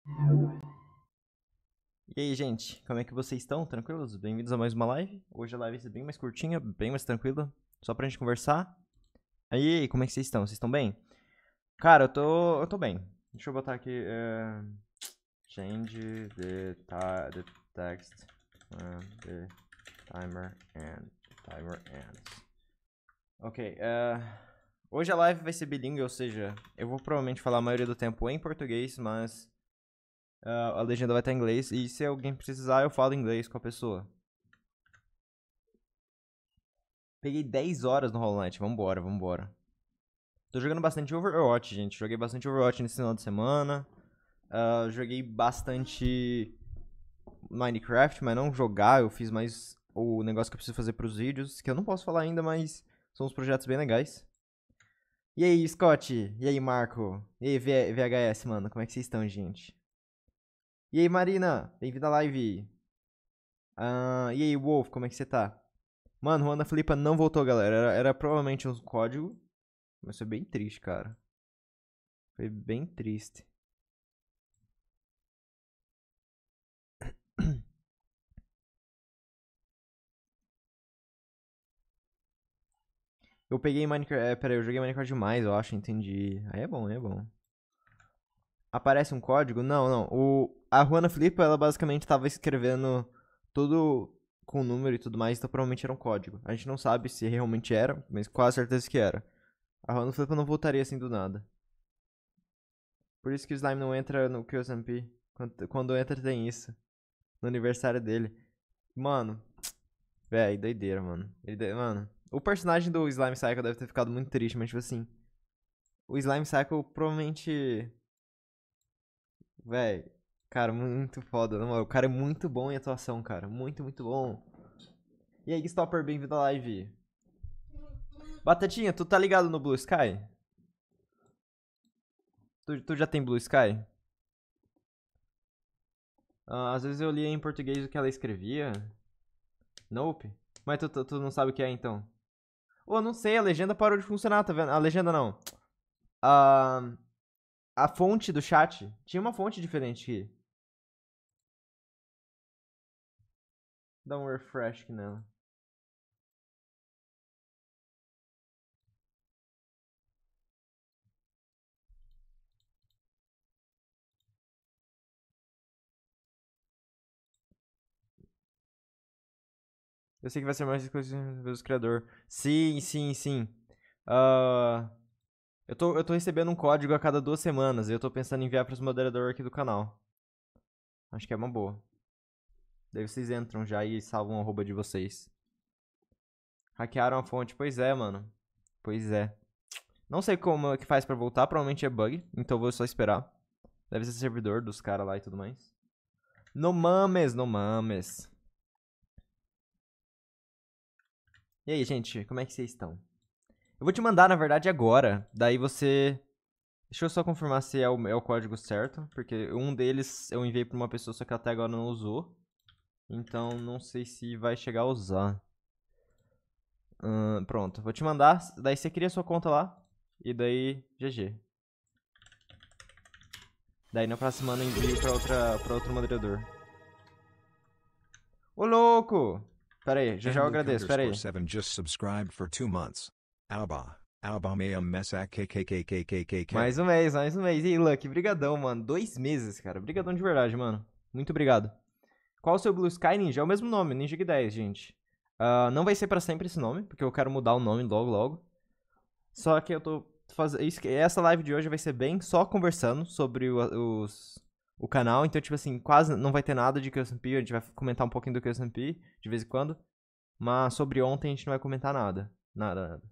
E aí, gente, como é que vocês estão? Tranquilos? Bem-vindos a mais uma live. Hoje a live vai ser bem mais curtinha, bem mais tranquila, só pra gente conversar. Aí, como é que vocês estão? Vocês estão bem? Cara, eu tô bem. Deixa eu botar aqui, change the text, the timer ends. Ok, hoje a live vai ser bilíngue, ou seja, eu vou provavelmente falar a maioria do tempo em português, mas a legenda vai estar em inglês, e se alguém precisar, eu falo inglês com a pessoa. Peguei 10 horas no Hollow Knight, vambora, vambora. Tô jogando bastante Overwatch, gente. Joguei bastante Overwatch nesse final de semana. Joguei bastante Minecraft, mas não jogar. Eu fiz mais o negócio que eu preciso fazer pros vídeos, que eu não posso falar ainda, mas são uns projetos bem legais. E aí, Scott? E aí, Marco? E aí, VHS, mano? Como é que vocês estão, gente? E aí, Marina? Bem-vinda à live. E aí, Wolf, como é que você tá? Mano, Juana Filipa não voltou, galera. Era provavelmente um código, mas foi bem triste, cara. Foi bem triste. Eu peguei Minecraft. Peraí, eu joguei Minecraft demais, eu acho, entendi. Aí é bom, aí é bom. Aparece um código? Não, não. A Juana Filipa, ela basicamente tava escrevendo tudo com número e tudo mais, então provavelmente era um código. A gente não sabe se realmente era, mas quase certeza que era. A Juana Filipa não voltaria assim do nada. Por isso que o Slime não entra no QSMP. Quando entra tem isso. No aniversário dele. Mano, véi, doideira, mano. Mano, o personagem do Slime Cycle deve ter ficado muito triste, mas tipo assim. O Slime Cycle provavelmente. Véi, cara, muito foda. Não, o cara é muito bom em atuação, cara. Muito, muito bom. E aí, Stopper, bem-vindo à live. Batatinha, tu tá ligado no Blue Sky? Tu já tem Blue Sky? Às vezes eu lia em português o que ela escrevia. Nope. Mas tu não sabe o que é então? Ô, não sei, a legenda parou de funcionar, tá vendo? A legenda não. A, a fonte do chat. Tinha uma fonte diferente aqui. Dá um refresh aqui nela. Eu sei que vai ser mais coisa do criador. Sim, sim, sim. Ah, eu tô recebendo um código a cada 2 semanas e eu tô pensando em enviar pros moderadores aqui do canal. Acho que é uma boa. Daí vocês entram já e salvam o arroba de vocês. Hackearam a fonte. Pois é, mano. Pois é. Não sei como é que faz pra voltar. Provavelmente é bug. Então eu vou só esperar. Deve ser servidor dos caras lá e tudo mais. No mames, no mames. E aí, gente, como é que vocês estão? Eu vou te mandar, na verdade, agora. Daí você. Deixa eu só confirmar se é o código certo. Porque um deles eu enviei pra uma pessoa, só que até agora não usou. Então não sei se vai chegar a usar. Pronto, vou te mandar. Daí você cria sua conta lá. E daí, GG. Daí na próxima semana eu envio pra outro moderador. Ô louco! Pera aí, já eu agradeço, pera aí. 7 just subscribed for 2 months. Alba. Alba mayam messa kkkkkk. Mais um mês, mais um mês. E aí, Lucky, brigadão, mano. 2 meses, cara. Brigadão de verdade, mano. Muito obrigado. Qual o seu Blue Sky Ninja? É o mesmo nome, Ninja 10, gente. Não vai ser pra sempre esse nome, porque eu quero mudar o nome logo, logo. Só que eu tô fazendo. Essa live de hoje vai ser bem só conversando sobre o canal. Então, tipo assim, quase não vai ter nada de QSMP. A gente vai comentar um pouquinho do QSMP de vez em quando. Mas sobre ontem a gente não vai comentar nada. Nada, nada.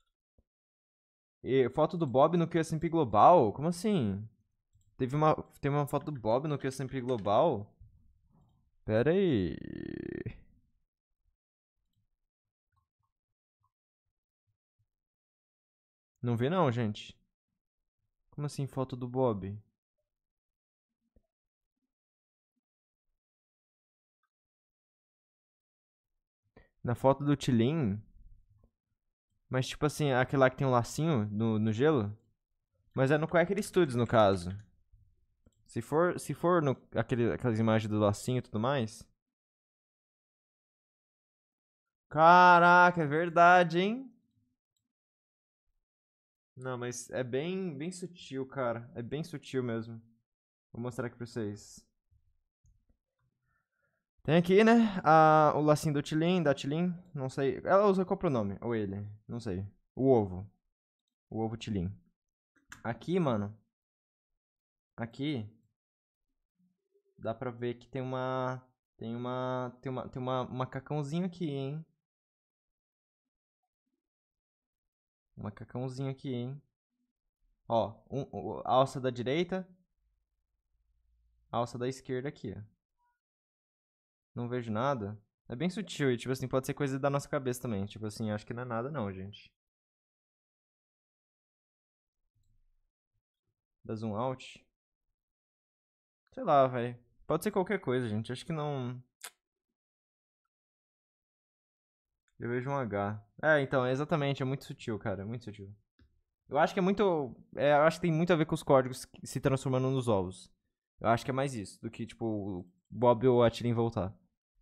E foto do Bob no QSMP Global? Como assim? Teve uma foto do Bob no QSMP Global? Pera aí. Não vi não, gente. Como assim foto do Bob? Na foto do Tilin? Mas tipo assim, aquele lá que tem um lacinho no gelo? Mas é no Quacker Studios, no caso. Se for no, aquelas imagens do lacinho e tudo mais. Caraca, é verdade, hein? Não, mas é bem sutil, cara. É bem sutil mesmo. Vou mostrar aqui pra vocês. Tem aqui, né? O lacinho do Tilin, da Tilin. Não sei. Ela usa qual pronome? Ou ele? Não sei. O ovo. O ovo Tilin. Aqui, mano. Aqui. Dá pra ver que tem uma. Tem um macacãozinho aqui, hein? Um macacãozinho aqui, hein? Ó, alça da direita. Alça da esquerda aqui, ó. Não vejo nada. É bem sutil e, tipo assim, pode ser coisa da nossa cabeça também. Tipo assim, acho que não é nada não, gente. Dá zoom out. Sei lá, velho. Pode ser qualquer coisa, gente. Acho que não... Eu vejo um H. É, então, exatamente. É muito sutil, cara. É muito sutil. Eu acho que é muito... eu acho que tem muito a ver com os códigos se transformando nos ovos. Eu acho que é mais isso do que, tipo, o Bob ou a Tilin voltar.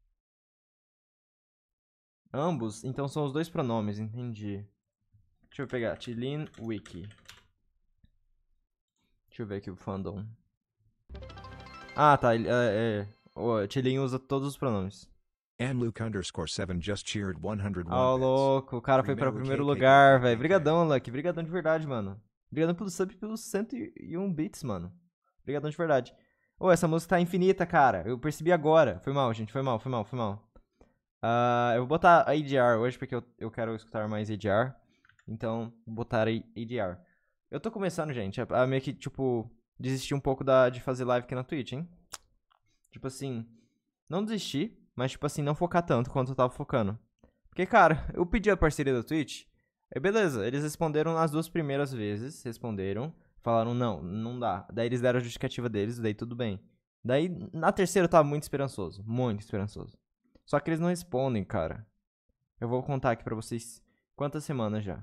Ambos? Então são os dois pronomes, entendi. Deixa eu pegar. Tilin Wiki. Deixa eu ver aqui o fandom. Ah, tá. O Tilin usa todos os pronomes. Luke_7 just cheered 101 Ó, bits. louco. O cara foi pra primeiro lugar, velho. Brigadão, Lucky. Brigadão de verdade, mano. Brigadão pelo sub e pelos 101 bits, mano. Brigadão de verdade. Ô, essa música tá infinita, cara. Eu percebi agora. Foi mal, gente. Foi mal. Eu vou botar a ADR hoje porque eu quero escutar mais ADR. Então, vou botar aí ADR. Eu tô começando, gente, a meio que, tipo, desistir um pouco de fazer live aqui na Twitch, hein? Tipo assim, não desistir, mas, tipo assim, não focar tanto quanto eu tava focando. Porque, cara, eu pedi a parceria da Twitch, e beleza, eles responderam nas 2 primeiras vezes, falaram, não dá. Daí eles deram a justificativa deles, daí tudo bem. Daí, na terceira eu tava muito esperançoso. Só que eles não respondem, cara. Eu vou contar aqui pra vocês quantas semanas já.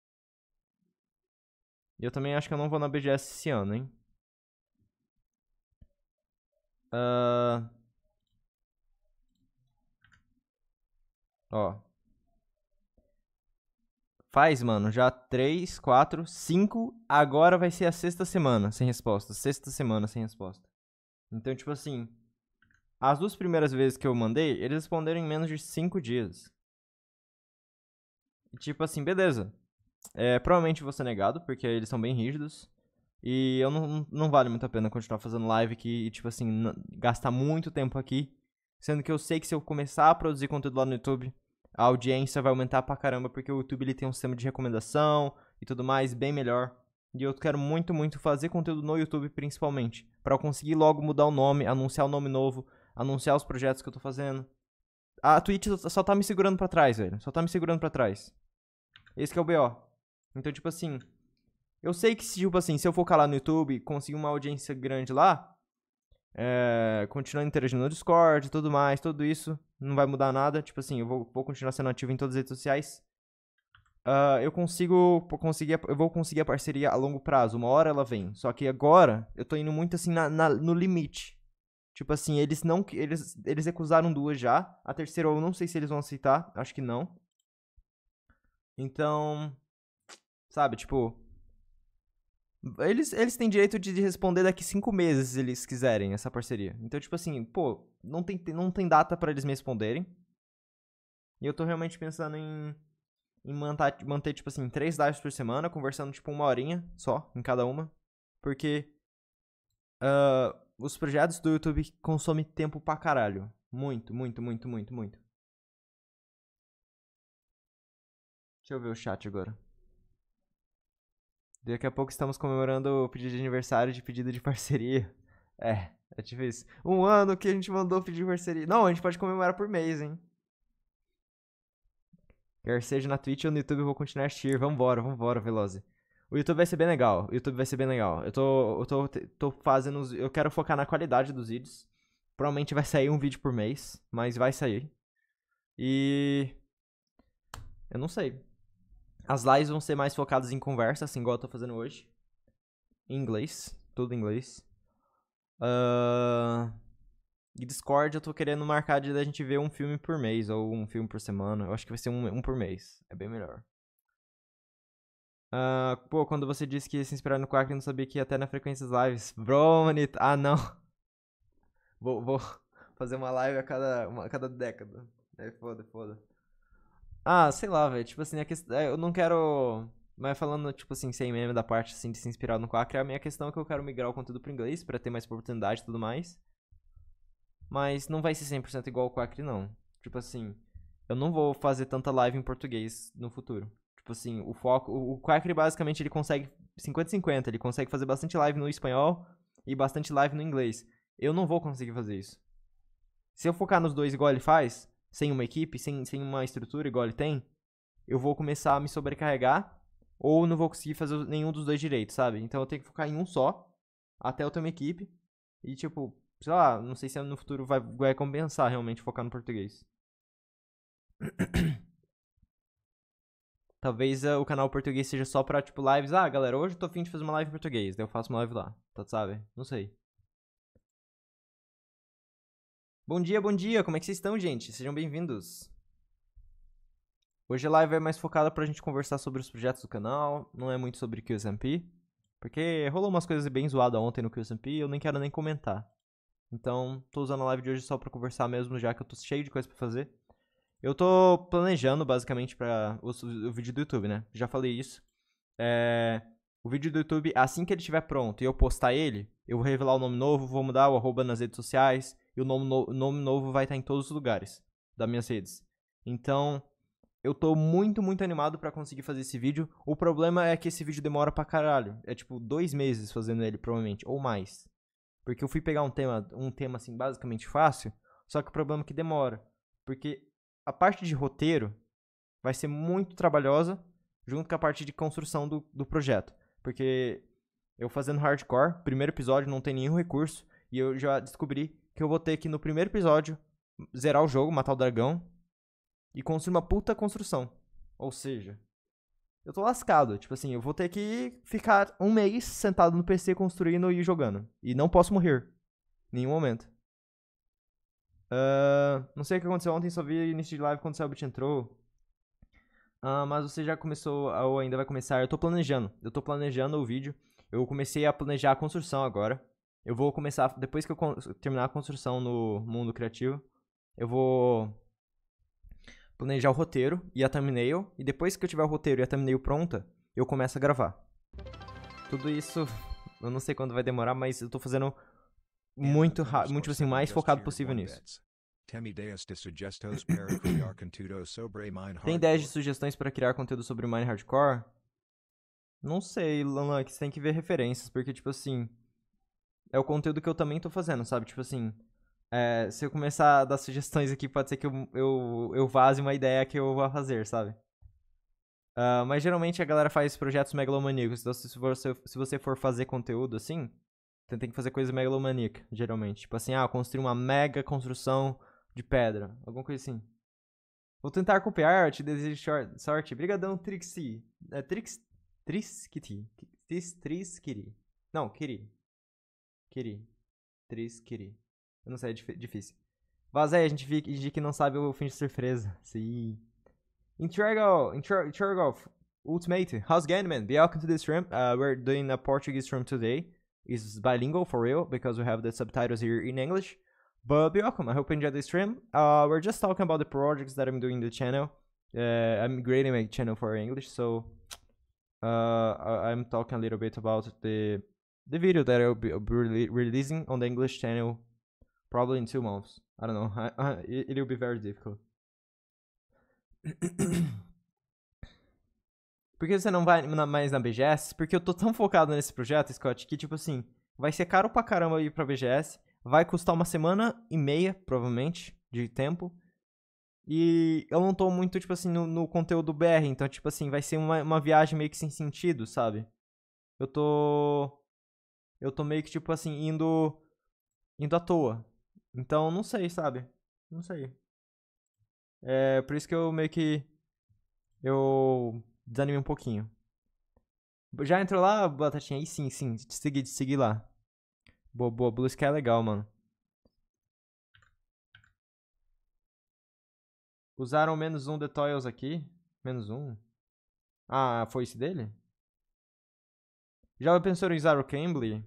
E eu também acho que eu não vou na BGS esse ano, hein. Ó. Faz, mano, já 3, 4, 5. Agora vai ser a 6ª semana sem resposta. 6ª semana sem resposta. Então, tipo assim, as 2 primeiras vezes que eu mandei, eles responderam em menos de 5 dias. E tipo assim, beleza. Provavelmente vou ser negado, porque eles são bem rígidos. E eu não vale muito a pena continuar fazendo live aqui e, tipo assim, gastar muito tempo aqui. Sendo que eu sei que se eu começar a produzir conteúdo lá no YouTube, a audiência vai aumentar pra caramba, porque o YouTube ele tem um sistema de recomendação e tudo mais bem melhor. E eu quero muito, muito fazer conteúdo no YouTube, principalmente. Pra eu conseguir logo mudar o nome, anunciar o nome novo, anunciar os projetos que eu tô fazendo. A Twitch só tá me segurando pra trás, velho. Só tá me segurando pra trás. Esse que é o BO. Então, tipo assim, eu sei que, tipo assim, se eu focar lá no YouTube, conseguir uma audiência grande lá, continuando interagindo no Discord e tudo mais, tudo isso, não vai mudar nada. Tipo assim, eu vou continuar sendo ativo em todas as redes sociais. Eu vou conseguir a parceria a longo prazo. Uma hora ela vem. Só que agora, eu tô indo muito assim no limite. Tipo assim, eles recusaram 2 já. A terceira eu não sei se eles vão aceitar. Acho que não. Então, sabe, tipo... Eles têm direito de responder daqui 5 meses, se eles quiserem, essa parceria. Então, tipo assim, pô, não tem data pra eles me responderem. E eu tô realmente pensando em manter, tipo assim, 3 lives por semana, conversando, tipo, 1 horinha só, em cada uma. Porque os projetos do YouTube consomem tempo pra caralho. Muito, muito, muito, muito, muito. Deixa eu ver o chat agora. Daqui a pouco estamos comemorando o pedido de aniversário de pedido de parceria. É tipo isso. 1 ano que a gente mandou pedir parceria. Não, a gente pode comemorar por mês, hein? Quer seja na Twitch ou no YouTube, eu vou continuar a assistir. Vambora, Veloze. O YouTube vai ser bem legal. Eu tô fazendo. Eu quero focar na qualidade dos vídeos. Provavelmente vai sair um vídeo por mês, mas vai sair. E. Eu não sei. As lives vão ser mais focadas em conversa, assim igual eu tô fazendo hoje. Em inglês. Tudo em inglês. E Discord eu tô querendo marcar de a gente ver um filme por mês, ou um filme por semana. Eu acho que vai ser um por mês. É bem melhor. Pô, quando você disse que ia se inspirar no Quack, eu não sabia que ia até na frequências lives. Bro, manito. Ah, não. Vou fazer uma live a cada década. É foda, foda. Ah, sei lá, velho. Tipo assim, eu não quero. Mas falando, tipo assim, sem meme da parte assim, de se inspirar no Quack, a minha questão é que eu quero migrar o conteúdo pro inglês pra ter mais oportunidade e tudo mais. Mas não vai ser 100% igual o Quack, não. Tipo assim, eu não vou fazer tanta live em português no futuro. Tipo assim, o foco. O Quack basicamente ele consegue 50-50. Ele consegue fazer bastante live no espanhol e bastante live no inglês. Eu não vou conseguir fazer isso. Se eu focar nos dois igual ele faz, sem uma equipe, sem uma estrutura igual ele tem, eu vou começar a me sobrecarregar ou não vou conseguir fazer nenhum dos dois direito, sabe? Então eu tenho que focar em um só, até eu ter uma equipe. E tipo, sei lá, não sei se no futuro vai compensar realmente focar no português. Talvez o canal português seja só pra, tipo, lives. Ah, galera, hoje eu tô afim de fazer uma live em português. Daí eu faço uma live lá. Tá, sabe? Não sei. Bom dia. Como é que vocês estão, gente? Sejam bem-vindos. Hoje a live é mais focada pra gente conversar sobre os projetos do canal. Não é muito sobre QSMP. Porque rolou umas coisas bem zoadas ontem no QSMP e eu nem quero nem comentar. Então, tô usando a live de hoje só pra conversar mesmo, já que eu tô cheio de coisa pra fazer. Eu tô planejando, basicamente, para o vídeo do YouTube, né? Já falei isso. O vídeo do YouTube, assim que ele estiver pronto e eu postar ele, eu vou revelar o nome novo, vou mudar o arroba nas redes sociais e o nome novo vai estar em todos os lugares das minhas redes. Então, eu tô muito, muito animado pra conseguir fazer esse vídeo. O problema é que esse vídeo demora pra caralho. É tipo 2 meses fazendo ele, provavelmente, ou mais. Porque eu fui pegar um tema assim, basicamente fácil, só que o problema é que demora. Porque a parte de roteiro vai ser muito trabalhosa, junto com a parte de construção do projeto. Porque eu fazendo hardcore, primeiro episódio não tem nenhum recurso, e eu já descobri que eu vou ter que, no primeiro episódio, zerar o jogo, matar o dragão, e construir uma puta construção. Ou seja, eu tô lascado. Tipo assim, eu vou ter que ficar um mês sentado no PC construindo e jogando. E não posso morrer. Em nenhum momento. Não sei o que aconteceu ontem, só vi início de live quando o Selbit entrou. Mas você já começou, ou ainda vai começar? Eu tô planejando o vídeo. Eu comecei a planejar a construção agora. Eu vou começar, depois que eu terminar a construção no mundo criativo, eu vou planejar o roteiro e a thumbnail. E depois que eu tiver o roteiro e a thumbnail pronta, eu começo a gravar. Tudo isso, eu não sei quando vai demorar, mas eu tô fazendo muito tipo assim, mais focado possível nisso. Tem ideias de sugestões para criar conteúdo sobre Mine Hardcore? Não sei, Lanlan, que você tem que ver referências, porque, tipo assim, é o conteúdo que eu também tô fazendo, sabe? Tipo assim, se eu começar a dar sugestões aqui, pode ser que eu vaze uma ideia que eu vá fazer, sabe? Mas geralmente a galera faz projetos megalomaníacos, então se você for fazer conteúdo assim, você tem que fazer coisa megalomaníaca, geralmente. Tipo assim, construir uma mega construção de pedra, alguma coisa assim. Vou tentar copiar, te desejo sorte. Brigadão, Trixie. Triskiti. Triskiri. Não, Kiri. Triskiri. Eu não sei, é difícil. Vaza aí, a gente finge que não sabe o fim de surpresa. Sim. Intergo, Ultimate. How's going, man? Welcome to the stream. We're doing a Portuguese stream today. It's bilingual for real because we have the subtitles here in English. But be welcome. I hope you enjoyed the stream. We're just talking about the projects that I'm doing in the channel. I'm creating my channel for English, so I'm talking a little bit about the video that I'll be releasing on the English channel probably in 2 months. I don't know. It'll be very difficult. Por que você não vai mais na BGS? Porque eu tô tão focado nesse projeto, Scott, que tipo assim, vai ser caro pra caramba ir pra BGS, vai custar 1,5 semana, provavelmente, de tempo. E eu não tô muito, tipo assim, no conteúdo BR, então, tipo assim, vai ser uma viagem meio que sem sentido, sabe? Eu tô meio que, tipo assim, indo à toa. Então, não sei, sabe? Não sei. É por isso que eu meio que eu desanimei um pouquinho. Já entrou lá, Batatinha? Aí sim, te segui lá. Boa, boa. Blue Sky é legal, mano. Usaram -1 The Toils aqui. -1. Ah, foi esse dele? Já pensou em usar o Cambly?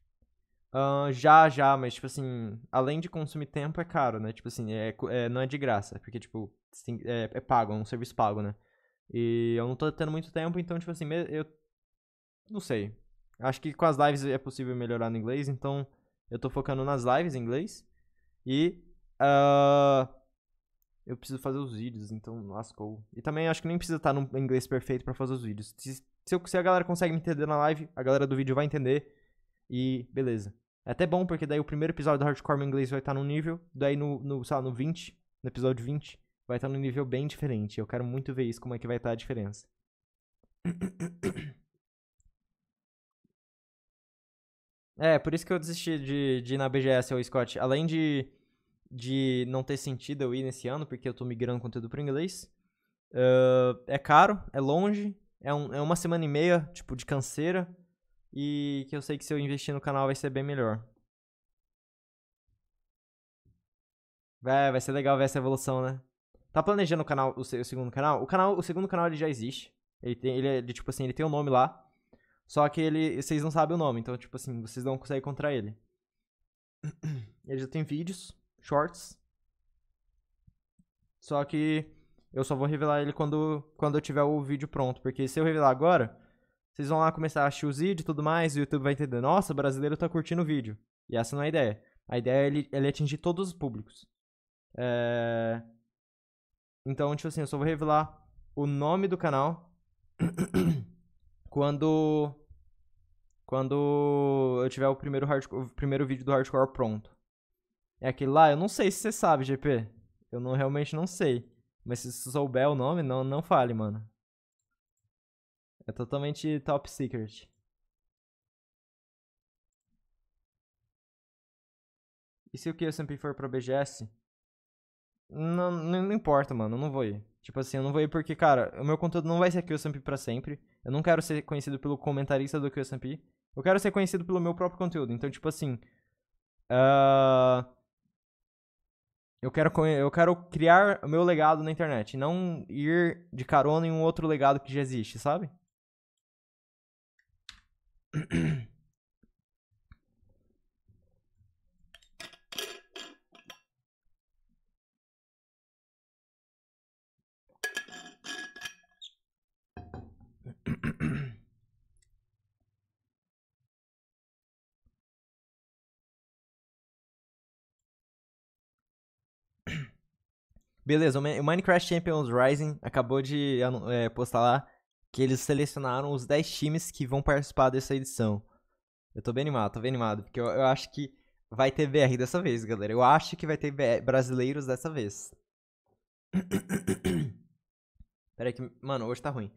Já, mas, tipo assim, além de consumir tempo, é caro, né? Tipo assim, não é de graça, porque, tipo, é pago, é um serviço pago, né? E eu não tô tendo muito tempo, então, tipo assim, eu não sei. Acho que com as lives é possível melhorar no inglês, então eu tô focando nas lives em inglês. E eu preciso fazer os vídeos, então lascou. E também acho que nem precisa estar no inglês perfeito pra fazer os vídeos. Se a galera consegue me entender na live, a galera do vídeo vai entender. E beleza. É até bom, porque daí o primeiro episódio do Hardcore meu inglês vai estar num nível. Daí sei lá, no 20, no episódio 20, vai estar num nível bem diferente. Eu quero muito ver isso, como é que vai estar a diferença. Por isso que eu desisti de ir na BGS, ô Scott. Além de não ter sentido eu ir nesse ano, porque eu tô migrando conteúdo pro inglês. É caro, é longe, é uma semana e meia, tipo, de canseira. E que eu sei que se eu investir no canal vai ser bem melhor. Vai ser legal ver essa evolução, né? Tá planejando o canal, o segundo canal? O segundo canal ele já existe. Tipo assim, ele tem um nome lá. Só que vocês não sabem o nome, então, tipo assim, vocês não conseguem encontrar ele. Ele já tem vídeos, shorts. Só que eu só vou revelar ele quando eu tiver o vídeo pronto. Porque se eu revelar agora, vocês vão lá começar a assistir os vídeos e tudo mais. E o YouTube vai entender, nossa, o brasileiro tá curtindo o vídeo. E essa não é a ideia. A ideia é ele atingir todos os públicos. Então, tipo assim, eu só vou revelar o nome do canal quando eu tiver o primeiro vídeo do Hardcore pronto. É aquele lá, eu não sei se você sabe, GP. Eu realmente não sei. Mas se você souber o nome, não fale, mano. É totalmente top secret. E se o QSMP for pra BGS? Não importa, mano. Eu não vou ir. Tipo assim, eu não vou ir porque, cara, o meu conteúdo não vai ser QSMP pra sempre. Eu não quero ser conhecido pelo comentarista do QSMP. Eu quero ser conhecido pelo meu próprio conteúdo. Então, tipo assim. Eu quero criar o meu legado na internet. Não ir de carona em um outro legado que já existe, sabe? Beleza, o Minecraft Champions Rising acabou de postar lá que eles selecionaram os 10 times que vão participar dessa edição. Eu tô bem animado, porque eu acho que vai ter BR dessa vez, galera. Eu acho que vai ter brasileiros dessa vez. Pera aí que, mano, hoje tá ruim.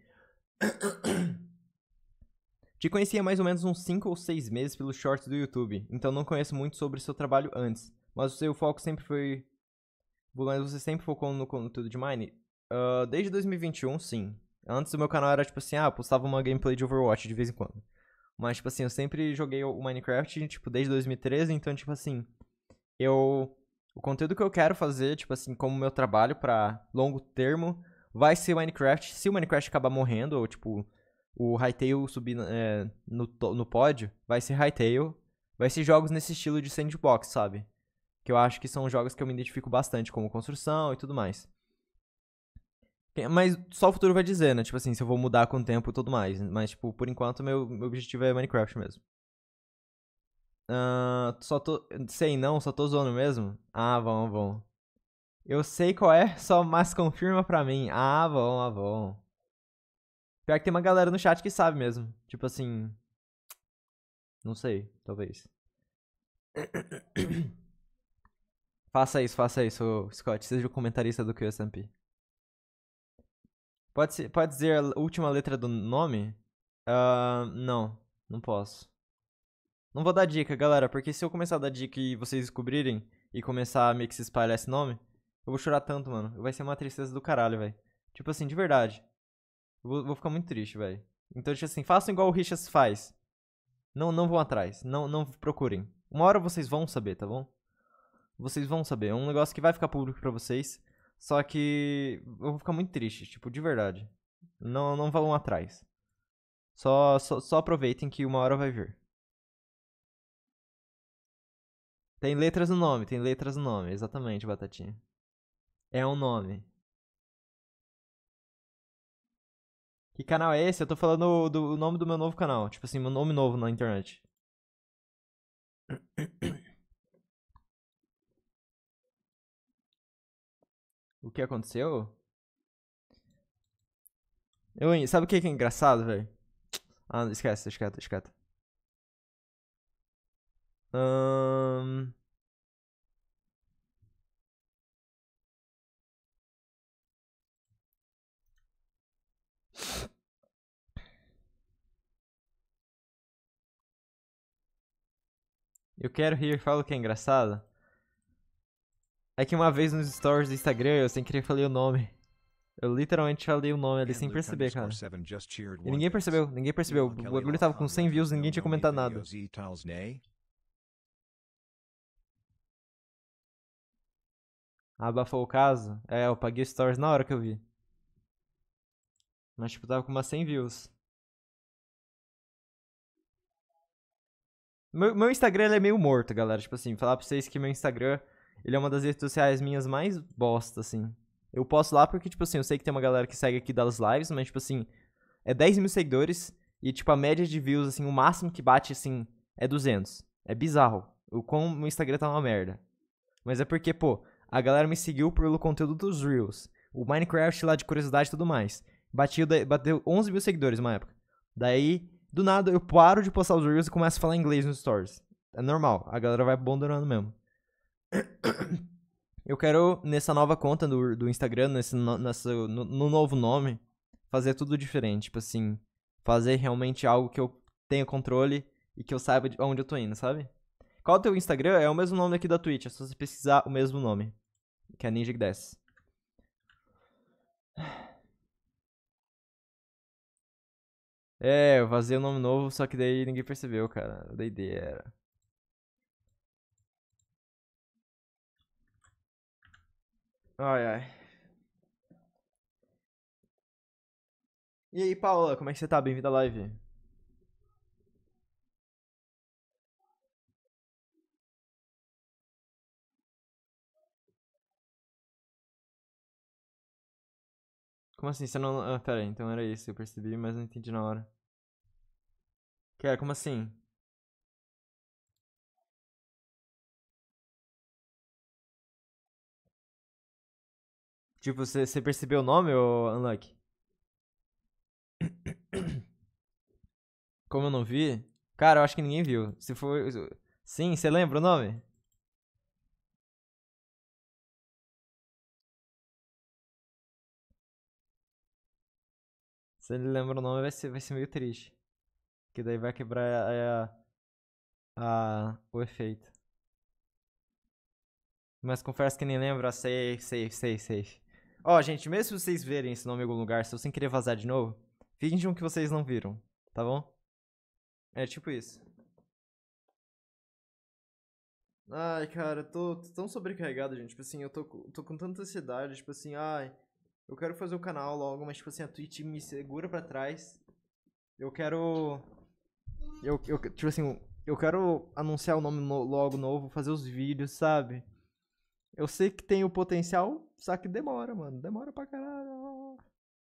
Te conhecia há mais ou menos uns 5 ou 6 meses pelos shorts do YouTube, então não conheço muito sobre seu trabalho antes. Mas o seu foco sempre foi... Mas você sempre focou no conteúdo de Mine? Desde 2021, sim. Antes o meu canal era tipo assim, eu postava uma gameplay de Overwatch de vez em quando. Mas, tipo assim, eu sempre joguei o Minecraft, tipo, desde 2013, então, tipo assim, o conteúdo que eu quero fazer, tipo assim, como meu trabalho pra longo termo, vai ser Minecraft. Se o Minecraft acabar morrendo, ou, tipo, o Hytale subir no pódio, vai ser Hytale. Vai ser jogos nesse estilo de sandbox, sabe? Que eu acho que são jogos que eu me identifico bastante, como construção e tudo mais. Mas só o futuro vai dizer, né? Tipo assim, se eu vou mudar com o tempo e tudo mais. Mas, tipo, por enquanto, meu objetivo é Minecraft mesmo. Só tô... Sei não, só tô zoando mesmo? Ah, bom. Eu sei qual é, mas confirma pra mim. Ah, bom. Pior que tem uma galera no chat que sabe mesmo. Tipo assim... Não sei, talvez. Faça isso, Scott. Seja o comentarista do QSMP. Pode dizer a última letra do nome? Não posso. Não vou dar dica, galera, porque se eu começar a dar dica e vocês descobrirem e começar a meio que se espalhar esse nome, eu vou chorar tanto, mano. Vai ser uma tristeza do caralho, velho. Tipo assim, de verdade. Eu vou ficar muito triste, velho. Então, tipo assim, façam igual o Richas faz. Não vão atrás. Não procurem. Uma hora vocês vão saber, tá bom? Vocês vão saber. É um negócio que vai ficar público pra vocês. Só que eu vou ficar muito triste, tipo, de verdade. Não, não vão atrás. Só aproveitem que uma hora vai vir. Tem letras no nome, tem letras no nome. Exatamente, Batatinha. É um nome. Que canal é esse? Eu tô falando do nome do meu novo canal. Tipo assim, meu nome novo na internet. O que aconteceu? Sabe o que é engraçado, velho? Ah, esquece, esquece, esquece. Ahn... Eu quero rir, falo que é engraçado. É que uma vez nos stories do Instagram eu sem querer falei o nome. Eu literalmente falei o nome ali sem perceber, cara. E ninguém percebeu, ninguém percebeu. O bagulho tava com 100 views, ninguém tinha comentado nada. Abafou o caso? É, eu paguei stories na hora que eu vi. Mas tipo, tava com umas 100 views. Meu Instagram ele é meio morto, galera. Tipo assim, falar pra vocês que meu Instagram ele é uma das redes sociais minhas mais bosta, assim. Eu posto lá porque, tipo assim, eu sei que tem uma galera que segue aqui das lives, mas, tipo assim, é 10 mil seguidores e, tipo, a média de views, assim, o máximo que bate, assim, é 200. É bizarro. O como meu Instagram tá uma merda. Mas é porque, pô, a galera me seguiu pelo conteúdo dos Reels. O Minecraft lá de curiosidade e tudo mais. Bateu 11 mil seguidores uma época. Daí, do nada, eu paro de postar os Reels e começo a falar inglês nos stories. É normal, a galera vai abandonando mesmo. Eu quero, nessa nova conta do Instagram, no novo nome, fazer tudo diferente. Tipo assim, fazer realmente algo que eu tenha controle e que eu saiba onde eu tô indo, sabe? Qual é o teu Instagram? É o mesmo nome aqui da Twitch, é só você pesquisar o mesmo nome, que é Ninja 10. É, eu vazei o nome novo, só que daí ninguém percebeu, cara. Da ideia era. Ai, ai. E aí, Paula, como é que você tá? Bem-vinda à live. Como assim? Você não. Ah, pera aí, então era isso, eu percebi, mas não entendi na hora. Como assim? Tipo, você percebeu o nome, ô Unlucky? Como eu não vi? Cara, eu acho que ninguém viu. Se for. Sim, você lembra o nome? Se ele lembra o nome, vai ser meio triste. Que daí vai quebrar o efeito. Mas confesso que nem lembro. Safe. Ó, gente, mesmo se vocês verem esse nome em algum lugar, se eu sem querer vazar de novo, finjam que vocês não viram, tá bom? É tipo isso. Ai, cara, tô tão sobrecarregado, gente. Tipo assim, eu tô com tanta ansiedade. Tipo assim, ai, eu quero fazer o canal logo, mas tipo assim, a Twitch me segura pra trás. Eu quero. Tipo assim, eu quero anunciar o nome logo novo, fazer os vídeos, sabe? Eu sei que tem o potencial, só que demora, mano. Demora pra caralho.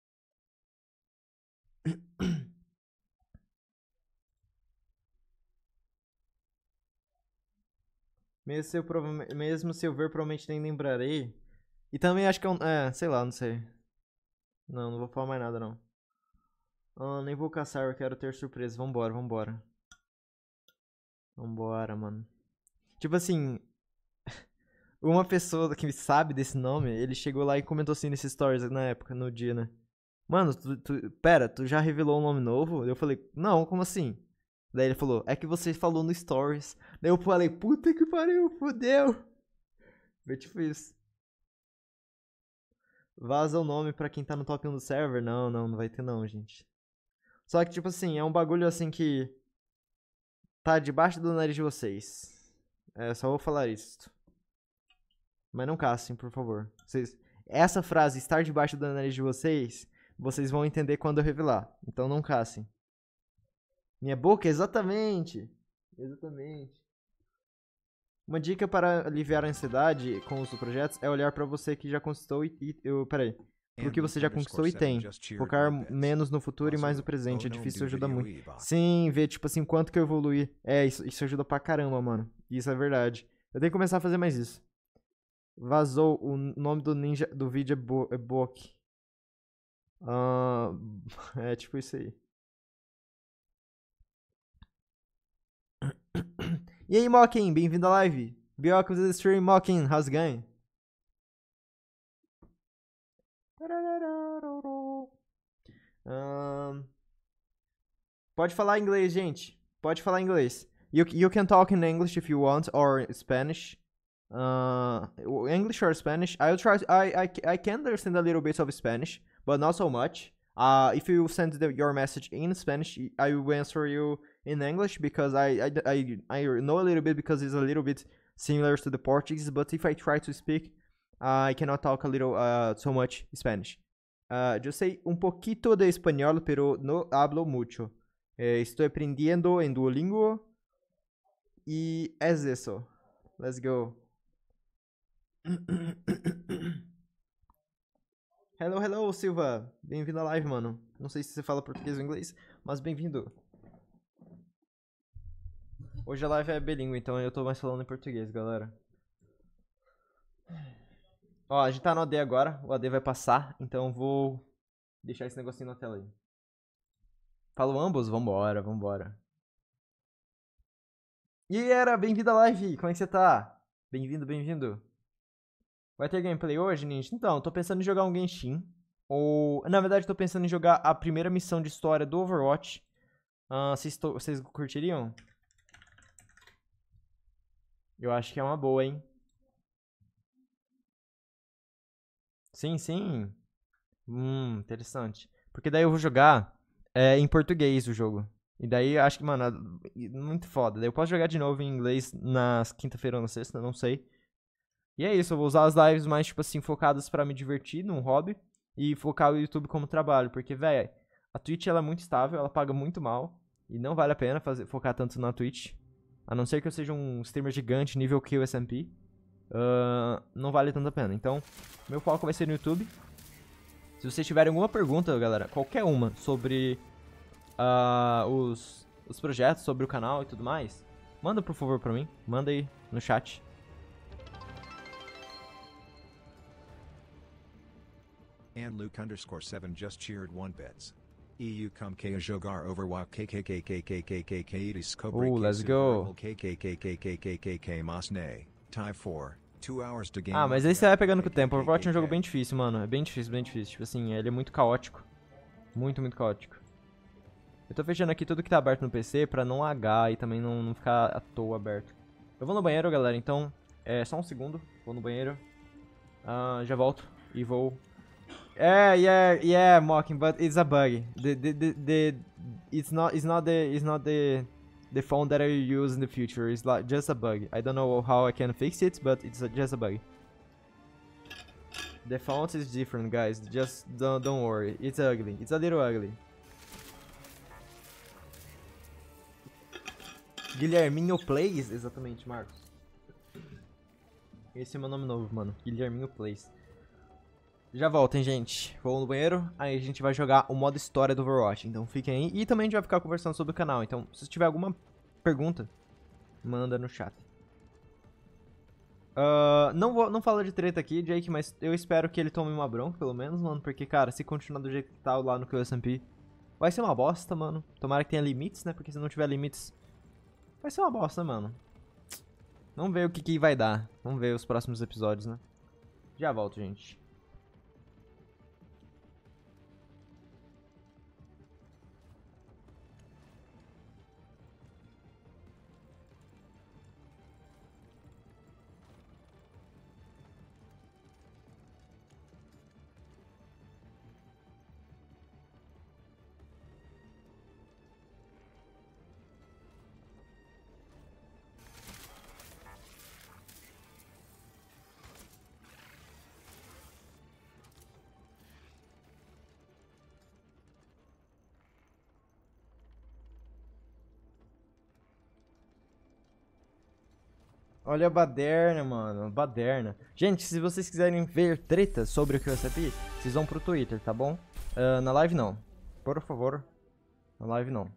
Mesmo se eu ver, provavelmente nem lembrarei. E também acho que é um. É, sei lá, não sei. Não, não vou falar mais nada, não. Ah, nem vou caçar, eu quero ter surpresa. Vambora, vambora. Vambora, mano. Tipo assim, uma pessoa que sabe desse nome, ele chegou lá e comentou assim nesse stories na época, no dia, né? Mano, pera, tu já revelou um nome novo? Eu falei, não, como assim? Daí ele falou, é que você falou no stories. Daí eu falei, puta que pariu, fudeu. Foi tipo isso. Vaza o nome pra quem tá no top 1 do server? Não, não, não vai ter não, gente. Só que, tipo assim, é um bagulho assim que tá debaixo do nariz de vocês. É, só vou falar isso. Mas não caçem, por favor. Essa frase, estar debaixo do nariz de vocês, vocês vão entender quando eu revelar. Então não caçem. Minha boca, exatamente. Exatamente. Uma dica para aliviar a ansiedade com os projetos é olhar para você que já conquistou peraí. Pro que você já conquistou e tem. Focar menos no futuro e mais no presente. É difícil, ajuda muito. Sim, ver, tipo assim, quanto que eu evoluí. É, isso ajuda pra caramba, mano. Isso é verdade. Eu tenho que começar a fazer mais isso. Vazou. O nome do ninja do vídeo é Book. É tipo isso aí. E aí, Mocking, bem-vindo à live. Bioc with the stream, Mocking, how's it going? Pode falar inglês, gente. Pode falar inglês. You can talk in English if you want, or Spanish. English or Spanish. I'll try. I can understand a little bit of Spanish, but not so much. If you send your message in Spanish, I will answer you in English because I know a little bit because it's a little bit similar to the Portuguese. But if I try to speak, I cannot talk a little so much Spanish. Yo sé un poquito de español, pero no hablo mucho. Estoy aprendiendo en Duolingo y es eso. Let's go. Hello, Silva. Bem-vindo à live, mano. Não sei se você fala português ou inglês, mas bem-vindo. Hoje a live é bilíngue, então eu tô mais falando em português, galera. Ó, a gente tá no AD agora, o AD vai passar, então eu vou deixar esse negocinho na tela aí. Falo ambos? Vambora. E aí, era, bem-vindo à live, como é que você tá? Bem-vindo. Vai ter gameplay hoje, Ninja? Então, tô pensando em jogar um Genshin. Ou, na verdade, tô pensando em jogar a primeira missão de história do Overwatch. Vocês curtiriam? Eu acho que é uma boa, hein? Sim. Interessante. Porque daí eu vou jogar em português o jogo. E daí eu acho que, mano, muito foda. Daí eu posso jogar de novo em inglês na quinta-feira ou na sexta, não sei. E é isso, eu vou usar as lives mais, tipo assim, focadas pra me divertir, num hobby. E focar o YouTube como trabalho. Porque, velho, a Twitch ela é muito estável, ela paga muito mal. E não vale a pena focar tanto na Twitch. A não ser que eu seja um streamer gigante, nível QSMP. Não vale tanto a pena. Então, meu foco vai ser no YouTube. Se vocês tiverem alguma pergunta, galera, qualquer uma, sobre os projetos, sobre o canal e tudo mais, manda por favor pra mim. Manda aí no chat. And Luke_7 just cheered 1 bits. EU come a jogar Overwatch KKKKKKKK let's go. KKKKKKKK Masne. Tie 4. 2 hours to game. Mas aí você vai pegando com o tempo. Overwatch é um jogo bem difícil, mano. É bem difícil. Tipo assim, ele é muito caótico. Muito caótico. Eu tô fechando aqui tudo que tá aberto no PC pra não lagar e também não ficar à toa aberto. Eu vou no banheiro, galera, então só um segundo. Vou no banheiro. Já volto e vou... Yeah, Mocking, but it's a bug. It's not the phone that I use in the future. It's like just a bug. I don't know how I can fix it, but it's just a bug. The font is different, guys. Just don't worry. It's ugly. It's a little ugly. Guilherminho Plays, exatamente, Marcos. Esse é meu nome novo, mano. Guilherminho Plays. Já voltem, gente. Vou no banheiro, aí a gente vai jogar o modo história do Overwatch. Então fiquem aí. E também a gente vai ficar conversando sobre o canal. Então, se tiver alguma pergunta, manda no chat. Não fala de treta aqui, Jake, mas eu espero que ele tome uma bronca, pelo menos, mano. Porque, cara, se continuar do jeito que tá lá no QSMP, vai ser uma bosta, mano. Tomara que tenha limites, né? Porque se não tiver limites, vai ser uma bosta, mano. Vamos ver o que vai dar. Vamos ver os próximos episódios, né? Já volto, gente. Olha a baderna, mano. Baderna. Gente, se vocês quiserem ver tretas sobre o QSP, vocês vão pro Twitter, tá bom? Na live não. Por favor. Na live não.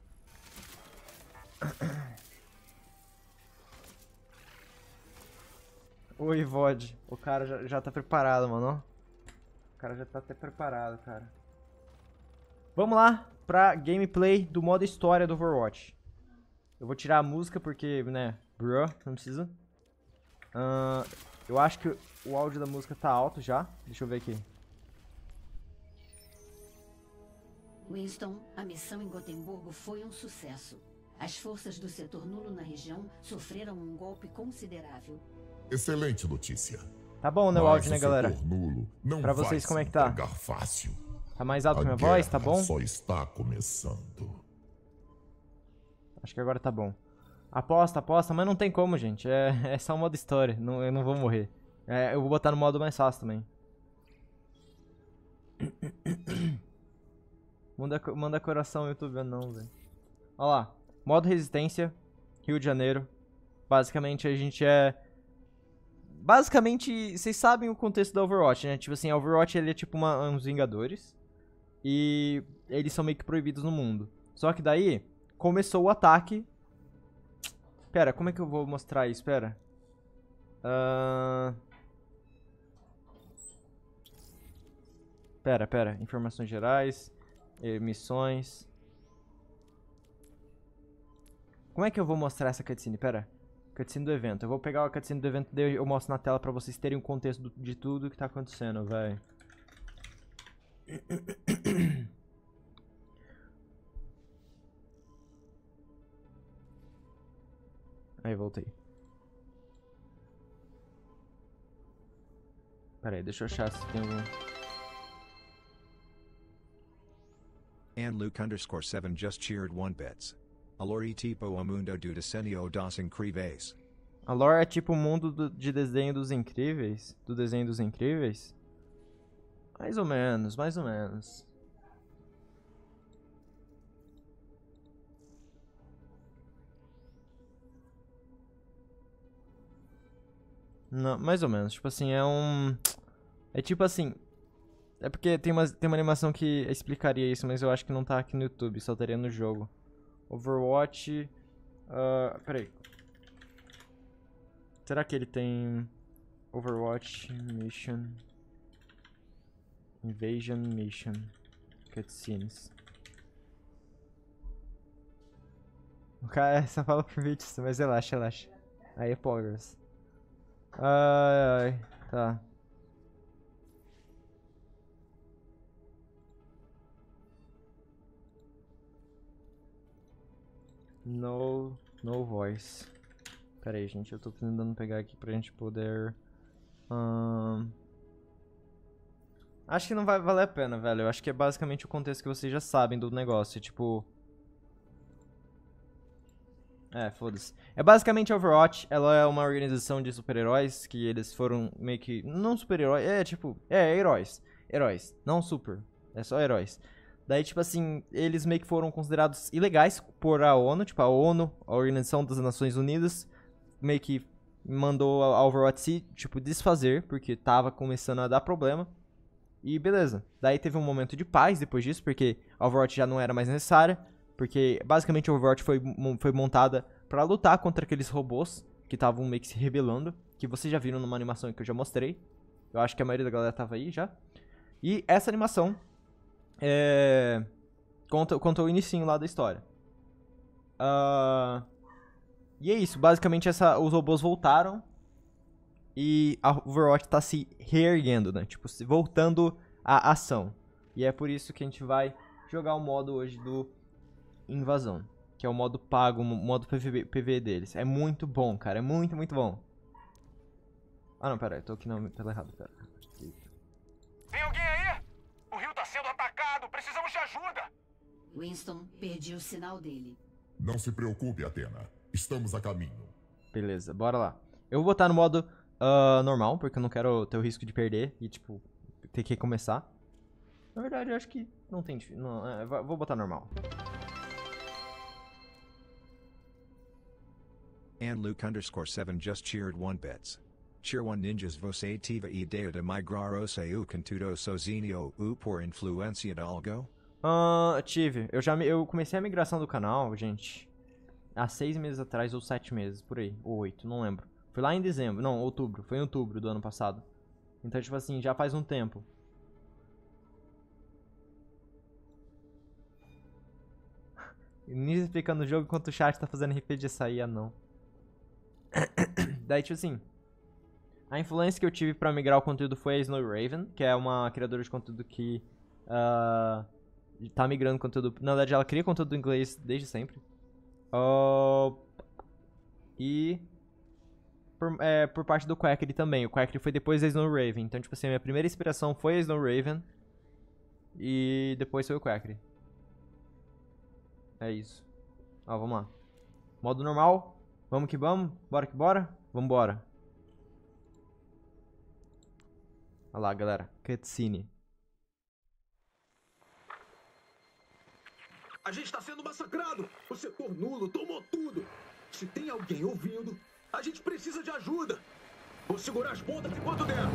Oi, VOD. O cara já tá preparado, mano. O cara já tá até preparado, cara. Vamos lá pra gameplay do modo história do Overwatch. Eu vou tirar a música porque, né, bro, não precisa. Eu acho que o áudio da música tá alto já. Deixa eu ver aqui. Winston, a missão em Gotemburgo foi um sucesso. As forças do setor nulo na região sofreram um golpe considerável. Excelente notícia. Tá bom, né, o áudio, né, galera? Nulo não pra vocês, vai como é que tá? Fácil. Tá mais alto que A minha voz? Tá guerra bom? só está começando. Acho que agora tá bom. Aposta, aposta, mas não tem como, gente. É só um modo história. Não, eu não vou morrer. Eu vou botar no modo mais fácil também. Manda coração, YouTube, não, velho. Olha lá. Modo resistência. Rio de Janeiro. Basicamente, a gente Basicamente, vocês sabem o contexto da Overwatch, né? Tipo assim, a Overwatch ele é tipo uns Vingadores. E eles são meio que proibidos no mundo. Só que daí, começou o ataque. Pera, como é que eu vou mostrar isso? Pera. Pera. Informações gerais. Missões. Como é que eu vou mostrar essa cutscene? Pera. Cutscene do evento. Eu vou pegar a cutscene do evento e eu mostro na tela pra vocês terem um contexto de tudo que tá acontecendo, velho. Aí, voltei. Pera aí, deixa eu achar se tem algum... And Luke_7 just cheered 1 bits. Alori tipo o mundo do desenho dos incríveis. A lore é tipo o mundo de desenho dos incríveis? Do desenho dos incríveis? Mais ou menos, mais ou menos. Não, mais ou menos. Tipo assim, é tipo assim... É porque tem uma animação que explicaria isso, mas eu acho que não tá aqui no YouTube, só estaria no jogo. Overwatch... peraí. Será que ele tem... Overwatch Mission... Invasion Mission... Cutscenes... O cara só fala por vídeo, mas relaxa. Aí é progress. Ai, tá. No voice. Pera aí, gente, eu tô tentando pegar aqui pra gente poder... Acho que não vai valer a pena, velho. Eu acho que é basicamente o contexto que vocês já sabem do negócio, tipo... foda-se. É basicamente a Overwatch, ela é uma organização de super-heróis que eles foram meio que... Não super-heróis, heróis. Heróis, não super, é só heróis. Daí, tipo assim, eles meio que foram considerados ilegais por a ONU, tipo a ONU, a Organização das Nações Unidas, meio que mandou a Overwatch se, tipo, desfazer, porque tava começando a dar problema. E beleza. Daí teve um momento de paz depois disso, porque a Overwatch já não era mais necessária. Porque basicamente a Overwatch foi montada pra lutar contra aqueles robôs que estavam meio que se rebelando. Que vocês já viram numa animação que eu já mostrei. Eu acho que a maioria da galera tava aí já. E essa animação conta o inicinho lá da história. E é isso, basicamente os robôs voltaram. E a Overwatch tá se reerguendo, né? Tipo, voltando à ação. E é por isso que a gente vai jogar o modo hoje do Invasão, que é o modo pago, o modo PV deles. É muito bom, cara, é muito, muito bom. Ah não, pera aí, tô aqui na tela errada, pera. Tem alguém aí? O rio tá sendo atacado, precisamos de ajuda! Winston, perdi o sinal dele. Não se preocupe, Athena. Estamos a caminho. Beleza, bora lá. Eu vou botar no modo normal, porque eu não quero ter o risco de perder e, tipo, ter que começar. Na verdade, eu acho que não tem... vou botar normal. And Luke_7 just cheered 1 bits. Cheer 1 ninjas você ativa ideia de migrar o seu conteúdo sozinho ou por influência de algo? Tive. Eu comecei a migração do canal, gente, há 6 meses atrás, ou 7 meses, por aí. Ou 8, não lembro. Foi lá em dezembro. Não, outubro. Foi em outubro do ano passado. Então, tipo assim, já faz um tempo. Ninja explicando o jogo enquanto o chat tá fazendo RP de sair, não. Daí, tipo assim, a influência que eu tive pra migrar o conteúdo foi a Snow Raven, que é uma criadora de conteúdo que tá migrando conteúdo. Na verdade, ela cria conteúdo em inglês desde sempre. E por parte do Quackery também. O Quackery foi depois da Snow Raven. Então, tipo assim, a minha primeira inspiração foi a Snow Raven. E depois foi o Quackery. É isso. Ó, vamos lá. Modo normal. Vamos que vamos. Bora que bora. Vambora. Olha lá, galera. Cutscene. A gente tá sendo massacrado! O setor nulo tomou tudo! Se tem alguém ouvindo, a gente precisa de ajuda! Vou segurar as pontas enquanto der!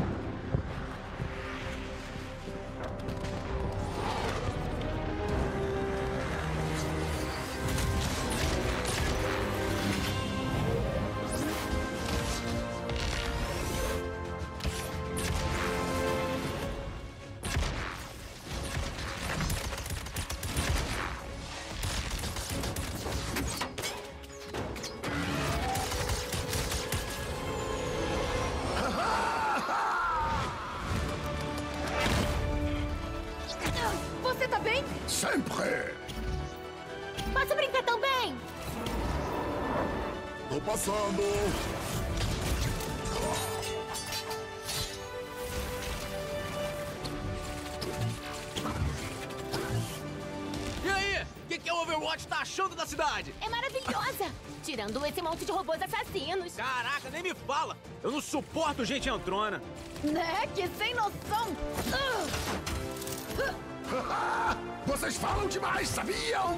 Você tá bem? Sempre! Posso brincar também? Tô passando! E aí? O que o Overwatch tá achando da cidade? É maravilhosa! Tirando esse monte de robôs assassinos. Caraca, nem me fala! Eu não suporto gente entrona! Né? Que sem noção! Vocês falam demais, sabiam?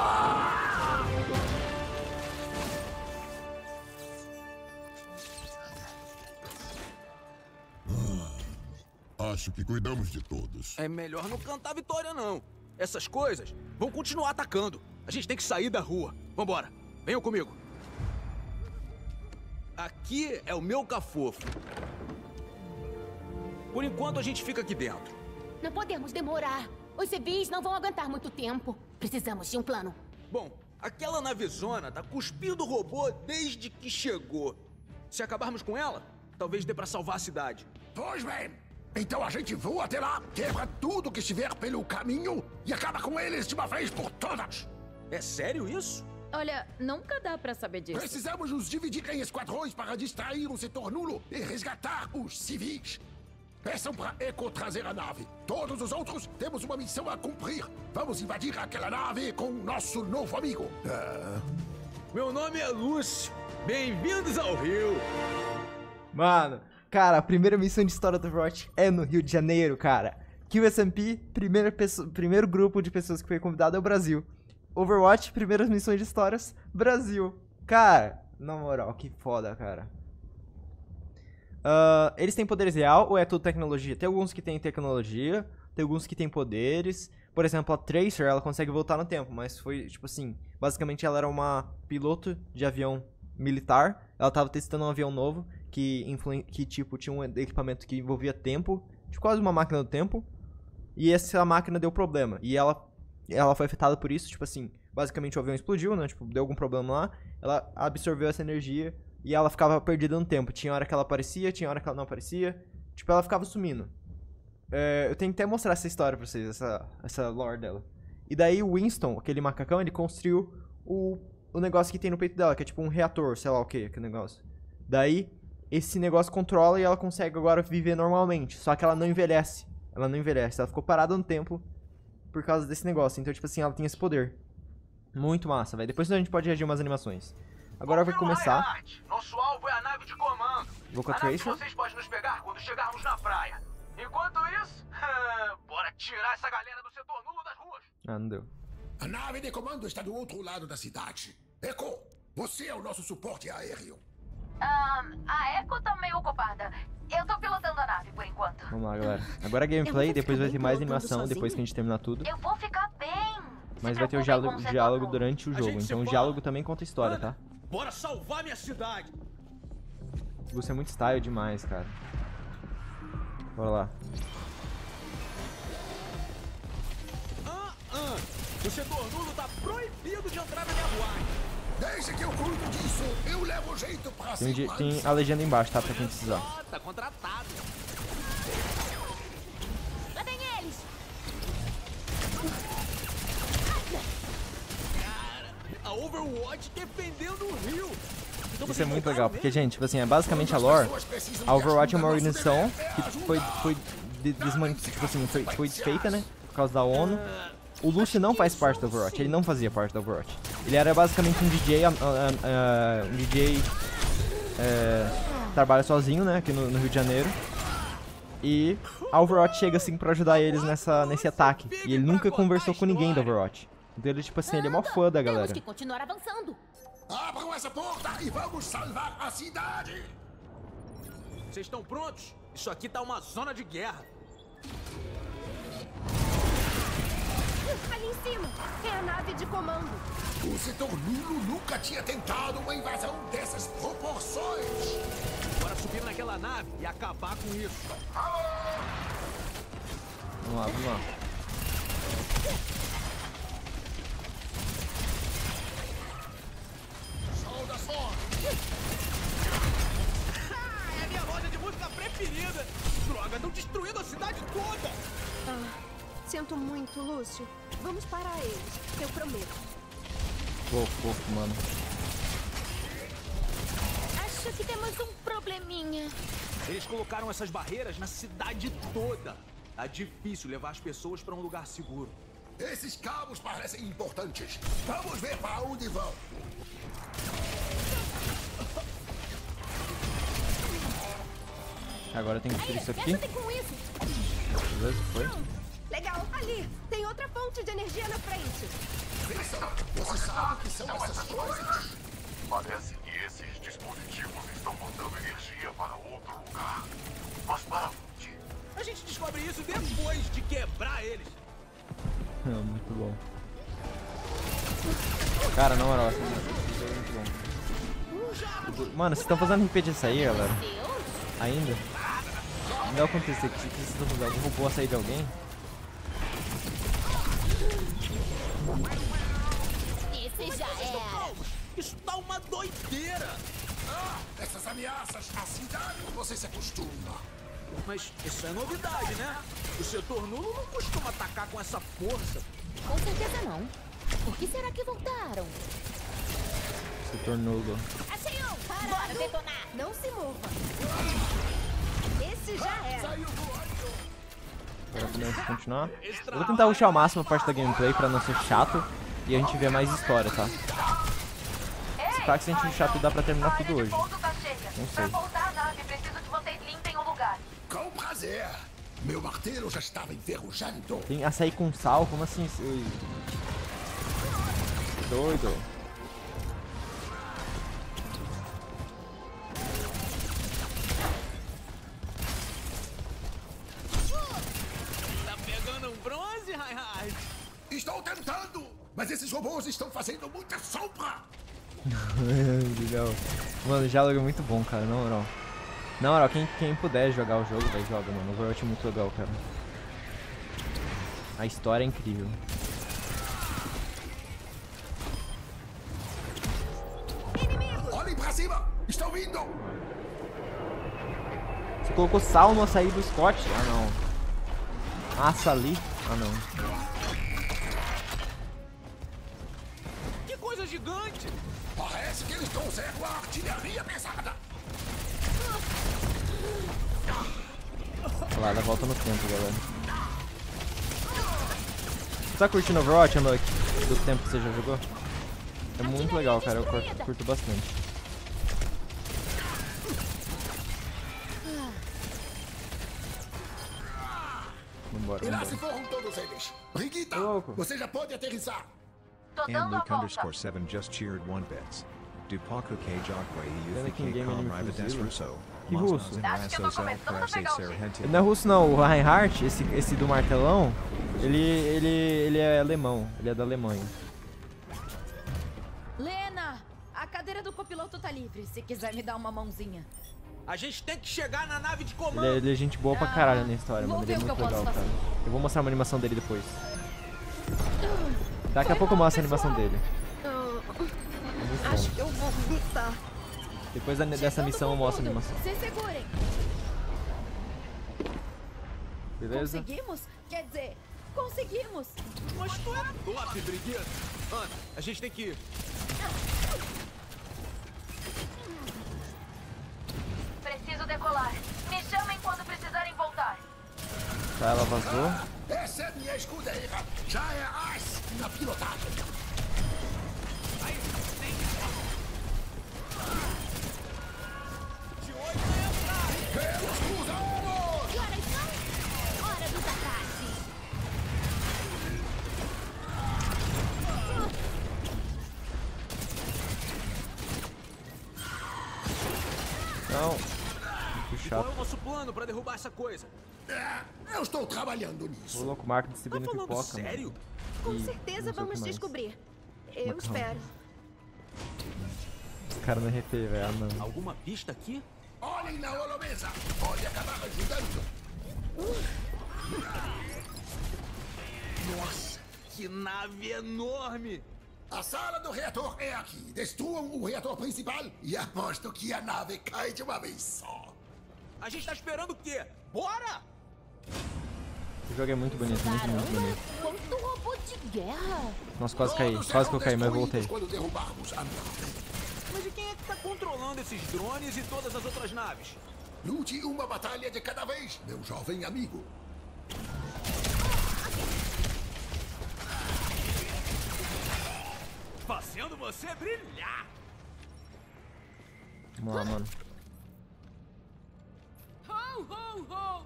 Acho que cuidamos de todos. É melhor não cantar vitória, não. Essas coisas vão continuar atacando. A gente tem que sair da rua. Vambora, venham comigo. Aqui é o meu cafofo. Por enquanto, a gente fica aqui dentro. Não podemos demorar. Os civis não vão aguentar muito tempo. Precisamos de um plano. Bom, aquela navezona tá cuspindo robô desde que chegou. Se acabarmos com ela, talvez dê pra salvar a cidade. Pois bem, então a gente voa até lá, quebra tudo que estiver pelo caminho e acaba com eles de uma vez por todas. É sério isso? Olha, nunca dá pra saber disso. Precisamos nos dividir em esquadrões para distrair o setor nulo e resgatar os civis. Peçam pra Echo trazer a nave. Todos os outros temos uma missão a cumprir. Vamos invadir aquela nave com nosso novo amigo. Meu nome é Lúcio. Bem-vindos ao Rio. Mano, cara, a primeira missão de história do Overwatch é no Rio de Janeiro, cara. QSMP, primeiro grupo de pessoas que foi convidado é o Brasil. Overwatch, primeiras missões de histórias, Brasil. Cara, na moral, que foda, cara. Eles têm poderes real ou é tudo tecnologia? Tem alguns que têm tecnologia, tem alguns que têm poderes. Por exemplo, a Tracer, ela consegue voltar no tempo, mas foi, tipo assim, basicamente ela era uma piloto de avião militar. Ela tava testando um avião novo que tipo, tinha um equipamento que envolvia tempo, tipo, quase uma máquina do tempo. E essa máquina deu problema, e ela foi afetada por isso, tipo assim, basicamente o avião explodiu, né, tipo, deu algum problema lá. Ela absorveu essa energia e ela ficava perdida no tempo. Tinha hora que ela aparecia, tinha hora que ela não aparecia. Tipo, ela ficava sumindo. Eu tenho que até mostrar essa história pra vocês, essa lore dela. E daí o Winston, aquele macacão, ele construiu o negócio que tem no peito dela, que é tipo um reator, sei lá o que, aquele negócio. Daí, esse negócio controla e ela consegue agora viver normalmente. Só que ela não envelhece. Ela não envelhece. Ela ficou parada no tempo por causa desse negócio. Então, tipo assim, ela tem esse poder. Muito massa, velho. Depois a gente pode reagir umas animações. Agora vai começar. Nosso alvo é a nave de comando. Vou com a A nave de Tracer. vocês pode nos pegar quando chegarmos na praia. Enquanto isso, bora tirar essa galera do setor nulo das ruas. Ah, não deu. A nave de comando está do outro lado da cidade. Echo, Você é o nosso suporte aéreo. A Echo tá meio ocupada. Eu tô pilotando a nave por enquanto. Vamos lá, galera. Agora é gameplay, depois vai ter mais animação, depois que a gente terminar tudo. Eu vou ficar bem. Mas vai ter o diálogo durante o jogo, então o diálogo também conta história, tá? Bora salvar minha cidade! Você é muito style demais, cara. Bora lá. O setor nulo tá proibido de entrar na minha boate. Desde que eu cuido disso, eu levo jeito pra Tem a legenda embaixo, tá? Pra quem precisar. Tá contratado. Lá vem eles! A Overwatch defendendo o Rio. Isso é muito legal, porque, gente, tipo assim, é basicamente a lore. A Overwatch é uma organização que foi desfeita, né? Por causa da ONU. O Lucio não faz parte da Overwatch, ele não fazia parte da Overwatch. Ele era basicamente um DJ, trabalha sozinho, né, aqui no Rio de Janeiro. E a Overwatch chega assim pra ajudar eles nesse ataque. E ele nunca conversou com ninguém da Overwatch. Então ele, tipo assim, ele é mó fã da galera. Temos que continuar avançando. Abram essa porta e vamos salvar a cidade! Vocês estão prontos? Isso aqui tá uma zona de guerra. Ali em cima, é a nave de comando. O setor nulo nunca tinha tentado uma invasão dessas proporções! Bora subir naquela nave e acabar com isso. Vamos lá, vamos lá. É a minha loja de música preferida. Droga, estão destruindo a cidade toda. Sinto muito, Lúcio. Vamos parar eles, eu prometo. Fofo, mano. Acho que temos um probleminha. Eles colocaram essas barreiras na cidade toda. Tá difícil levar as pessoas pra um lugar seguro. Esses cabos parecem importantes. Vamos ver para onde vão. Agora tem que tirar isso aqui. Com isso. Beleza, foi. Legal, ali. Tem outra fonte de energia na frente. Você sabe o que são essas coisas? Parece que esses dispositivos estão mandando energia para outro lugar. Mas para onde? A gente descobre isso depois de quebrar eles. Muito bom. Cara, na moral, essa jogo é muito bom. Mano, vocês estão fazendo RP disso aí, galera? Ainda? Não vai acontecer. O que vocês estão fazendo? Algum robô a sair de alguém? Esse já é. Isso tá uma doideira. Essas ameaças à cidade você se acostuma. Mas isso é novidade, né? O setor nulo não costuma atacar com essa força. Com certeza não. Por que será que voltaram? Setor nulo. Achei um! Bora detonar! Não se mova. Esse já era. Agora podemos continuar. Eu vou tentar rushar ao máximo a parte da gameplay pra não ser chato e a gente ver mais história, tá? Se pá que se a gente rushar tudo dá pra terminar tudo hoje. Não sei. Com prazer. Meu martelo já estava enferrujando. Tem açaí com sal? Como assim? Ui. Doido. Tá pegando um bronze, Reinhardt? Estou tentando, mas esses robôs estão fazendo muita sombra. Legal. Mano, o diálogo é muito bom, cara, na moral. Na moral, quem puder jogar o jogo, vai joga, mano. O Overwatch é muito legal, cara. A história é incrível. Olhem pra cima! Estão vindo! Você colocou sal no açaí do Scott? Ah, não. Massa ali? Ah, não. Que coisa gigante! Parece que eles trouxeram a artilharia pesada. Olha lá, ela volta no tempo, galera. Você tá curtindo Overwatch, Unlucky? Do tempo que você já jogou? É muito legal, cara. Eu curto bastante. Vambora, E lá vambora. se foram todos eles. Brigitta, Ô, louco. você já pode aterrissar. And Luke_7 just cheered 1 bits. Dupaku K Jokwe Anakin Yufi K Game Anime Comrade Des Fuzila. Russo. Que russo? Acho que eu tô começando a pegar o jeito. Ele não é russo não, o Reinhardt, esse do martelão, ele é alemão, ele é da Alemanha. Lena, a cadeira do copiloto tá livre, se quiser me dar uma mãozinha. A gente tem que chegar na nave de comando. Ele é gente boa pra caralho na história, vou mano, ele é ver o muito que eu posso legal, cara. fazer. Eu vou mostrar uma animação dele depois. Daqui a pouco eu mostro a animação dele. Muito Acho bom. que eu vou vomitar. Depois dessa missão eu mostro a animação. Se segurem. Beleza? Conseguimos? Quer dizer, conseguimos. Mas tu é top, brigueiro. Ana, a gente tem que ir. Preciso decolar. Me chamem quando precisarem voltar. Tá, ela vazou. Essa é minha escudeira. Já é as na pilotagem. Pelos cruzados! Que horas são? Hora dos ataques. Não. Que Qual é o chato. nosso plano pra derrubar essa coisa? Eu estou trabalhando nisso. O louco Marco distribuindo Tá falando pipoca, sério? mano. Com E certeza não sei o que vamos mais. descobrir. Eu Macarrão. espero. Esse cara não é refém, velho. Ah, não. Alguma pista aqui? Olhem na holomesa. Pode acabar ajudando. Nossa, que nave enorme! A sala do reator é aqui. Destruam o reator principal e aposto que a nave cai de uma vez só. A gente tá esperando o quê? Bora! O jogo é muito bonito, muito Caramba, bonito. quanto robô de guerra. Nossa, quase caí. Todos Quase que eu serão caí, mas eu voltei. destruídos quando derrubarmos a nave. Mas e quem é que tá controlando esses drones e todas as outras naves? Lute uma batalha de cada vez, meu jovem amigo. Fazendo você brilhar! Vamos lá, mano. Ho, ho, ho.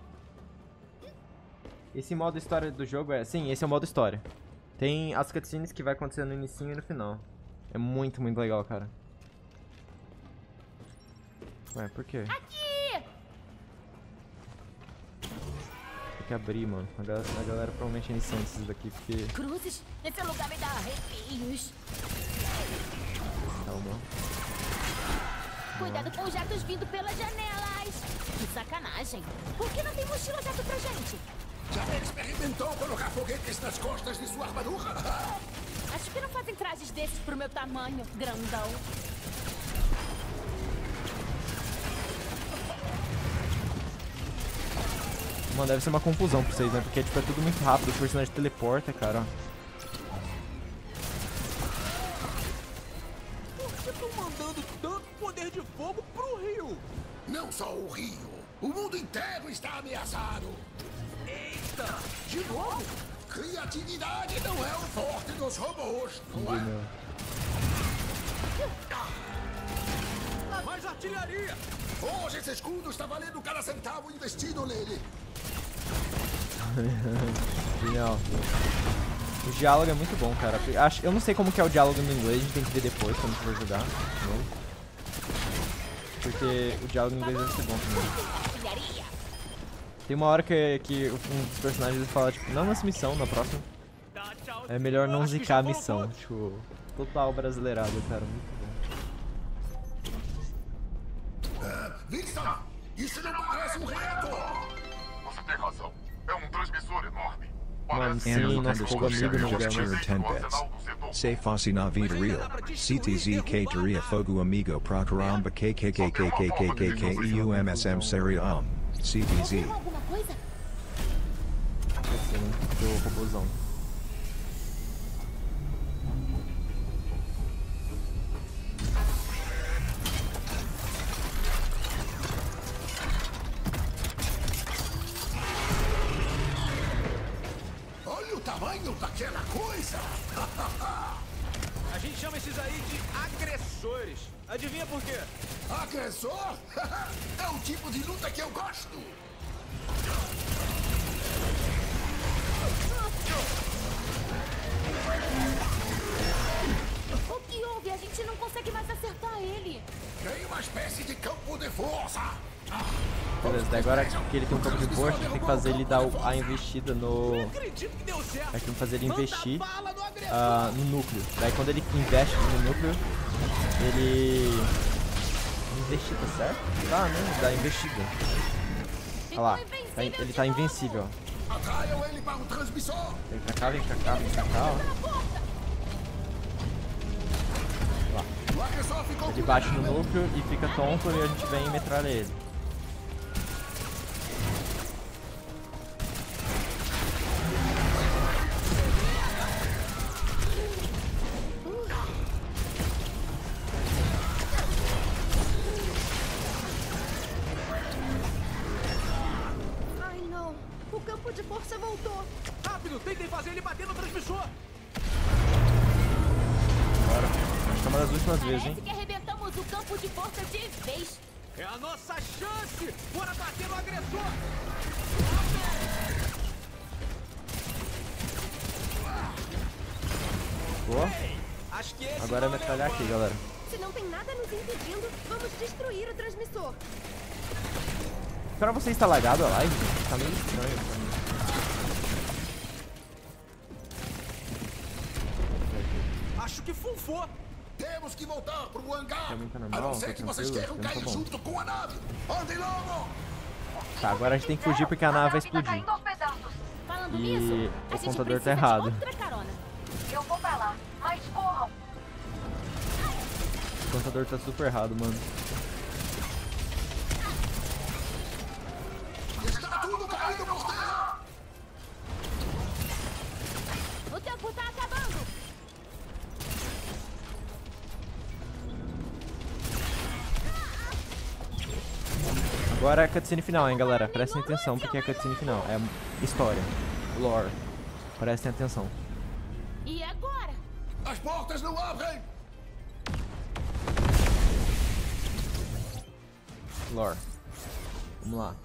Esse modo história do jogo é... Sim, esse é o modo história. Tem as cutscenes que vai acontecer no inicinho e no final. É muito, muito legal, cara. Ué, por quê? Aqui! Tem que abrir, mano. A galera provavelmente é iniciante esses daqui, porque... Cruzes, esse lugar me dá arrepios. Calma. Cuidado com os jatos vindo pelas janelas. Que sacanagem. Por que não tem mochila jato pra gente? Já experimentou colocar foguetes nas costas de sua armadura? Acho que não fazem trajes desses pro meu tamanho, grandão. Mano, deve ser uma confusão pra vocês, né? Porque tipo, é tudo muito rápido, o personagem teleporta, cara. Por que estão mandando tanto poder de fogo pro rio? Não só o Rio. O mundo inteiro está ameaçado. Eita! De novo? Criatividade não é o forte dos robôs, não é? Meu. Mais artilharia! Hoje esse escudo está valendo cada centavo investido nele. Genial. O diálogo é muito bom, cara. Eu não sei como que é o diálogo no inglês, a gente tem que ver depois quando for jogar. Né? Porque o diálogo em inglês deve ser bom também. Tem uma hora que um dos personagens fala, tipo, não nessa missão, na próxima. É melhor não zicar a missão. Tipo, total brasileirado, cara. Muito bom. Winston, isso não parece um reator. Você tem razão. É um transmissor enorme. Mano, sim, Andrew nosso povo underscore amigo Sarah no just lugar, cheered 10 bits. Say Fosse na vida real. CTZ K Teria Fogo Amigo Procuramba KKKKKKKKEUMSM Serium. CTZ. Alguma coisa? Esse, né? Do robôzão. Olha o tamanho daquela coisa. A gente chama esses aí de agressores. Adivinha por quê? Agressor? É o tipo de luta que eu gosto. O que houve? A gente não consegue mais acertar ele. Tem uma espécie de campo de força. Beleza, agora que ele tem um campo de força, a gente tem que fazer ele dar a investida no... A gente tem que fazer ele investir no núcleo. Daí quando ele investe no núcleo, ele... Investida, certo? Tá, né? Dá investida. Olha lá, ele tá invencível. Atraiam ele para o transmissor. Vem pra cá, vem pra cá, vem pra cá, ó. Ele bate no núcleo e fica tonto e a gente vem e metralha ele. Ai, não. O campo de força voltou. Rápido, tentem fazer ele bater no transmissor. Bora. Acho que é uma das últimas vezes, hein? Parece que arrebentamos o campo de força de vez. É a nossa chance! Bora bater no agressor! Boa. Acho que esse Agora é metralhar aqui, galera. Se não tem nada nos impedindo, vamos destruir o transmissor. Pra você estar lagado a live, tá meio estranho pra mim. Acho que funfou. Temos que voltar pro hangar. Pra mim tá A normal, não tá ser que vocês tranquilo, queiram tá cair bom. junto com a nave. Andem logo. Tá, agora a gente tem que fugir porque a nave vai explodir. Falando E nisso, a o gente contador precisa tá errado. de outra carona. Eu vou pra lá, mas corram. O contador tá super errado, mano. Está tudo caindo por terra. O tempo tá acabando. Agora é a cutscene final, hein, galera. Prestem atenção porque é a cutscene final. É história. Lore. Prestem atenção. E agora? As portas não abrem. Lore. Vamos lá.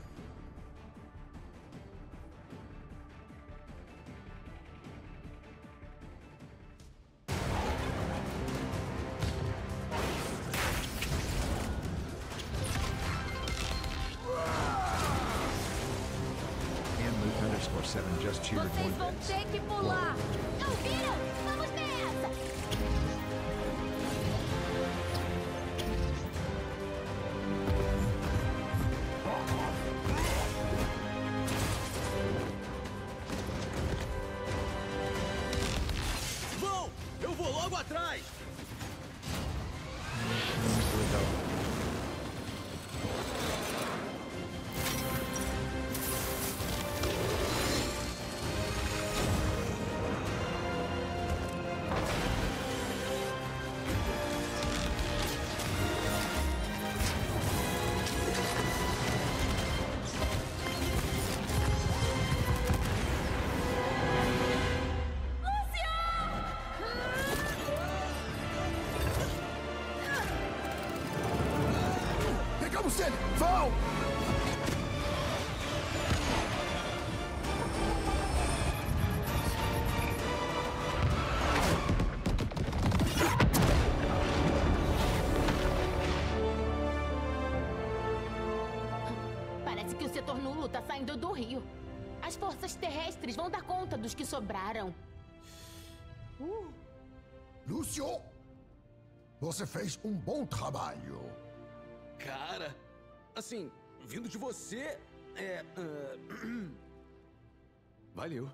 _7 just cheered Vocês one vão bit. ter que pular. Ouviram? Vamos nessa. Vão! Eu vou logo atrás! Muito legal. Pegamos ele. Vão. Parece que o setor nulo tá saindo do rio. As forças terrestres vão dar conta dos que sobraram. Lúcio, você fez um bom trabalho. Cara, assim, vindo de você, valeu.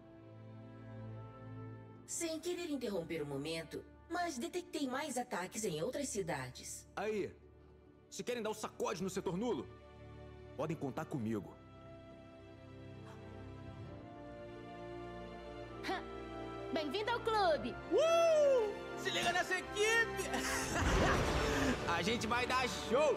Sem querer interromper o momento, mas detectei mais ataques em outras cidades. Aí, se querem dar o sacode no setor nulo, podem contar comigo. Bem-vindo ao clube. Se liga nessa equipe! A gente vai dar show!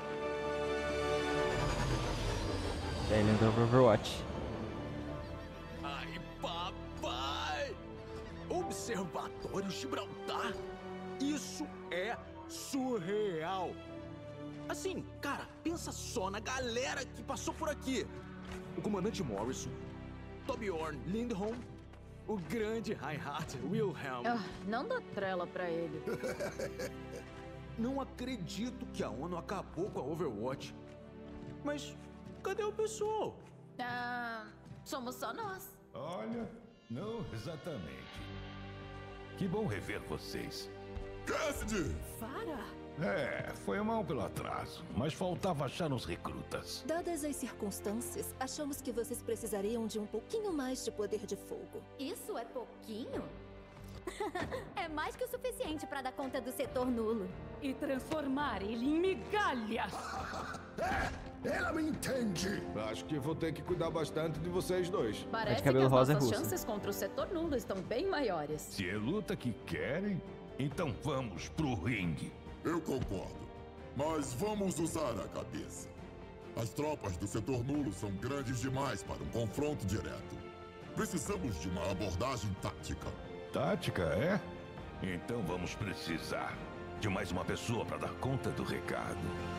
E aí ele entrou pro Overwatch. Ai, papai! Observatório Gibraltar? Isso é surreal! Assim, cara, pensa só na galera que passou por aqui. O comandante Morrison, Torbjorn Lindholm, O grande Reinhard Wilhelm. Não dá trela pra ele. Não acredito que a ONU acabou com a Overwatch. Mas cadê o pessoal? Somos só nós. Olha, não exatamente. Que bom rever vocês. Cassidy! Farah? Foi mal pelo atraso, mas faltava achar os recrutas. Dadas as circunstâncias, achamos que vocês precisariam de um pouquinho mais de poder de fogo. Isso é pouquinho? É mais que o suficiente para dar conta do setor nulo. E transformar ele em migalhas. Ela me entende. Acho que vou ter que cuidar bastante de vocês dois. Parece que as nossas chances contra o setor nulo estão bem maiores. Se é luta que querem, então vamos pro ringue. Eu concordo, mas vamos usar a cabeça. As tropas do setor nulo são grandes demais para um confronto direto. Precisamos de uma abordagem tática. Tática, é? Então vamos precisar de mais uma pessoa para dar conta do recado.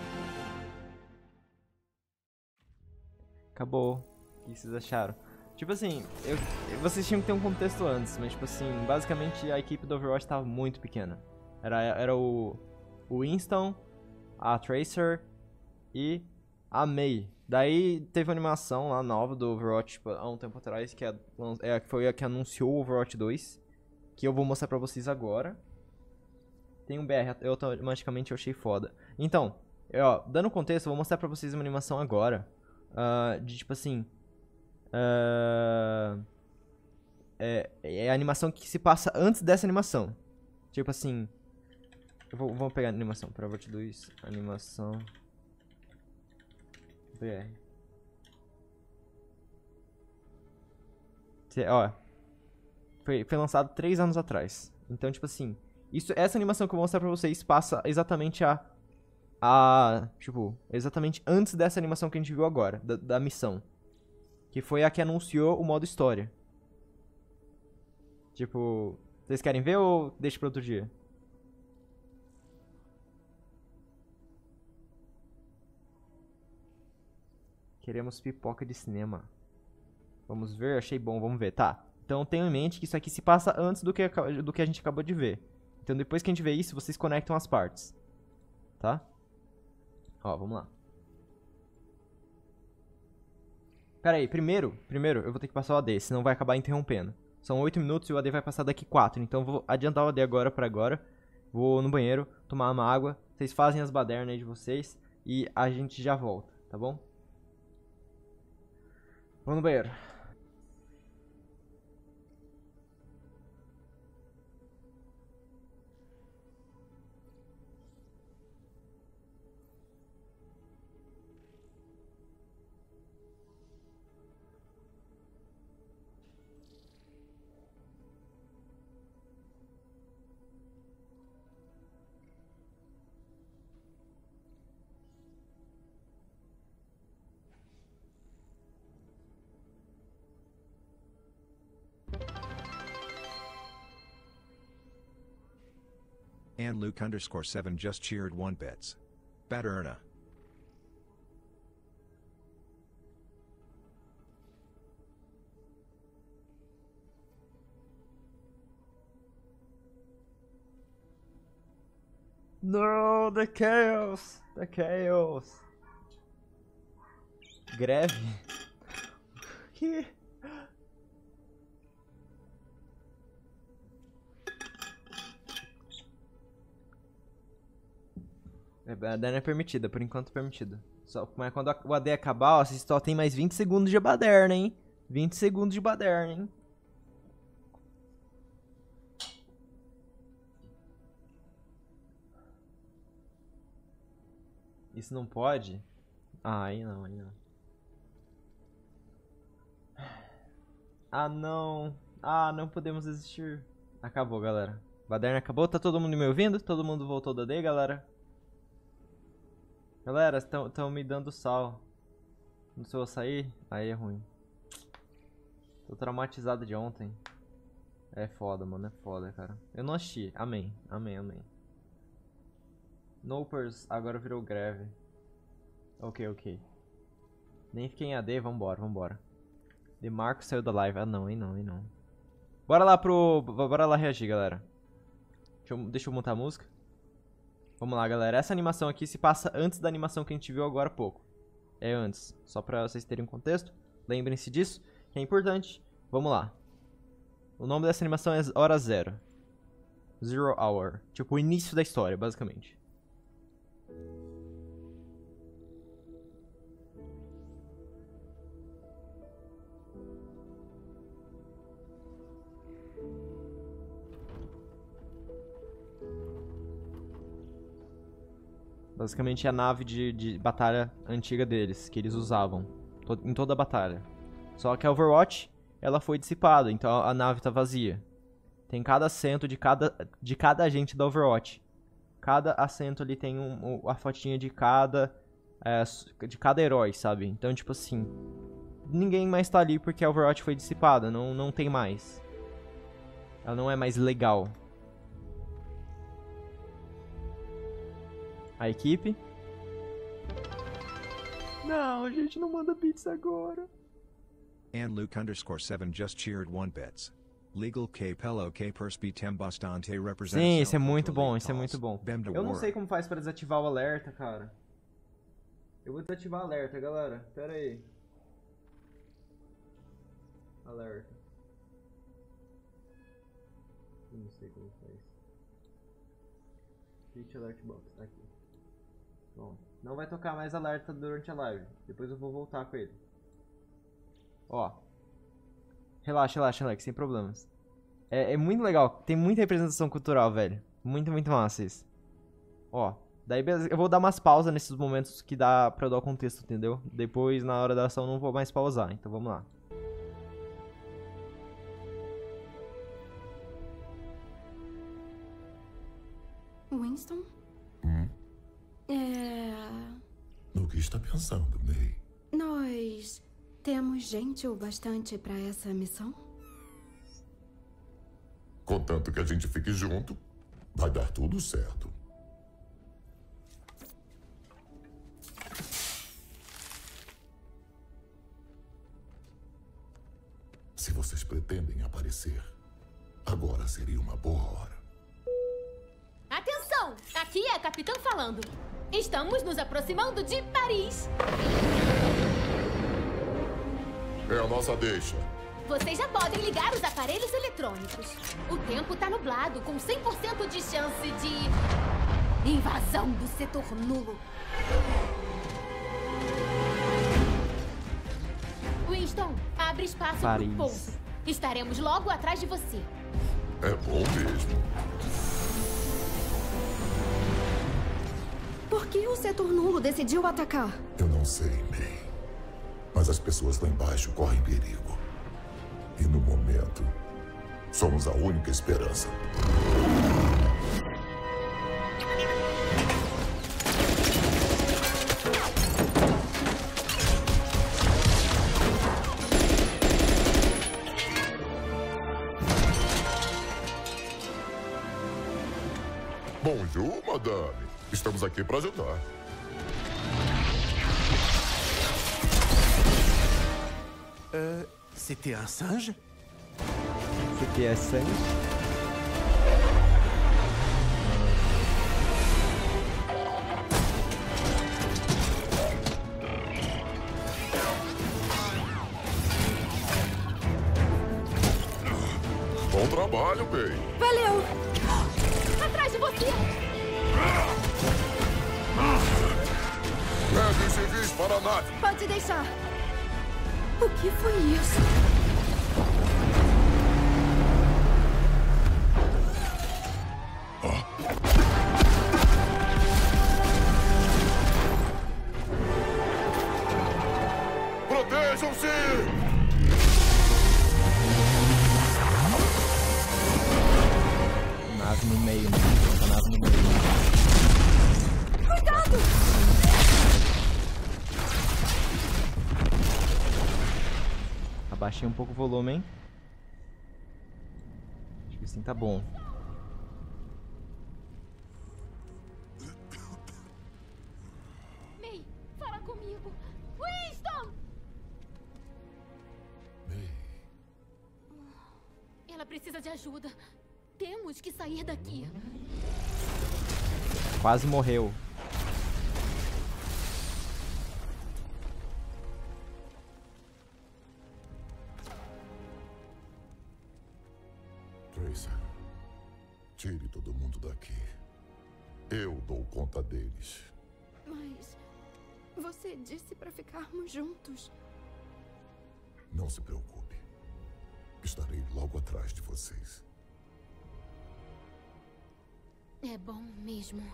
Acabou. O que vocês acharam? Tipo assim, vocês tinham que ter um contexto antes, mas tipo assim, basicamente a equipe do Overwatch estava muito pequena. Era o Winston, a Tracer e a Mei. Daí teve uma animação lá nova do Overwatch tipo, há um tempo atrás, que foi a que anunciou o Overwatch 2, que eu vou mostrar pra vocês agora. Tem um BR, eu automaticamente achei foda. Então, dando contexto, eu vou mostrar pra vocês uma animação agora, de tipo assim... É a animação que se passa antes dessa animação. Tipo assim... Vamos pegar a animação, para Overwatch 2, animação... BR. Foi lançado 3 anos atrás. Então, tipo assim, essa animação que eu vou mostrar pra vocês passa exatamente tipo, exatamente antes dessa animação que a gente viu agora, da missão. Que foi a que anunciou o modo história. Tipo, vocês querem ver ou deixa pra outro dia? Queremos pipoca de cinema. Vamos ver? Achei bom, vamos ver. Tá. Então tenham em mente que isso aqui se passa antes do que a gente acabou de ver. Então depois que a gente vê isso, vocês conectam as partes. Tá? Ó, vamos lá. Pera aí, primeiro eu vou ter que passar o AD, senão vai acabar interrompendo. São 8 minutos e o AD vai passar daqui 4. Então eu vou adiantar o AD agora pra agora. Vou no banheiro, tomar uma água. Vocês fazem as badernas aí de vocês e a gente já volta, tá bom? Vamos no banheiro. And Luke_7 just cheered 1 bits. Baderna. No, the chaos! The chaos! Greve? Que? A baderna é permitida, por enquanto permitida. Mas quando o AD acabar, ó, vocês só tem mais 20 segundos de baderna, hein? 20 segundos de baderna, hein? Isso não pode? Ah, aí não, aí não. Ah, não. Ah, não podemos desistir. Acabou, galera. Baderna acabou. Tá todo mundo me ouvindo? Todo mundo voltou da AD, galera? Galera, estão me dando sal. Não sei se eu sair. Aí é ruim. Tô traumatizado de ontem. É foda, mano. É foda, cara. Eu não assisti. Amém. Amém, amém. Nopers agora virou greve. Ok, ok. Nem fiquei em AD. Vambora, vambora. DeMarco saiu da live. Ah, não, hein, não, hein, não. Bora lá reagir, galera. Deixa eu montar a música. Vamos lá, galera. Essa animação aqui se passa antes da animação que a gente viu agora há pouco. É antes. Só pra vocês terem um contexto. Lembrem-se disso, que é importante. Vamos lá. O nome dessa animação é Hora Zero. Zero Hour. Tipo, o início da história, basicamente. Basicamente é a nave de batalha antiga deles, que eles usavam em toda a batalha. Só que a Overwatch, ela foi dissipada, então a nave tá vazia. Tem cada assento de cada agente da Overwatch. Cada assento ali tem a fotinha de cada herói, sabe? Então, tipo assim, ninguém mais tá ali porque a Overwatch foi dissipada, não tem mais. Ela não é mais legal. A equipe. Não, a gente não manda bits agora. And Luke_7 just cheered 1 bits. Legal K Pelo K Perspetem bastante representa. Sim, isso é muito bom, isso é muito bom. Eu não sei como faz pra desativar o alerta, cara. Eu vou desativar o alerta, galera. Pera aí. Alerta. Não sei como faz. Switch Alert Box, tá aqui. Bom, não vai tocar mais alerta durante a live. Depois eu vou voltar com ele. Ó. Relaxa, Alex, sem problemas. É muito legal. Tem muita representação cultural, velho. Muito massa isso. Ó. Daí eu vou dar umas pausas nesses momentos que dá pra eu dar o contexto, entendeu? Depois, na hora da ação, não vou mais pausar. Então vamos lá. Winston? No que está pensando, May? Nós temos gente o bastante pra essa missão? Contanto que a gente fique junto, vai dar tudo certo. Se vocês pretendem aparecer, agora seria uma boa hora. Atenção! Aqui é a Capitã falando. Estamos nos aproximando de Paris. É a nossa deixa. Vocês já podem ligar os aparelhos eletrônicos. O tempo tá nublado, com 100% de chance de... invasão do setor nulo. Winston, abre espaço pro pouso. Estaremos logo atrás de você. É bom mesmo. Por que o setor nulo decidiu atacar? Eu não sei, May. Mas as pessoas lá embaixo correm perigo. E no momento, somos a única esperança. Bonjour, madame. Estamos aqui para ajudar. C'était un singe? C'était un singe? Bom trabalho, May. Valeu! Atrás de você! Leve os civis para a nave. Pode deixar. O que foi isso? Protejam-se! Nave no meio, mano. Nave no meio. Cuidado! Abaixei um pouco o volume, hein? Acho que assim tá bom. May, fala comigo. Winston! May. Ela precisa de ajuda. Temos que sair daqui. Quase morreu. Tracer, tire todo mundo daqui. Eu dou conta deles. Mas você disse pra ficarmos juntos. Não se preocupe. Estarei logo atrás de vocês. É bom mesmo.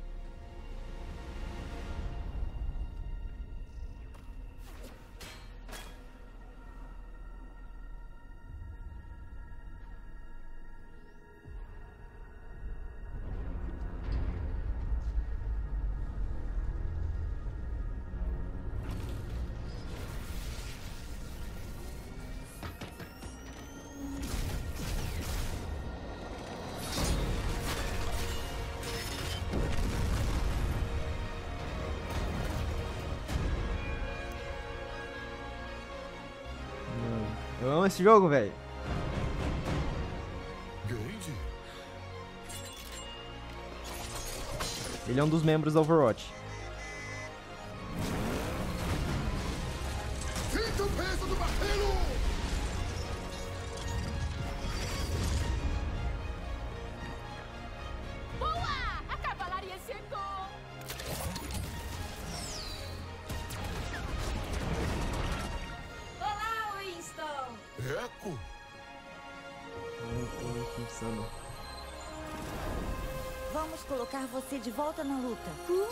Eu amo esse jogo, velho. Ele é um dos membros da Overwatch. Sinta o peso do martelo! Boa! A cavalaria chegou! Olá, Winston! Echo? Vamos colocar você de volta na luta.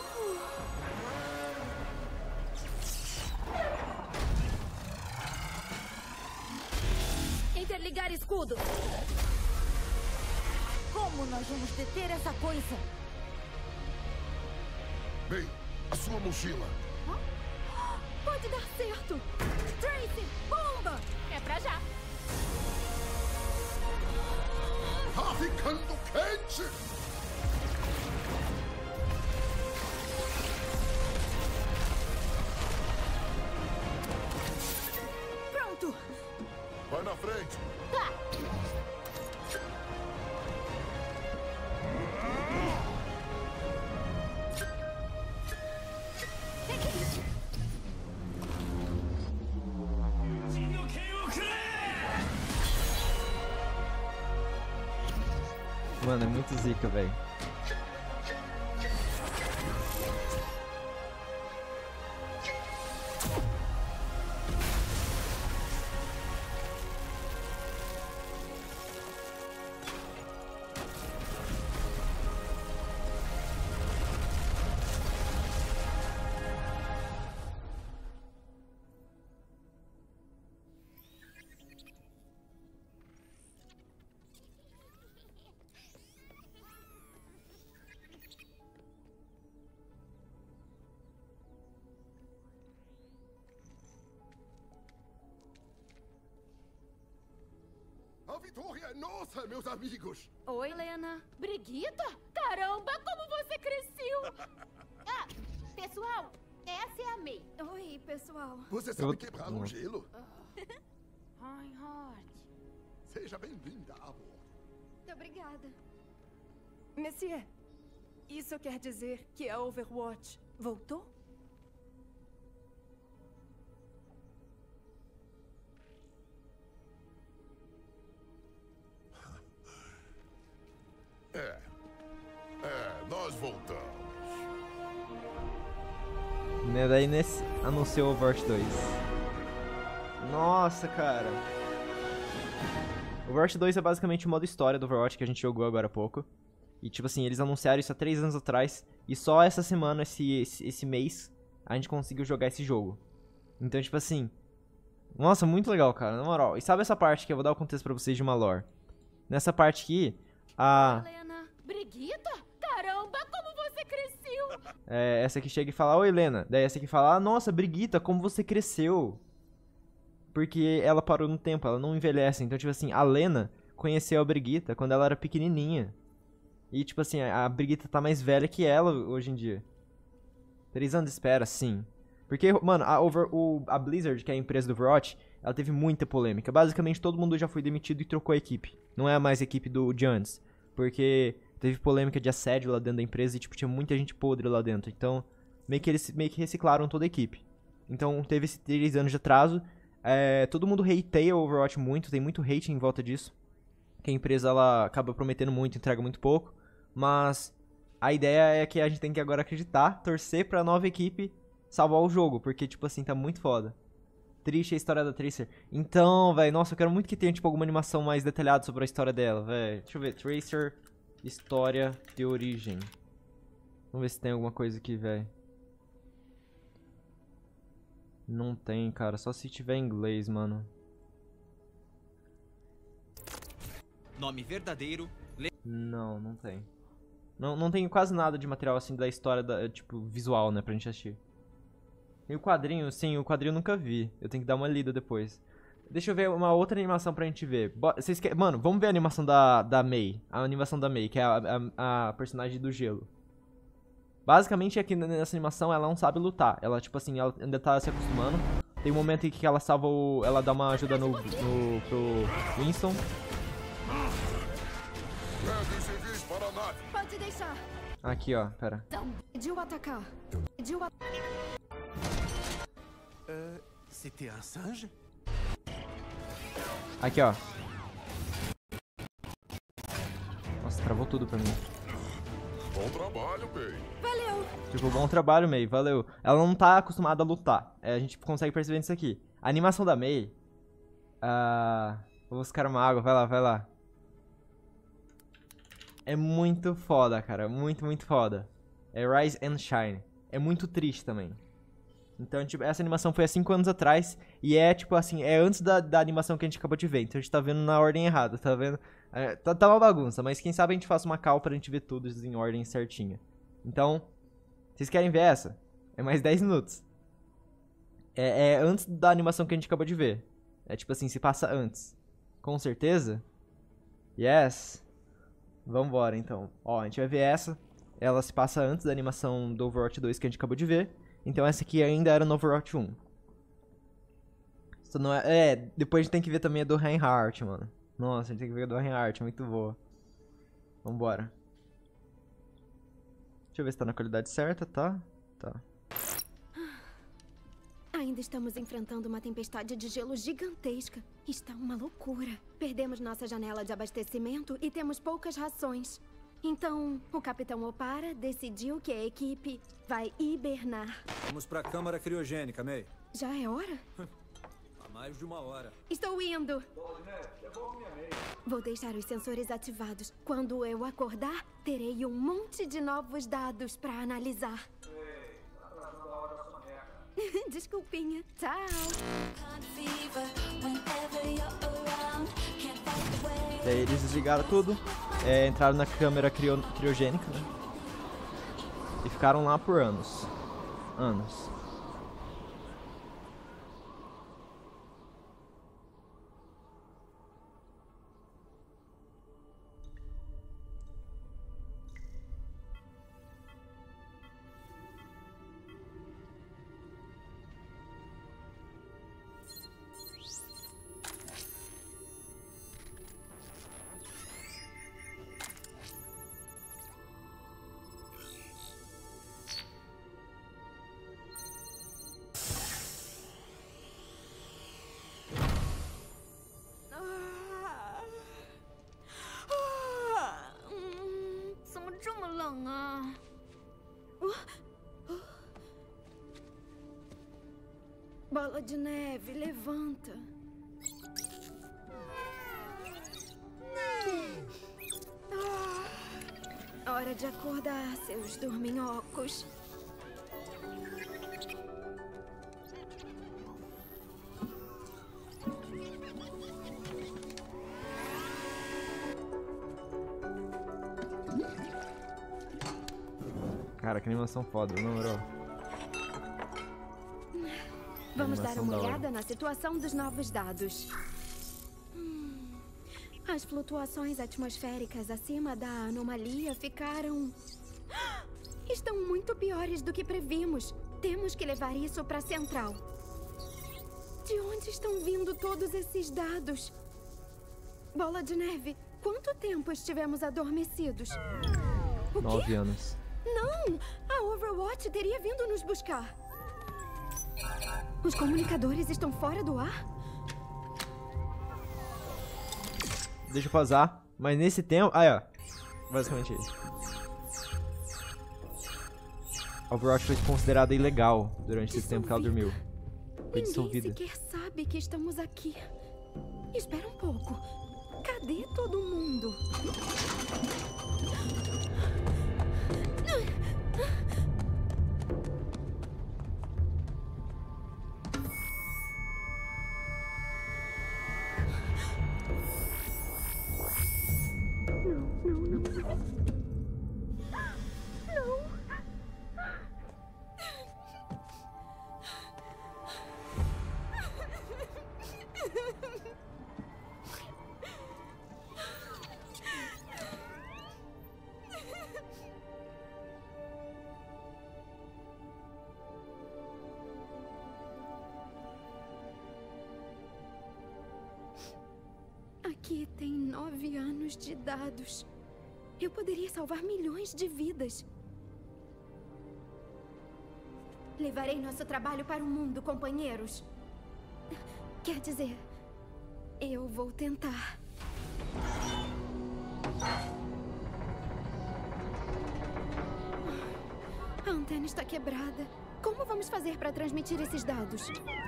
Interligar escudo. Como nós vamos deter essa coisa? Bem, a sua mochila. Pode dar certo. Tracy, bomba! É pra já. Tá ficando quente! Pronto! Vai na frente. Tá. Mano, é muito zica, velho. A vitória é nossa, meus amigos! Oi, Lena. Brigitta? Caramba, como você cresceu! Ah, pessoal, essa é a May. Oi, pessoal. Você sabe quebrar o gelo? Reinhardt. Seja bem-vinda, amor. Muito obrigada. Monsieur, isso quer dizer que a Overwatch voltou? Nós voltamos. Né, daí nesse anunciou o Overwatch 2. Nossa, cara. O Overwatch 2 é basicamente o modo história do Overwatch que a gente jogou agora há pouco. E tipo assim, eles anunciaram isso há 3 anos atrás. E só essa semana, esse mês, a gente conseguiu jogar esse jogo. Então tipo assim... Nossa, muito legal, cara, na moral. E sabe essa parte que eu vou dar o contexto pra vocês de uma lore? Nessa parte aqui, a... Helena, Brigitta? Caramba, como você cresceu! essa aqui chega e fala, oi, Helena. Daí essa aqui fala, ah, nossa, Brigitta, como você cresceu. Porque ela parou no tempo, ela não envelhece. Então, tipo assim, a Lena conheceu a Brigitta quando ela era pequenininha. E, tipo assim, a Brigitta tá mais velha que ela hoje em dia. 3 anos de espera, sim. Porque, mano, a Blizzard, que é a empresa do Overwatch, ela teve muita polêmica. Basicamente, todo mundo já foi demitido e trocou a equipe. Não é mais a equipe de antes. Porque teve polêmica de assédio lá dentro da empresa e, tipo, tinha muita gente podre lá dentro. Então, eles meio que reciclaram toda a equipe. Então, teve esses 3 anos de atraso. Todo mundo hateia o Overwatch muito, tem muito hate em volta disso. Que a empresa, ela acaba prometendo muito, entrega muito pouco. Mas a ideia é que a gente tem que agora acreditar, torcer pra nova equipe salvar o jogo. Porque, tipo assim, tá muito foda. Triste a história da Tracer. Então, velho, nossa, eu quero muito que tenha, tipo, alguma animação mais detalhada sobre a história dela, velho. Deixa eu ver, Tracer, história de origem. Vamos ver se tem alguma coisa aqui, velho. Não tem, cara, só se tiver em inglês, mano. Nome verdadeiro. Não tem. Não tem quase nada de material, assim, da história, tipo, visual, né, pra gente assistir. E o quadrinho, sim, o quadrinho eu nunca vi. Eu tenho que dar uma lida depois. Deixa eu ver uma outra animação pra gente ver. Mano, vamos ver a animação da Mei. A animação da Mei, que é a personagem do gelo. Basicamente, aqui nessa animação, ela não sabe lutar. Ela, tipo assim, ela ainda tá se acostumando. Tem um momento em que ela salva ela dá uma ajuda pro Winston. Pode deixar. Aqui, ó, pera. Pediu atacar. Pediu C'était un singe? Aqui, ó. Nossa, travou tudo pra mim. Bom trabalho, Mei. Valeu. Tipo, bom trabalho, Mei, valeu. Ela não tá acostumada a lutar. A gente consegue perceber isso aqui. A animação da Mei... vou buscar uma água, vai lá. É muito foda, cara. Muito, muito foda. É Rise and Shine. É muito triste também. Então, tipo, essa animação foi há 5 anos atrás. E é, tipo assim, é antes da animação que a gente acabou de ver. Então a gente tá vendo na ordem errada, tá vendo? Tá uma bagunça, mas quem sabe a gente faça uma call pra gente ver tudo em ordem certinha. Então, vocês querem ver essa? É mais 10 minutos. É antes da animação que a gente acabou de ver. É tipo assim, se passa antes. Com certeza? Yes. Vambora, então. Ó, a gente vai ver essa. Ela se passa antes da animação do Overwatch 2 que a gente acabou de ver. Então essa aqui ainda era no Overwatch 1. Isso não depois a gente tem que ver também a do Reinhardt, mano. Nossa, a gente tem que ver a do Reinhardt, muito boa. Vambora. Deixa eu ver se tá na qualidade certa, tá? Tá. Ainda estamos enfrentando uma tempestade de gelo gigantesca. Está uma loucura. Perdemos nossa janela de abastecimento e temos poucas rações. Então, o Capitão Opara decidiu que a equipe vai hibernar. Vamos pra câmara criogênica, Mei. Já é hora? Há mais de 1 hora. Estou indo. Vou deixar os sensores ativados. Quando eu acordar, terei um monte de novos dados pra analisar. Desculpinha. Tchau. E aí eles desligaram tudo, entraram na câmera criogênica, né? E ficaram lá por anos. Bola de neve, levanta. Hora de acordar, seus dorminhocos. Cara, que animação foda, não, bro? Vamos dar uma olhada na situação dos novos dados. As flutuações atmosféricas acima da anomalia ficaram... Estão muito piores do que previmos. Temos que levar isso para a central. De onde estão vindo todos esses dados? Bola de Neve, quanto tempo estivemos adormecidos? O 9 quê? anos. Não! A Overwatch teria vindo nos buscar. Os comunicadores estão fora do ar? Deixa eu pausar. Mas nesse tempo... Ah, é. Basicamente isso. A Overwatch foi considerada ilegal durante esse tempo que ela dormiu. Foi dissolvida. Ninguém sequer sabe que estamos aqui. Espera um pouco. Cadê todo mundo? Aqui tem 9 anos de dados. Eu poderia salvar milhões de vidas. Levarei nosso trabalho para o mundo, companheiros. Quer dizer, eu vou tentar. A antena está quebrada. Como vamos fazer para transmitir esses dados?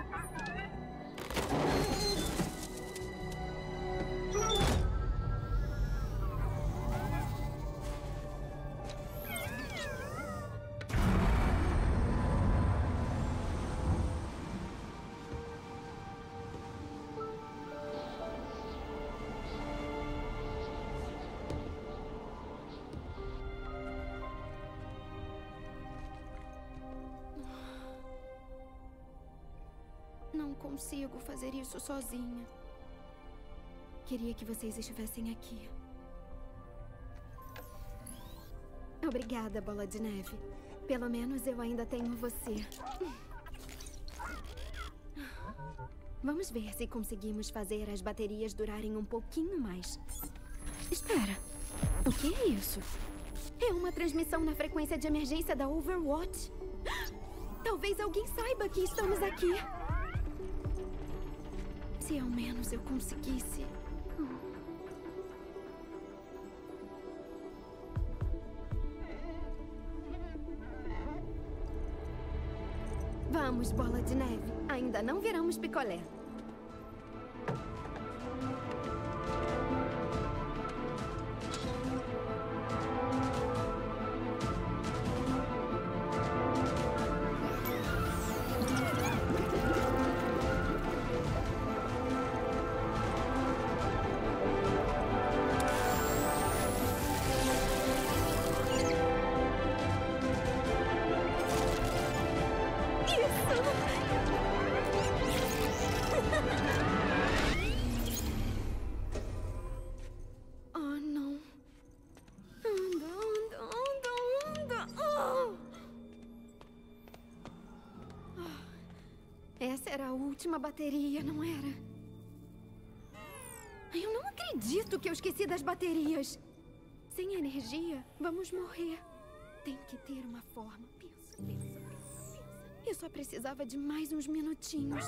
Não consigo fazer isso sozinha. Queria que vocês estivessem aqui. Obrigada, Bola de Neve. Pelo menos eu ainda tenho você. Vamos ver se conseguimos fazer as baterias durarem um pouquinho mais. Espera. O que é isso? É uma transmissão na frequência de emergência da Overwatch. Talvez alguém saiba que estamos aqui. Se ao menos eu conseguisse. Vamos, Bola de Neve. Ainda não viramos picolé. Essa era a última bateria, não era? Eu não acredito que eu esqueci das baterias. Sem energia, vamos morrer. Tem que ter uma forma. Pensa, pensa, pensa, pensa. Eu só precisava de mais uns minutinhos.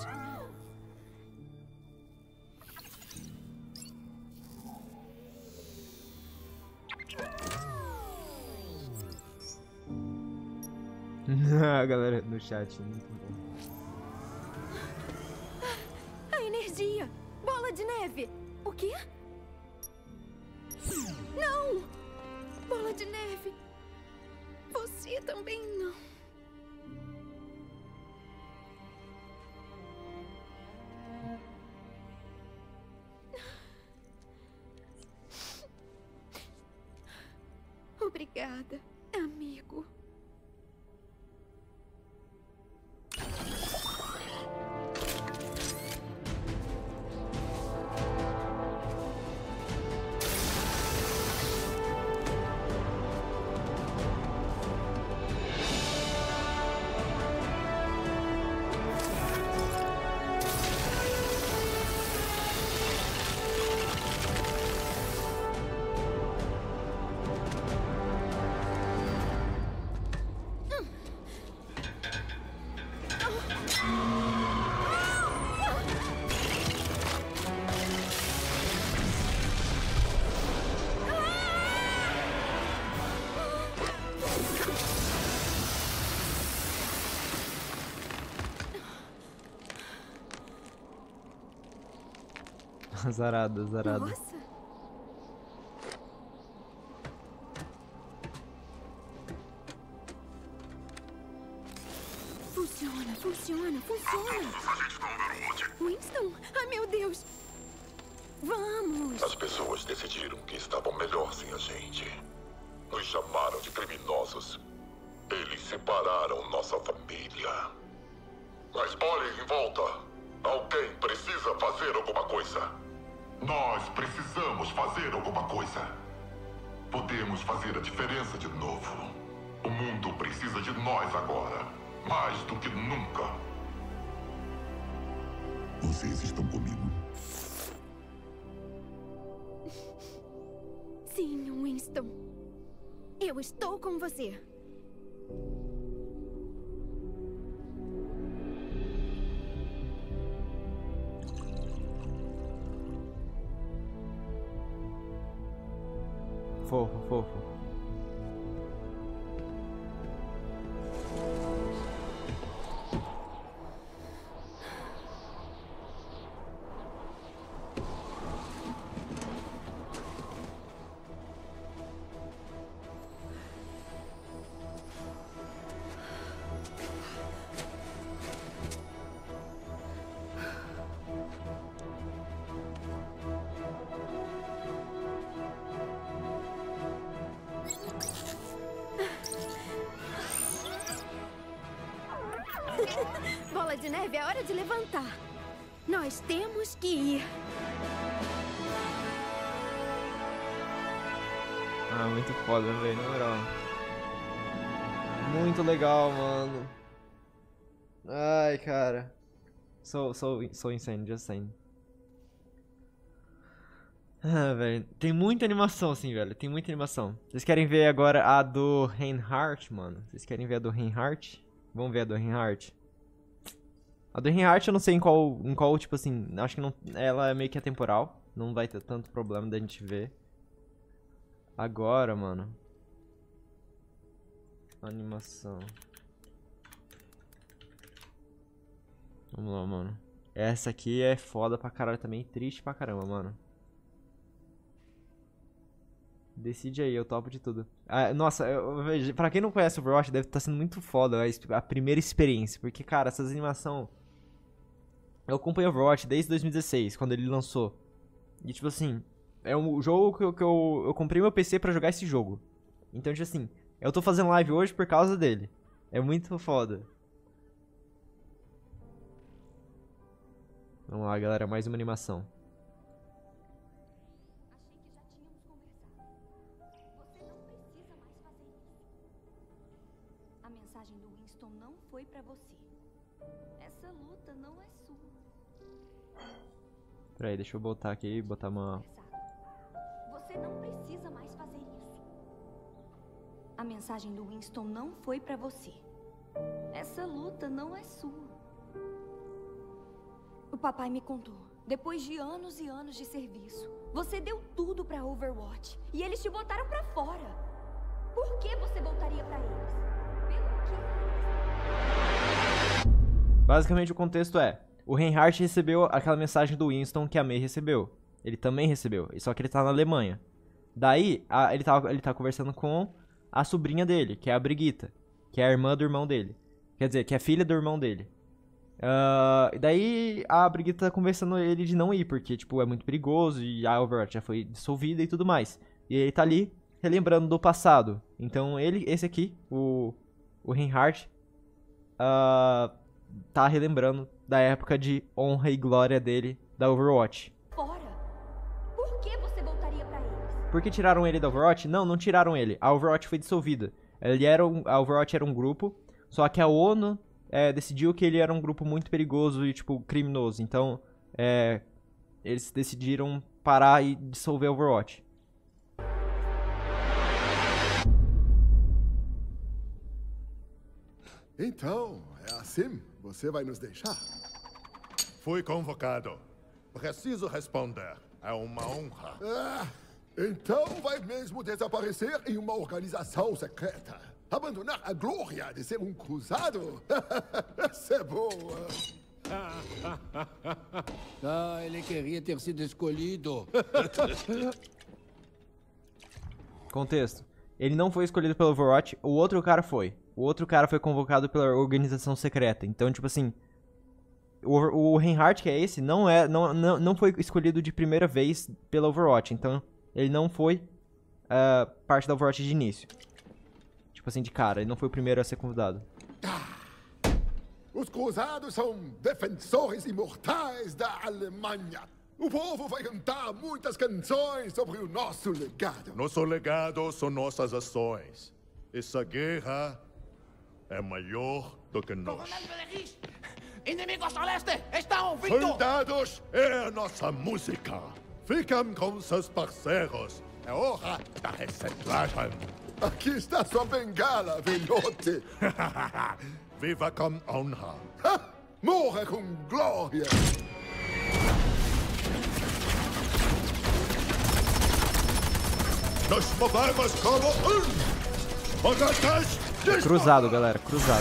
A galera no chat, muito bom. A energia! Bola de Neve! O quê? Não! Bola de Neve! Você também não. Obrigada, amigo. Azarado, azarado. Nossa. Funciona. Winston, ai meu Deus. Vamos. As pessoas decidiram que estavam melhor sem a gente. Nos chamaram de criminosos. Eles separaram nossa família. Mas olhem em volta. Alguém precisa fazer alguma coisa. Nós precisamos fazer alguma coisa. Podemos fazer a diferença de novo. O mundo precisa de nós agora. Mais do que nunca. Vocês estão comigo? Sim, Winston. Eu estou com você. Fofo. Bola de neve, é hora de levantar. Nós temos que ir. Ah, muito foda, velho, na moral. Muito legal, mano. Ai, cara. So insane, just saying. Ah, velho. Tem muita animação, assim, velho. Tem muita animação. Vocês querem ver agora a do Reinhardt, mano? Vocês querem ver a do Reinhardt? Vamos ver a do Reinhardt. A do Reinhardt eu não sei em qual, tipo assim, acho que não, ela é meio que atemporal. Não vai ter tanto problema da gente ver. Agora, mano. Animação. Vamos lá, mano. Essa aqui é foda pra caralho também. Triste pra caramba, mano. Decide aí, eu topo de tudo. Ah, nossa, pra quem não conhece o Overwatch, deve estar sendo muito foda a primeira experiência. Porque, cara, essas animações... Eu acompanho o Overwatch desde 2016, quando ele lançou. E, tipo assim, é um jogo que eu comprei meu PC pra jogar esse jogo. Então, tipo assim, eu tô fazendo live hoje por causa dele. É muito foda. Vamos lá, galera, mais uma animação. A mensagem do Winston não foi pra você. Essa luta não é sua. Peraí, deixa eu botar aqui e botar uma... Você não precisa mais fazer isso. A mensagem do Winston não foi pra você. Essa luta não é sua. O papai me contou. Depois de anos e anos de serviço, você deu tudo pra Overwatch. E eles te botaram pra fora. Por que você voltaria pra eles? Pelo quê? Basicamente o contexto é... O Reinhardt recebeu aquela mensagem do Winston que a May recebeu. Ele também recebeu, só que ele tá na Alemanha. Daí, ele tá conversando com a sobrinha dele, que é a Brigitte, que é a irmã do irmão dele. Quer dizer, que é filha do irmão dele. E daí, a Brigitte tá conversando ele de não ir, porque, tipo, é muito perigoso e a Overwatch já foi dissolvida e tudo mais. E ele tá ali, relembrando do passado. Então, esse aqui, o Reinhardt, tá relembrando da época de honra e glória dele da Overwatch. Fora. Por que você voltaria pra eles? Por que tiraram ele da Overwatch? Não tiraram ele. A Overwatch foi dissolvida. A Overwatch era um grupo, só que a ONU decidiu que ele era um grupo muito perigoso e, tipo, criminoso. Então, eles decidiram parar e dissolver a Overwatch. Então, é assim? Você vai nos deixar? Fui convocado. Preciso responder. É uma honra. Então vai mesmo desaparecer em uma organização secreta. Abandonar a glória de ser um cruzado? Essa é boa. Ah, ele queria ter sido escolhido. Contexto. Ele não foi escolhido pelo Overwatch, o outro cara foi. O outro cara foi convocado pela organização secreta. Então, tipo assim, o Reinhardt, que é esse, não foi escolhido de primeira vez pela Overwatch. Então, ele não foi parte da Overwatch de início. Tipo assim, de cara, ele não foi o primeiro a ser convidado. Os cruzados são defensores imortais da Alemanha. O povo vai cantar muitas canções sobre o nosso legado. Nosso legado são nossas ações. Essa guerra é maior do que nós. Inimigos ao leste! Estão vindo! Soldados, é a nossa música. Ficam com seus parceiros. É hora da reciclagem. Aqui está sua bengala, velhote. Viva com honra. Morra com glória. Nos movemos como Cruzado, galera, cruzado.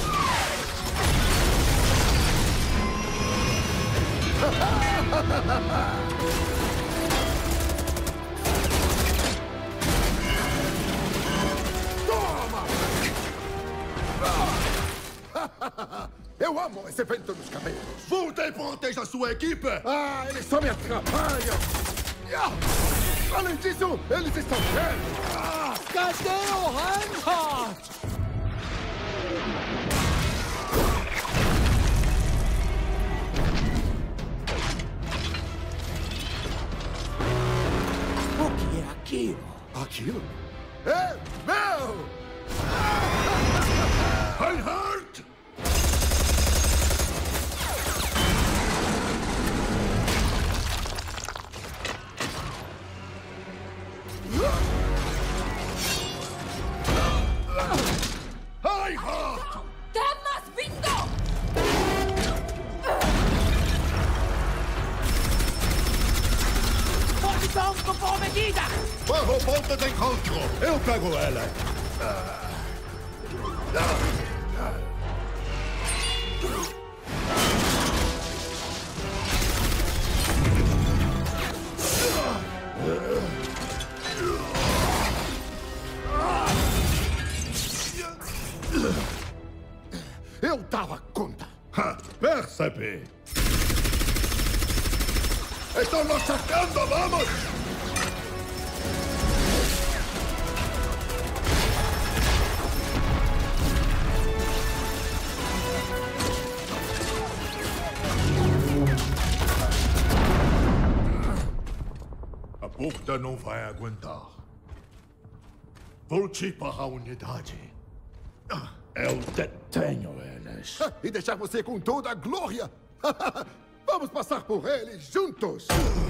Eu amo esse vento nos cabelos. Volte e proteja sua equipe. Ah, eles só me atrapalham. Além disso, eles estão velhos. Cadê o Reinhardt? O que é aquilo? Aquilo? É meu! Reinhardt! Temas vindo! Posição comprometida! Barro ponta de encontro! Eu pego ela! Eu dava conta. Percebi. Estão nos cercando, vamos! A porta não vai aguentar. Volte para a unidade. Eu detenho eles. E deixar você com toda a glória. Vamos passar por eles juntos.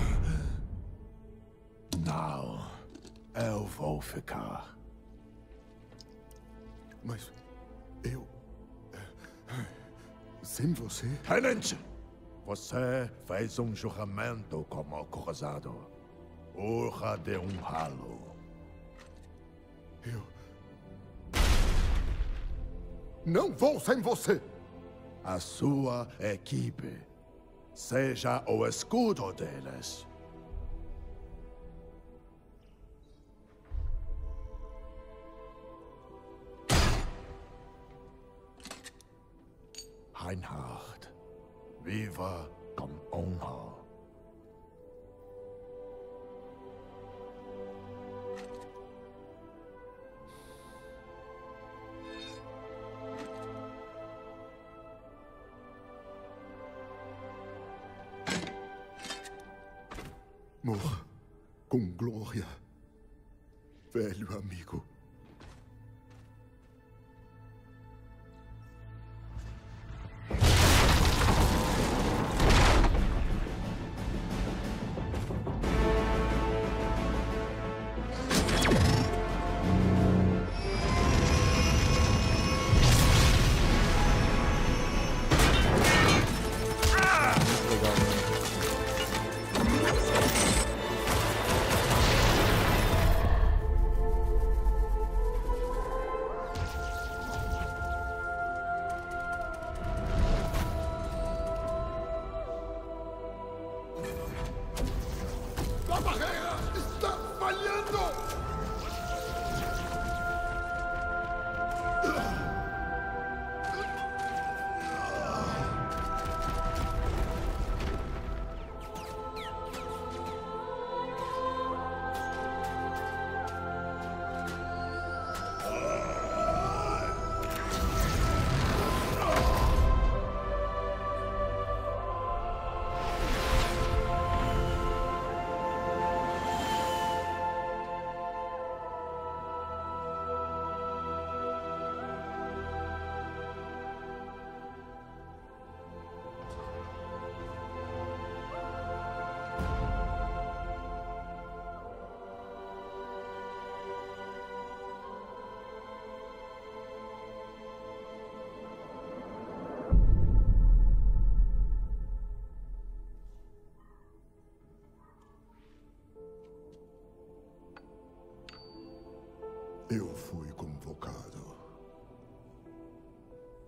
Não. Eu vou ficar. Mas eu... sem você... Tenente! Você fez um juramento como cruzado. Hora de honrá-lo. Eu... não vou sem você! A sua equipe. Seja o escudo deles. Reinhardt, viva com honra. Morra com glória, velho amigo.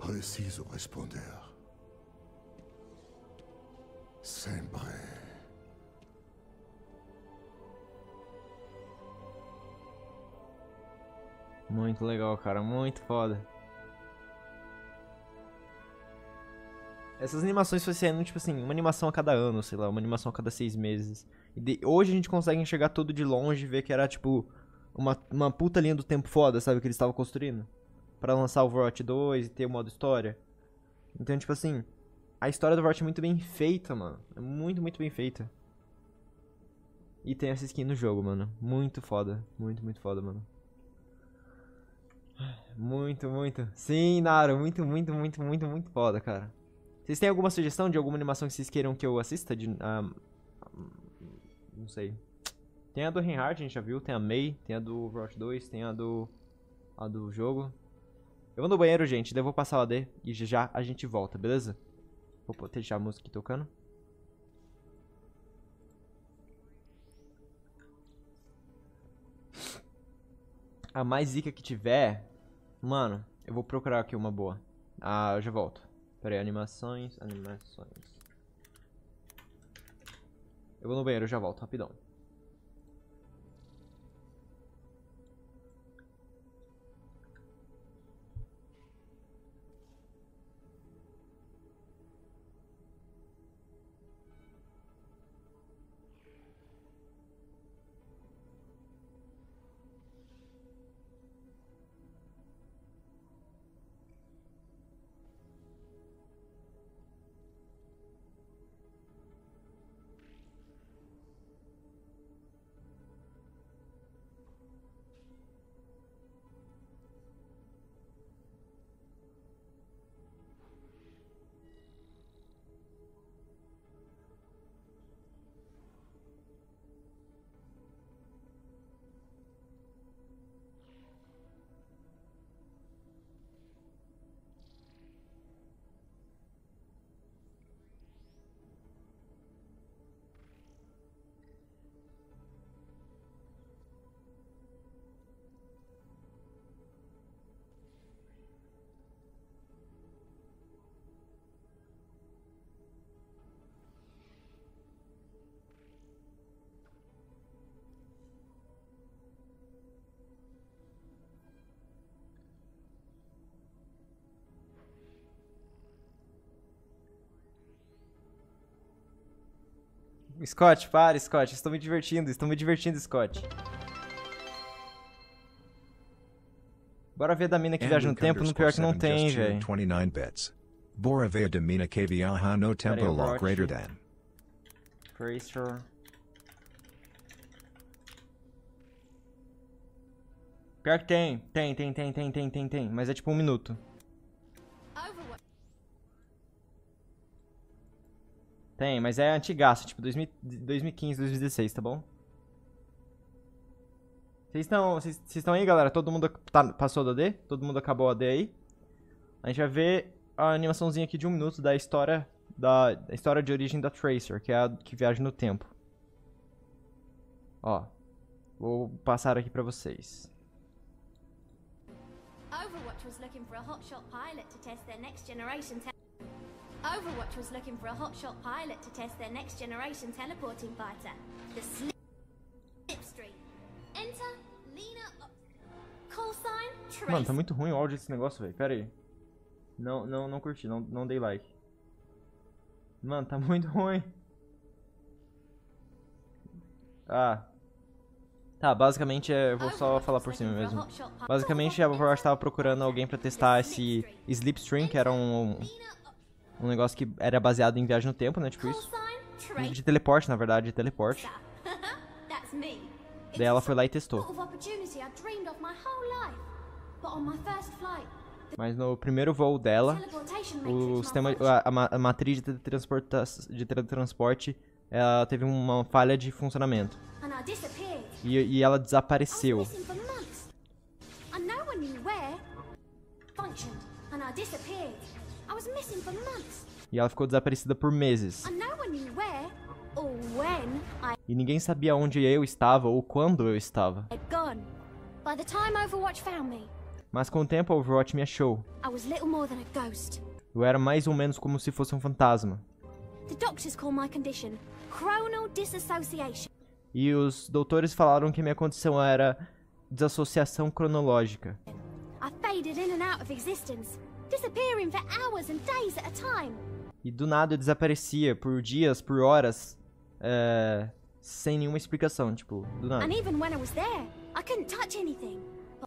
Preciso responder. Sempre. Muito legal, cara. Muito foda. Essas animações foi sendo, tipo assim, uma animação a cada ano, sei lá, uma animação a cada 6 meses. E hoje a gente consegue enxergar tudo de longe e ver que era, tipo, uma puta linha do tempo foda, sabe, que eles estavam construindo. Pra lançar o Overwatch 2 e ter o modo história. Então, tipo assim, a história do Overwatch é muito bem feita, mano. É muito, muito bem feita. E tem essa skin no jogo, mano. Muito foda. Muito, muito foda, mano. Muito, muito. Sim, Naro. Muito, muito, muito, muito, muito foda, cara. Vocês têm alguma sugestão de alguma animação que vocês queiram que eu assista? Não sei. Tem a do Reinhardt, a gente já viu. Tem a Mei. Tem a do Overwatch 2. Tem a do jogo. Eu vou no banheiro, gente. Daí eu vou passar o AD. E já a gente volta, beleza? Vou deixar a música aqui tocando. A mais zica que tiver... Mano, eu vou procurar aqui uma boa. Ah, eu já volto. Pera aí, animações. Eu vou no banheiro, eu já volto, rapidão. Scott, para, Scott. Estou me divertindo, Scott. Bora ver da mina que viaja no tempo, no pior que não tem, velho. 29 bits. Bora ver da mina que viaja no tempo log greater than. Tracer. Pior que tem. Tem. Mas é tipo 1 minuto. Tem, mas é antigaço, tipo 2015, 2016, tá bom? Vocês estão aí, galera? Todo mundo passou do AD? Todo mundo acabou o AD aí? A gente vai ver a animaçãozinha aqui de 1 minuto da história de origem da Tracer, que é a que viaja no tempo. Ó, vou passar aqui pra vocês. Overwatch was looking for a hotshot pilot to test their next generation Overwatch was looking for a hotshot pilot to test their next generation teleporting fighter, the Slipstream. Enter Lena. Call sign Trace. Mano, tá muito ruim o áudio desse negócio, velho. Pera aí. Não curti, não dei like. Mano, tá muito ruim. Ah. Tá, basicamente eu vou só falar por cima mesmo. Basicamente a Overwatch tava procurando alguém pra testar esse Slipstream, que era um negócio que era baseado em viagem no tempo, né? Tipo isso. De teleporte, na verdade, de teleporte. Daí ela foi lá e testou. Mas no primeiro voo dela, o sistema, a matriz de teletransporte, ela teve uma falha de funcionamento. E ela desapareceu. E ela ficou desaparecida por meses. E ninguém sabia onde eu estava ou quando eu estava. Mas com o tempo, a Overwatch me achou. I was little more than a ghost. Eu era mais ou menos como se fosse um fantasma. The doctors call my condition chronal disassociation. E os doutores falaram que minha condição era desassociação cronológica. I faded in and out of existence, disappearing for hours and days at a time. E do nada eu desaparecia por dias, por horas, sem nenhuma explicação, tipo, do nada. And even when I was there, I couldn't touch anything.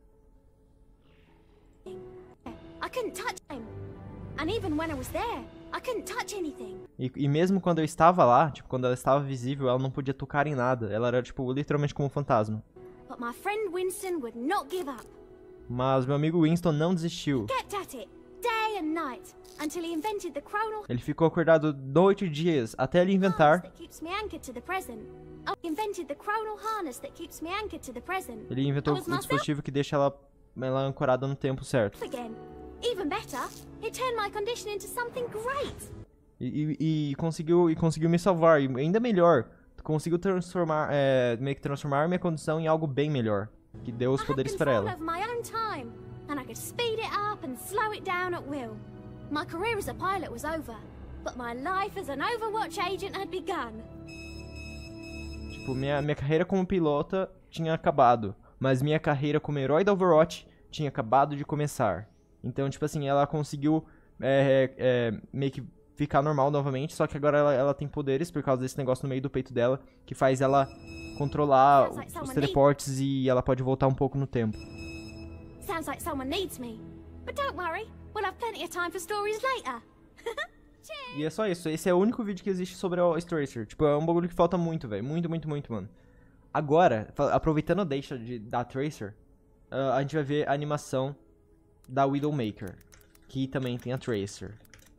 I couldn't touch him. And even when I was there, I couldn't touch anything. E mesmo quando eu estava lá, tipo, quando ela estava visível, ela não podia tocar em nada. Ela era, tipo, literalmente como um fantasma. But my friend Winston would not give up. Mas meu amigo Winston não desistiu. Kept at it, day and night, until he invented the chronal Ele ficou acordado noite e dias até ele inventar. that keeps me anchored to the present. Oh, he invented the chronal harness that keeps me anchored to the present. Ele inventou I was o myself dispositivo que deixa ela ancorada no tempo certo. again. Even better, it turned my condition into something great. E conseguiu me salvar. E ainda melhor, conseguiu meio que transformar minha condição em algo bem melhor. Que deu os poderes para ela. Of my own time, and I could speed it up and slow it down at will. My career as a pilot was over, but my life as an Overwatch agent had begun. Tipo, minha carreira como pilota tinha acabado, mas minha carreira como herói da Overwatch tinha acabado de começar. Então, tipo assim, ela conseguiu meio que ficar normal novamente, só que agora ela tem poderes por causa desse negócio no meio do peito dela, que faz ela controlar os teleportes e ela pode voltar um pouco no tempo. Sounds like someone needs me. But don't worry, we'll have plenty of time for stories later. E é só isso, esse é o único vídeo que existe sobre a Tracer. Tipo, é um bagulho que falta muito, velho. Muito, mano. Agora, aproveitando a deixa da Tracer, a gente vai ver a animação da Widowmaker, que também tem a Tracer.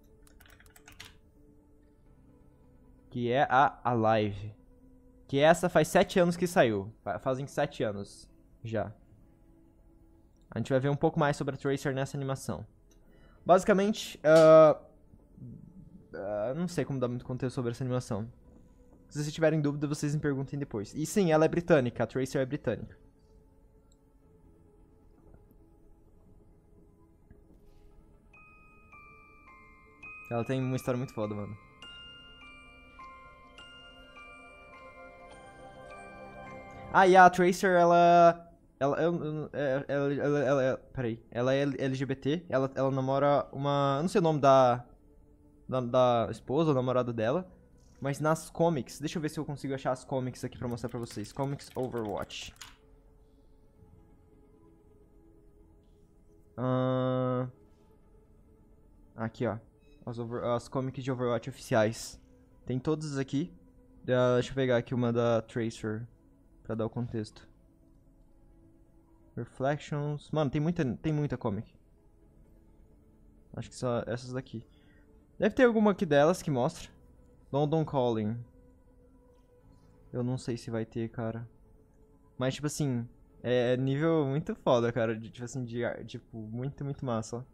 Que é a Alive. Que essa faz 7 anos que saiu. Fazem 7 anos já. A gente vai ver um pouco mais sobre a Tracer nessa animação. Basicamente, não sei como dar muito conteúdo sobre essa animação. Se vocês tiverem dúvida, vocês me perguntem depois. E sim, ela é britânica, a Tracer é britânica. Ela tem uma história muito foda, mano. Ah, e a Tracer, peraí, ela é LGBT, ela namora uma, eu não sei o nome da esposa ou namorada dela, mas nas comics, deixa eu ver se eu consigo achar as comics aqui pra mostrar pra vocês, comics Overwatch. Aqui, ó, as comics de Overwatch oficiais, tem todas aqui, deixa eu pegar aqui uma da Tracer. Pra dar o contexto. Reflections. Mano, tem muita comic. Acho que só essas daqui. Deve ter alguma aqui delas que mostra. London Calling. Eu não sei se vai ter, cara. Mas, tipo assim, é nível muito foda, cara. Tipo assim, tipo, muito massa, ó.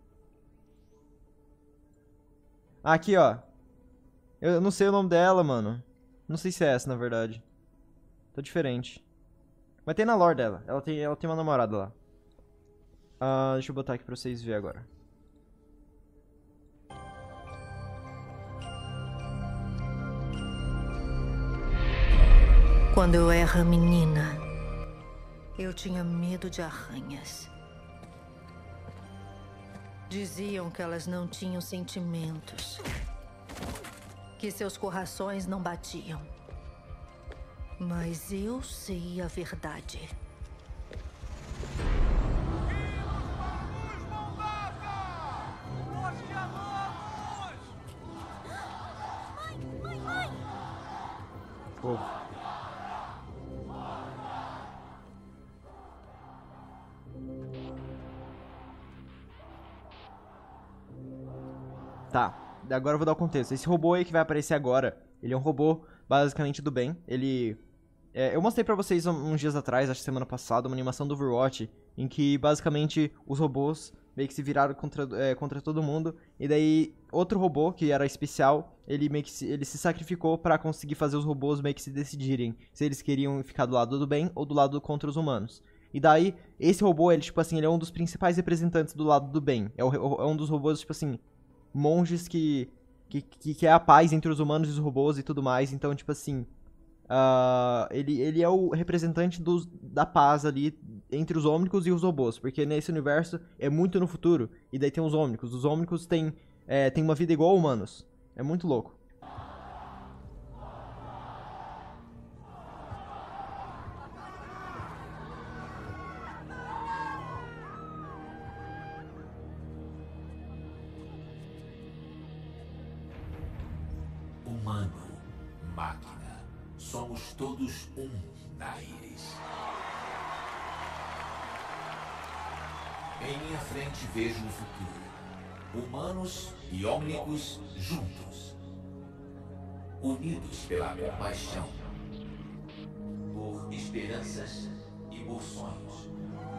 Aqui, ó. Eu não sei o nome dela, mano. Não sei se é essa, na verdade. Tá diferente. Mas tem na lore dela. Ela tem uma namorada lá. Deixa eu botar aqui pra vocês verem agora. Quando eu era menina, eu tinha medo de arranhas. Diziam que elas não tinham sentimentos. Que seus corações não batiam. Mas eu sei a verdade. Mãe! Fogo. Tá, agora eu vou dar o contexto. Esse robô aí que vai aparecer agora, ele é um robô basicamente do bem. Ele... eu mostrei pra vocês uns dias atrás, acho que semana passada, uma animação do Overwatch, em que basicamente os robôs meio que se viraram contra todo mundo. E daí outro robô, que era especial, ele se sacrificou pra conseguir fazer os robôs meio que se decidirem se eles queriam ficar do lado do bem ou do lado contra os humanos. E daí, esse robô, ele, tipo assim, ele é um dos principais representantes do lado do bem. É um dos robôs, tipo assim, monges que é a paz entre os humanos e os robôs e tudo mais. Então, tipo assim, ele é o representante da paz ali entre os Ômnicos e os robôs. Porque nesse universo é muito no futuro. E daí tem os Ômnicos. Os Ômnicos têm uma vida igual a humanos. É muito louco. Humano, máquina, somos todos um na Íris. Em minha frente vejo o futuro. Humanos e Ômnicos juntos. Unidos pela compaixão. Por esperanças e por sonhos.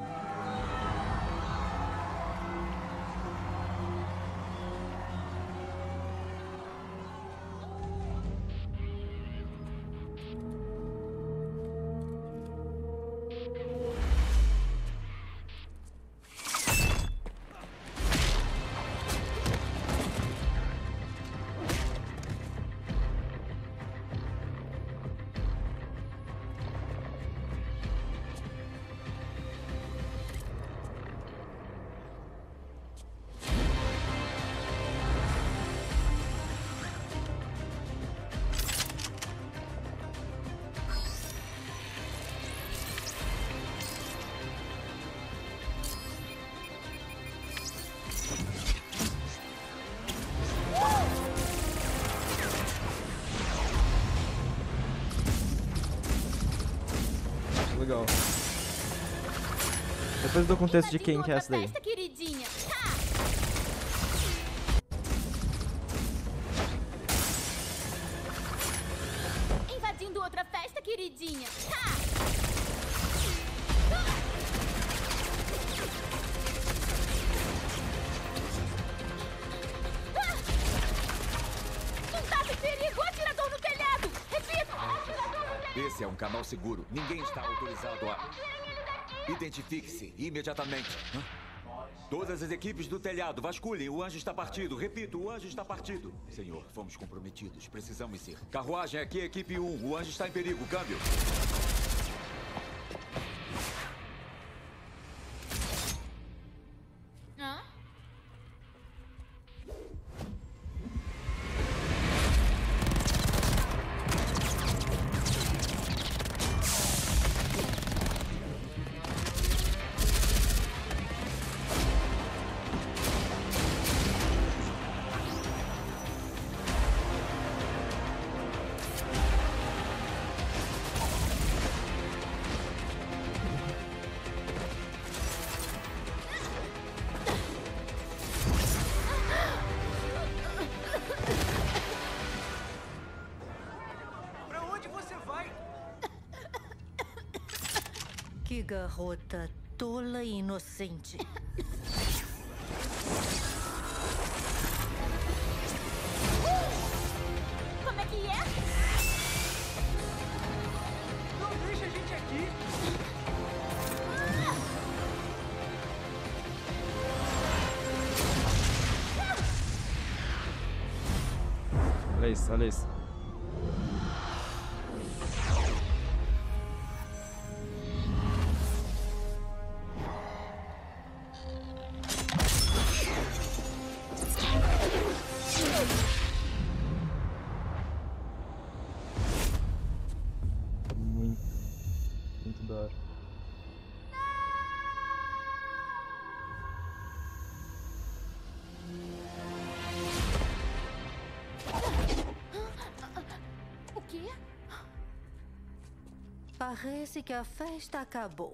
Legal. Depois do contexto de quem que é essa daí. Festa, queridinha. Invadindo outra festa, queridinha. Contato perigo, atirador no telhado. Repito, atirador no telhado. Esse é um canal seguro. Ninguém está autorizado a... Identifique-se imediatamente. Todas as equipes do telhado, vasculhem. O anjo está partido. Repito, o anjo está partido. Senhor, fomos comprometidos. Precisamos ir. Carruagem aqui, equipe 1. O anjo está em perigo. Câmbio. Que garota tola e inocente. Como é que é? Não deixa a gente aqui. Olha isso, olha isso. Muito da hora. O quê? Parece que a festa acabou.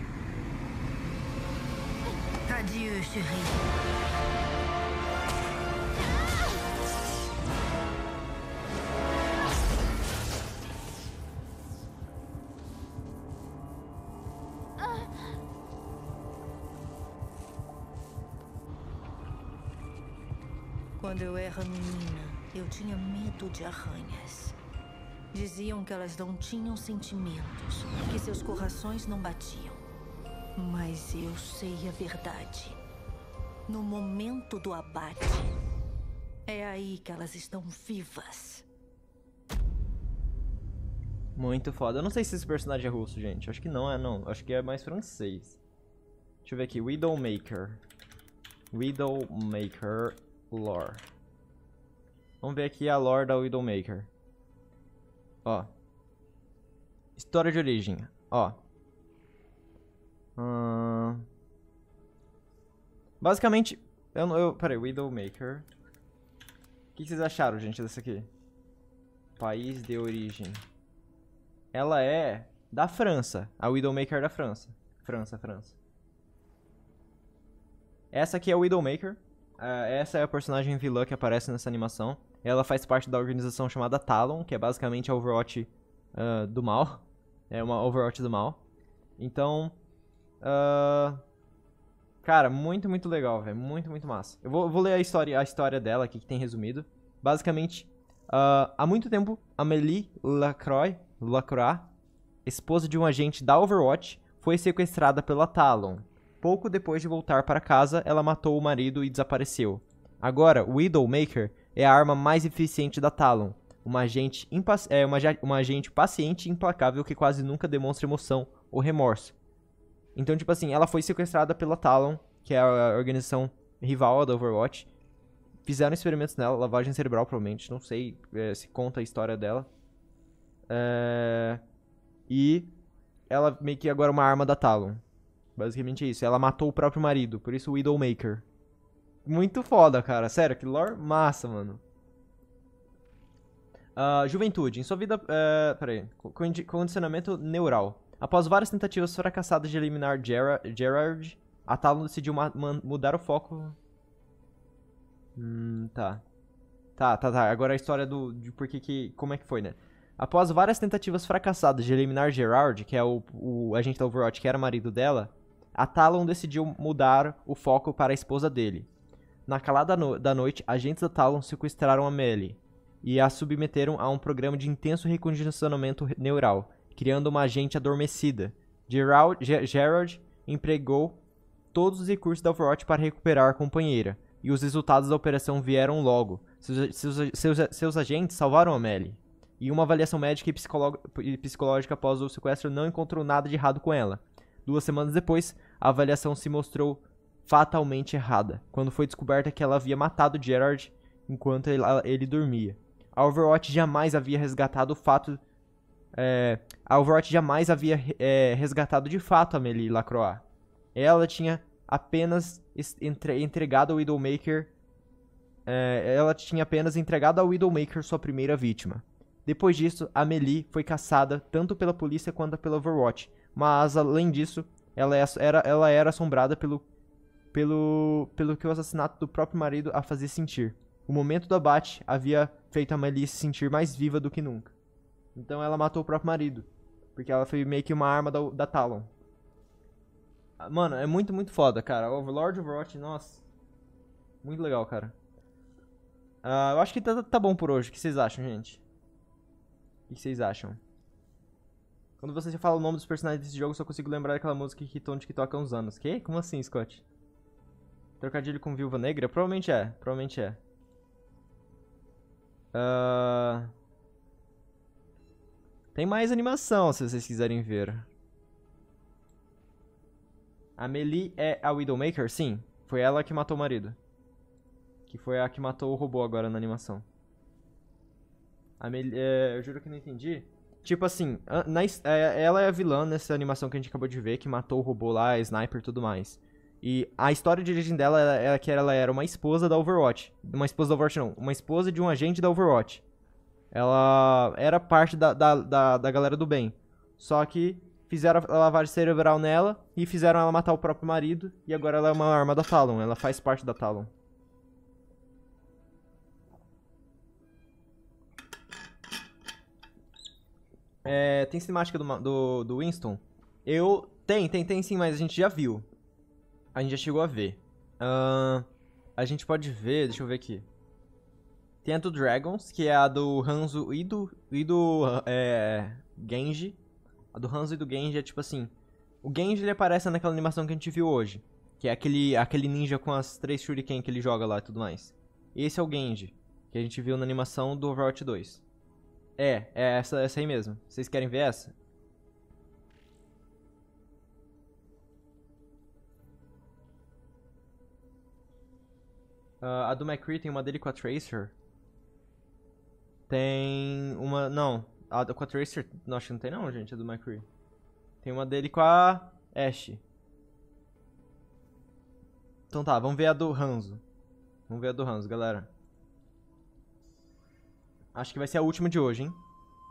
Adieu, chérie. Quando eu era menina, eu tinha medo de aranhas. Diziam que elas não tinham sentimentos, que seus corações não batiam. Mas eu sei a verdade. No momento do abate, é aí que elas estão vivas. Muito foda. Eu não sei se esse personagem é russo, gente. Acho que não, não. Acho que é mais francês. Deixa eu ver aqui. Widowmaker. Widowmaker lore. Vamos ver aqui a lore da Widowmaker. Ó. História de origem. Ó. Basicamente... Peraí, Widowmaker. O que vocês acharam, gente, dessa aqui? País de origem. Ela é da França. A Widowmaker é da França. França. Essa aqui é a Widowmaker. Essa é a personagem vilã que aparece nessa animação. Ela faz parte da organização chamada Talon, que é basicamente a Overwatch do mal. É uma Overwatch do mal. Então... cara, muito legal, velho. Muito massa. Eu vou ler a história dela aqui, que tem resumido. Basicamente, há muito tempo, Amélie Lacroix, esposa de um agente da Overwatch, foi sequestrada pela Talon. Pouco depois de voltar para casa, ela matou o marido e desapareceu. Agora, Widowmaker é a arma mais eficiente da Talon. Uma agente paciente e implacável que quase nunca demonstra emoção ou remorso. Então, tipo assim, ela foi sequestrada pela Talon, que é a organização rival da Overwatch. Fizeram experimentos nela, lavagem cerebral provavelmente, não sei se conta a história dela. E ela meio que agora é uma arma da Talon. Basicamente é isso, ela matou o próprio marido, por isso Widowmaker. Muito foda, cara, sério, que lore massa, mano. Juventude, em sua vida... peraí, condicionamento neural. Após várias tentativas fracassadas de eliminar Gerard, a Talon decidiu mudar o foco... Tá. Agora a história de como é que foi, né? Após várias tentativas fracassadas de eliminar Gerard, que é o agente da Overwatch, que era marido dela, a Talon decidiu mudar o foco para a esposa dele. Na calada da noite, agentes da Talon sequestraram Amélie e a submeteram a um programa de intenso recondicionamento neural, criando uma agente adormecida. Gerard empregou todos os recursos da Overwatch para recuperar a companheira, e os resultados da operação vieram logo. Seus agentes salvaram Amélie, e uma avaliação médica e psicológica após o sequestro não encontrou nada de errado com ela. 2 semanas depois, a avaliação se mostrou fatalmente errada, quando foi descoberta que ela havia matado Gerard enquanto ele dormia. A Overwatch jamais havia resgatado resgatado de fato Amélie Lacroix. Ela tinha apenas entregado ao Widowmaker. Sua primeira vítima. Depois disso, Amélie foi caçada tanto pela polícia quanto pela Overwatch. Mas, além disso, ela era assombrada pelo que o assassinato do próprio marido a fazia sentir. O momento do abate havia feito Amélie se sentir mais viva do que nunca. Então ela matou o próprio marido, porque ela foi meio que uma arma da Talon. Mano, é muito foda, cara. Overlord, Overwatch, nossa. Muito legal, cara. Eu acho que tá bom por hoje. O que vocês acham, gente? O que vocês acham? Quando você fala o nome dos personagens desse jogo, eu só consigo lembrar daquela música que hitou no TikTok há uns anos. Que? Como assim, Scott? Trocadilho com Viúva Negra? Provavelmente é. Tem mais animação, se vocês quiserem ver. Amélie é a Widowmaker? Sim. Foi ela que matou o marido. Que foi a que matou o robô agora na animação. Amélie, eu juro que não entendi. Tipo assim, ela é a vilã nessa animação que a gente acabou de ver, que matou o robô lá, a sniper e tudo mais. E a história de origem dela é que ela era uma esposa da Overwatch. Uma esposa de um agente da Overwatch. Ela era parte da galera do bem. Só que fizeram a lavagem cerebral nela e fizeram ela matar o próprio marido. E agora ela é uma arma da Talon, ela faz parte da Talon. Tem cinemática do Winston? Tem sim, mas a gente já viu. A gente já chegou a ver. A gente pode ver, deixa eu ver aqui. Tem a do Dragons, que é a do Hanzo e do Genji. A do Hanzo e do Genji é tipo assim... O Genji, ele aparece naquela animação que a gente viu hoje. Que é aquele ninja com as 3 shuriken que ele joga lá e tudo mais. Esse é o Genji, que a gente viu na animação do Overwatch 2. É essa aí mesmo. Vocês querem ver essa? A do McCree tem uma dele com a Tracer. Tem uma... Não, a com a Tracer... Não, acho que não tem não, gente, a do McCree. Tem uma dele com a Ashe. Então tá, vamos ver a do Hanzo. Vamos ver a do Hanzo, galera. Acho que vai ser a última de hoje, hein?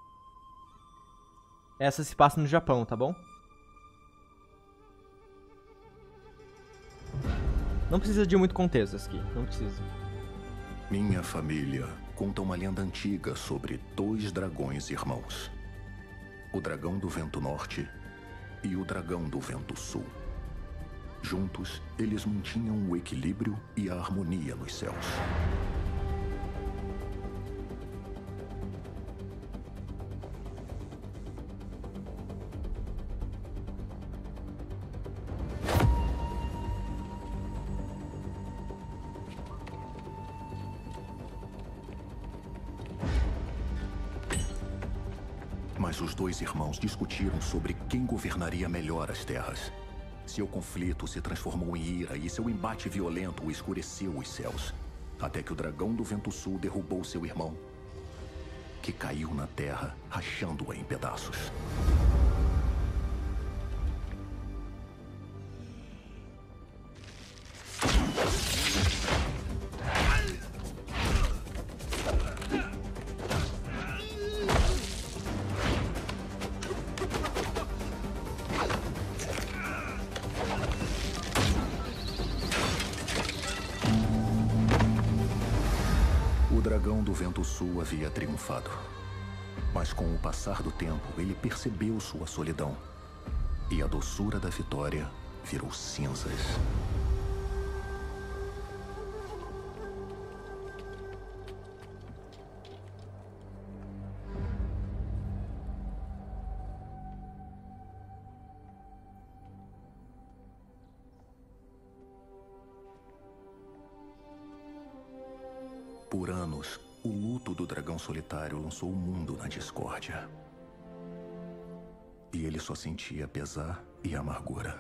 Essa se passa no Japão, tá bom? Não precisa de muito contexto aqui, não precisa. Minha família conta uma lenda antiga sobre 2 dragões irmãos. O dragão do vento norte e o dragão do vento sul. Juntos, eles mantinham o equilíbrio e a harmonia nos céus. Mas os 2 irmãos discutiram sobre quem governaria melhor as terras. Seu conflito se transformou em ira e seu embate violento escureceu os céus. Até que o dragão do vento sul derrubou seu irmão, que caiu na terra, rachando-a em pedaços. O dragão do vento sul havia triunfado. Mas com o passar do tempo, ele percebeu sua solidão. E a doçura da vitória virou cinzas. Por anos, o luto do dragão solitário lançou o mundo na discórdia. E ele só sentia pesar e amargura.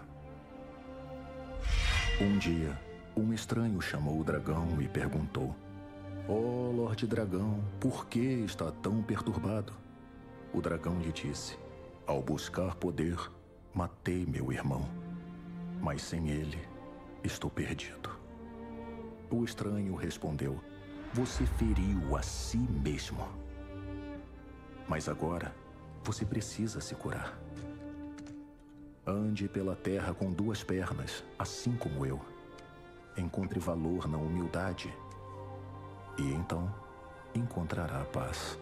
Um dia, um estranho chamou o dragão e perguntou: "Oh, Lorde Dragão, por que está tão perturbado?" O dragão lhe disse: "Ao buscar poder, matei meu irmão. Mas sem ele, estou perdido." O estranho respondeu: "Você feriu a si mesmo. Mas agora, você precisa se curar. Ande pela terra com 2 pernas, assim como eu. Encontre valor na humildade. E então, encontrará a paz."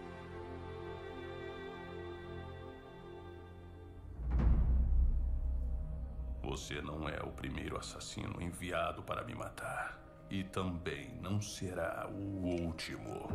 Você não é o primeiro assassino enviado para me matar. E também não será o último.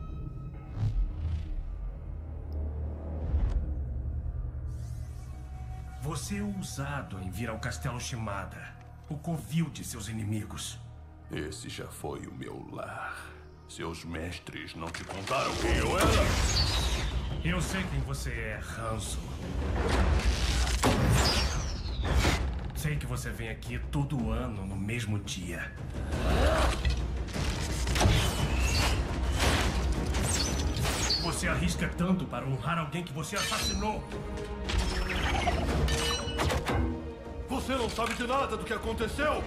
Você é ousado em vir ao Castelo Shimada, o covil de seus inimigos. Esse já foi o meu lar. Seus mestres não te contaram quem eu era? Eu sei quem você é, Hanzo. Sei que você vem aqui todo ano no mesmo dia. Você arrisca tanto para honrar alguém que você assassinou. Você não sabe de nada do que aconteceu?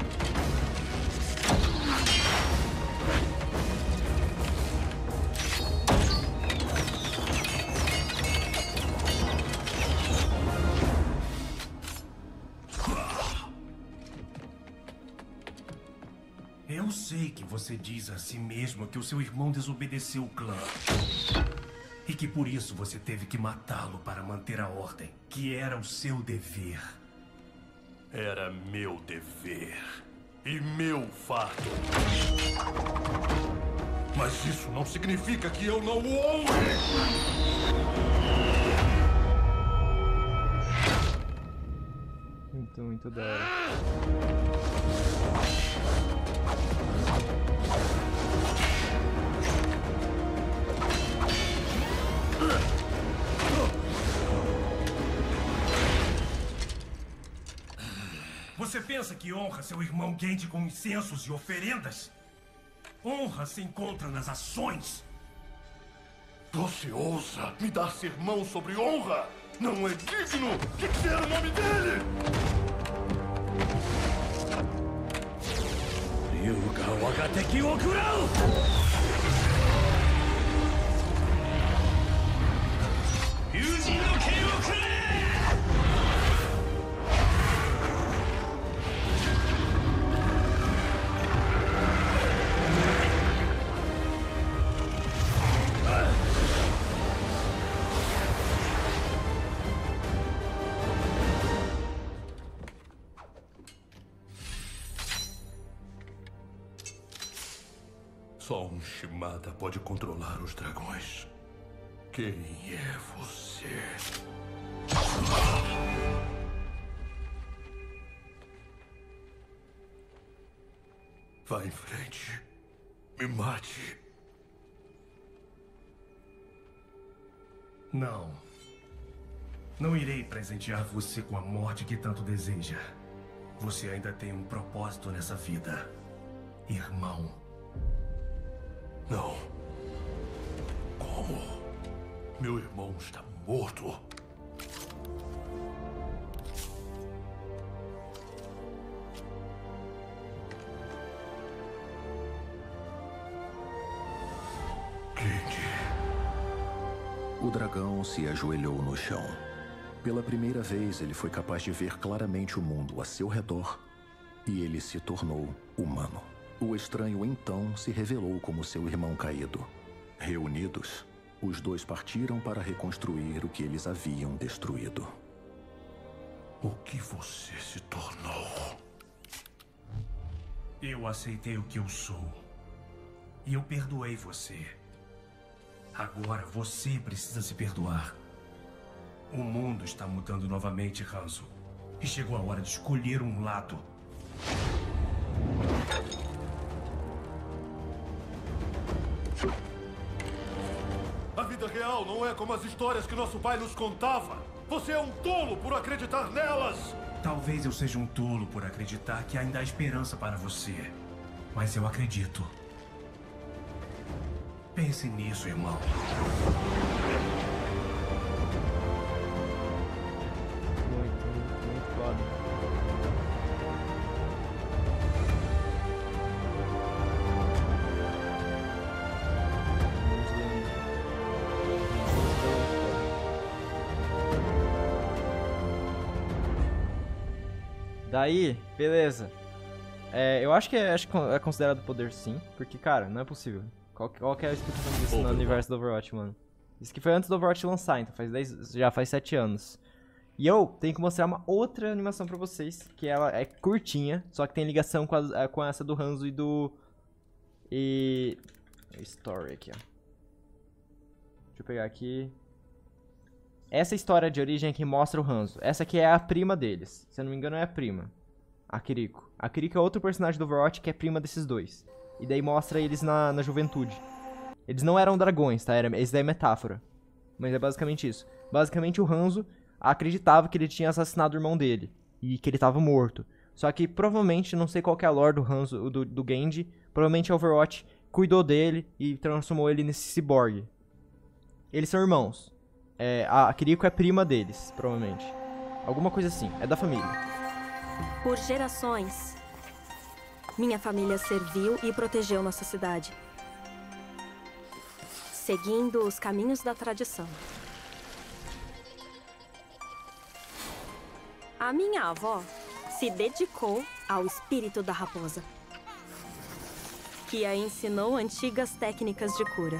Eu sei que você diz a si mesmo que o seu irmão desobedeceu o clã. E que por isso você teve que matá-lo para manter a ordem, que era o seu dever. Era meu dever. E meu fardo. Mas isso não significa que eu não o honre! Muito da hora. Você pensa que honra seu irmão Genji com incensos e oferendas? Honra se encontra nas ações. Você ousa me dar sermão sobre honra? Não é digno de dizer o nome dele! Ryuga Wagateki Okurau! Ryujin no Ken Okure! Só um Shimada pode controlar os dragões. Quem é você? Vá em frente. Me mate. Não. Não irei presentear você com a morte que tanto deseja. Você ainda tem um propósito nessa vida, irmão. Não. Como? Meu irmão está morto. O dragão se ajoelhou no chão. Pela primeira vez, ele foi capaz de ver claramente o mundo a seu redor e ele se tornou humano. O estranho então se revelou como seu irmão caído. Reunidos, os dois partiram para reconstruir o que eles haviam destruído. O que você se tornou? Eu aceitei o que eu sou. E eu perdoei você. Agora você precisa se perdoar. O mundo está mudando novamente, Hanzo. E chegou a hora de escolher um lado. A vida real não é como as histórias que nosso pai nos contava. Você é um tolo por acreditar nelas. Talvez eu seja um tolo por acreditar que ainda há esperança para você. Mas eu acredito. Pense nisso, irmão. Muito foda. Daí, beleza. Eu acho que é considerado poder sim, porque, cara, não é possível. Qual que é a explicação disso no universo do Overwatch, mano? Isso que foi antes do Overwatch lançar, então já faz 7 anos. E eu tenho que mostrar uma outra animação pra vocês, que ela é curtinha, só que tem ligação com essa do Hanzo e do... Story aqui, ó. Deixa eu pegar aqui. Essa história de origem aqui mostra o Hanzo. Essa aqui é a prima deles. Se eu não me engano é a prima. A Kiriko. A Kiriko é outro personagem do Overwatch que é prima desses dois. E daí mostra eles na juventude. Eles não eram dragões, tá? Isso daí é metáfora. Mas é basicamente isso. Basicamente o Hanzo acreditava que ele tinha assassinado o irmão dele. E que ele tava morto. Só que provavelmente, não sei qual que é a lore do Hanzo, do Genji. Provavelmente a Overwatch cuidou dele e transformou ele nesse ciborgue. Eles são irmãos. A Kiriko é prima deles, provavelmente. Alguma coisa assim, é da família. Por gerações, minha família serviu e protegeu nossa cidade, seguindo os caminhos da tradição. A minha avó se dedicou ao espírito da raposa, que a ensinou antigas técnicas de cura.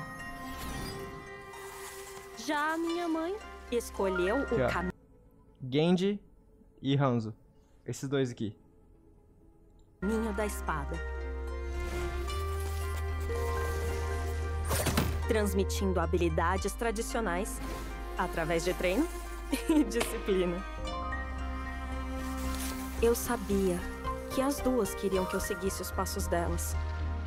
Já a minha mãe escolheu o caminho... Genji e Hanzo. Esses dois aqui. Caminho da espada. transmitindo habilidades tradicionais através de treino e disciplina. Eu sabia que as duas queriam que eu seguisse os passos delas.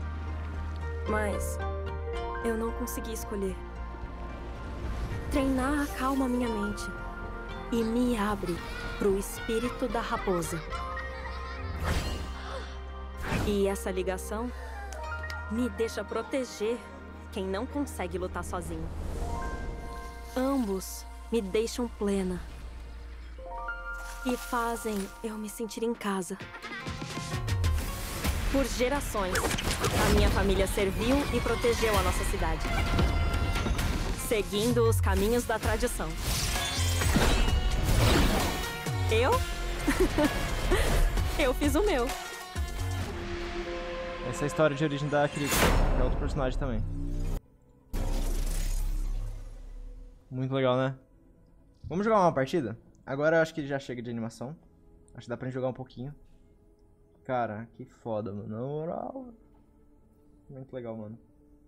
Mas eu não consegui escolher. Treinar acalma minha mente e me abre pro espírito da raposa. E essa ligação me deixa proteger quem não consegue lutar sozinho. Ambos me deixam plena e fazem eu me sentir em casa. Por gerações, a minha família serviu e protegeu a nossa cidade, seguindo os caminhos da tradição. Eu fiz o meu. Essa é a história de origem da Kiriko, que é outro personagem também. Muito legal, né? Vamos jogar uma partida? Agora eu acho que já chega de animação. Acho que dá pra gente jogar um pouquinho. Cara, que foda, mano. Na moral. Muito legal, mano.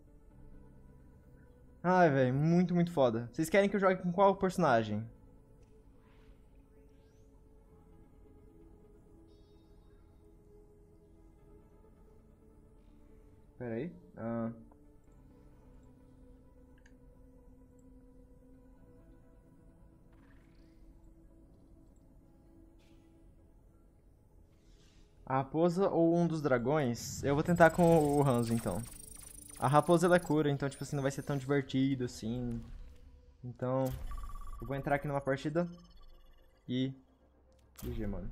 Ai, velho. Muito, muito foda. Vocês querem que eu jogue com qual personagem? Pera aí. A raposa ou um dos dragões? Eu vou tentar com o Hanzo, então. A raposa ela é cura, então tipo assim, não vai ser tão divertido assim. Então, eu vou entrar aqui numa partida e... GG, mano.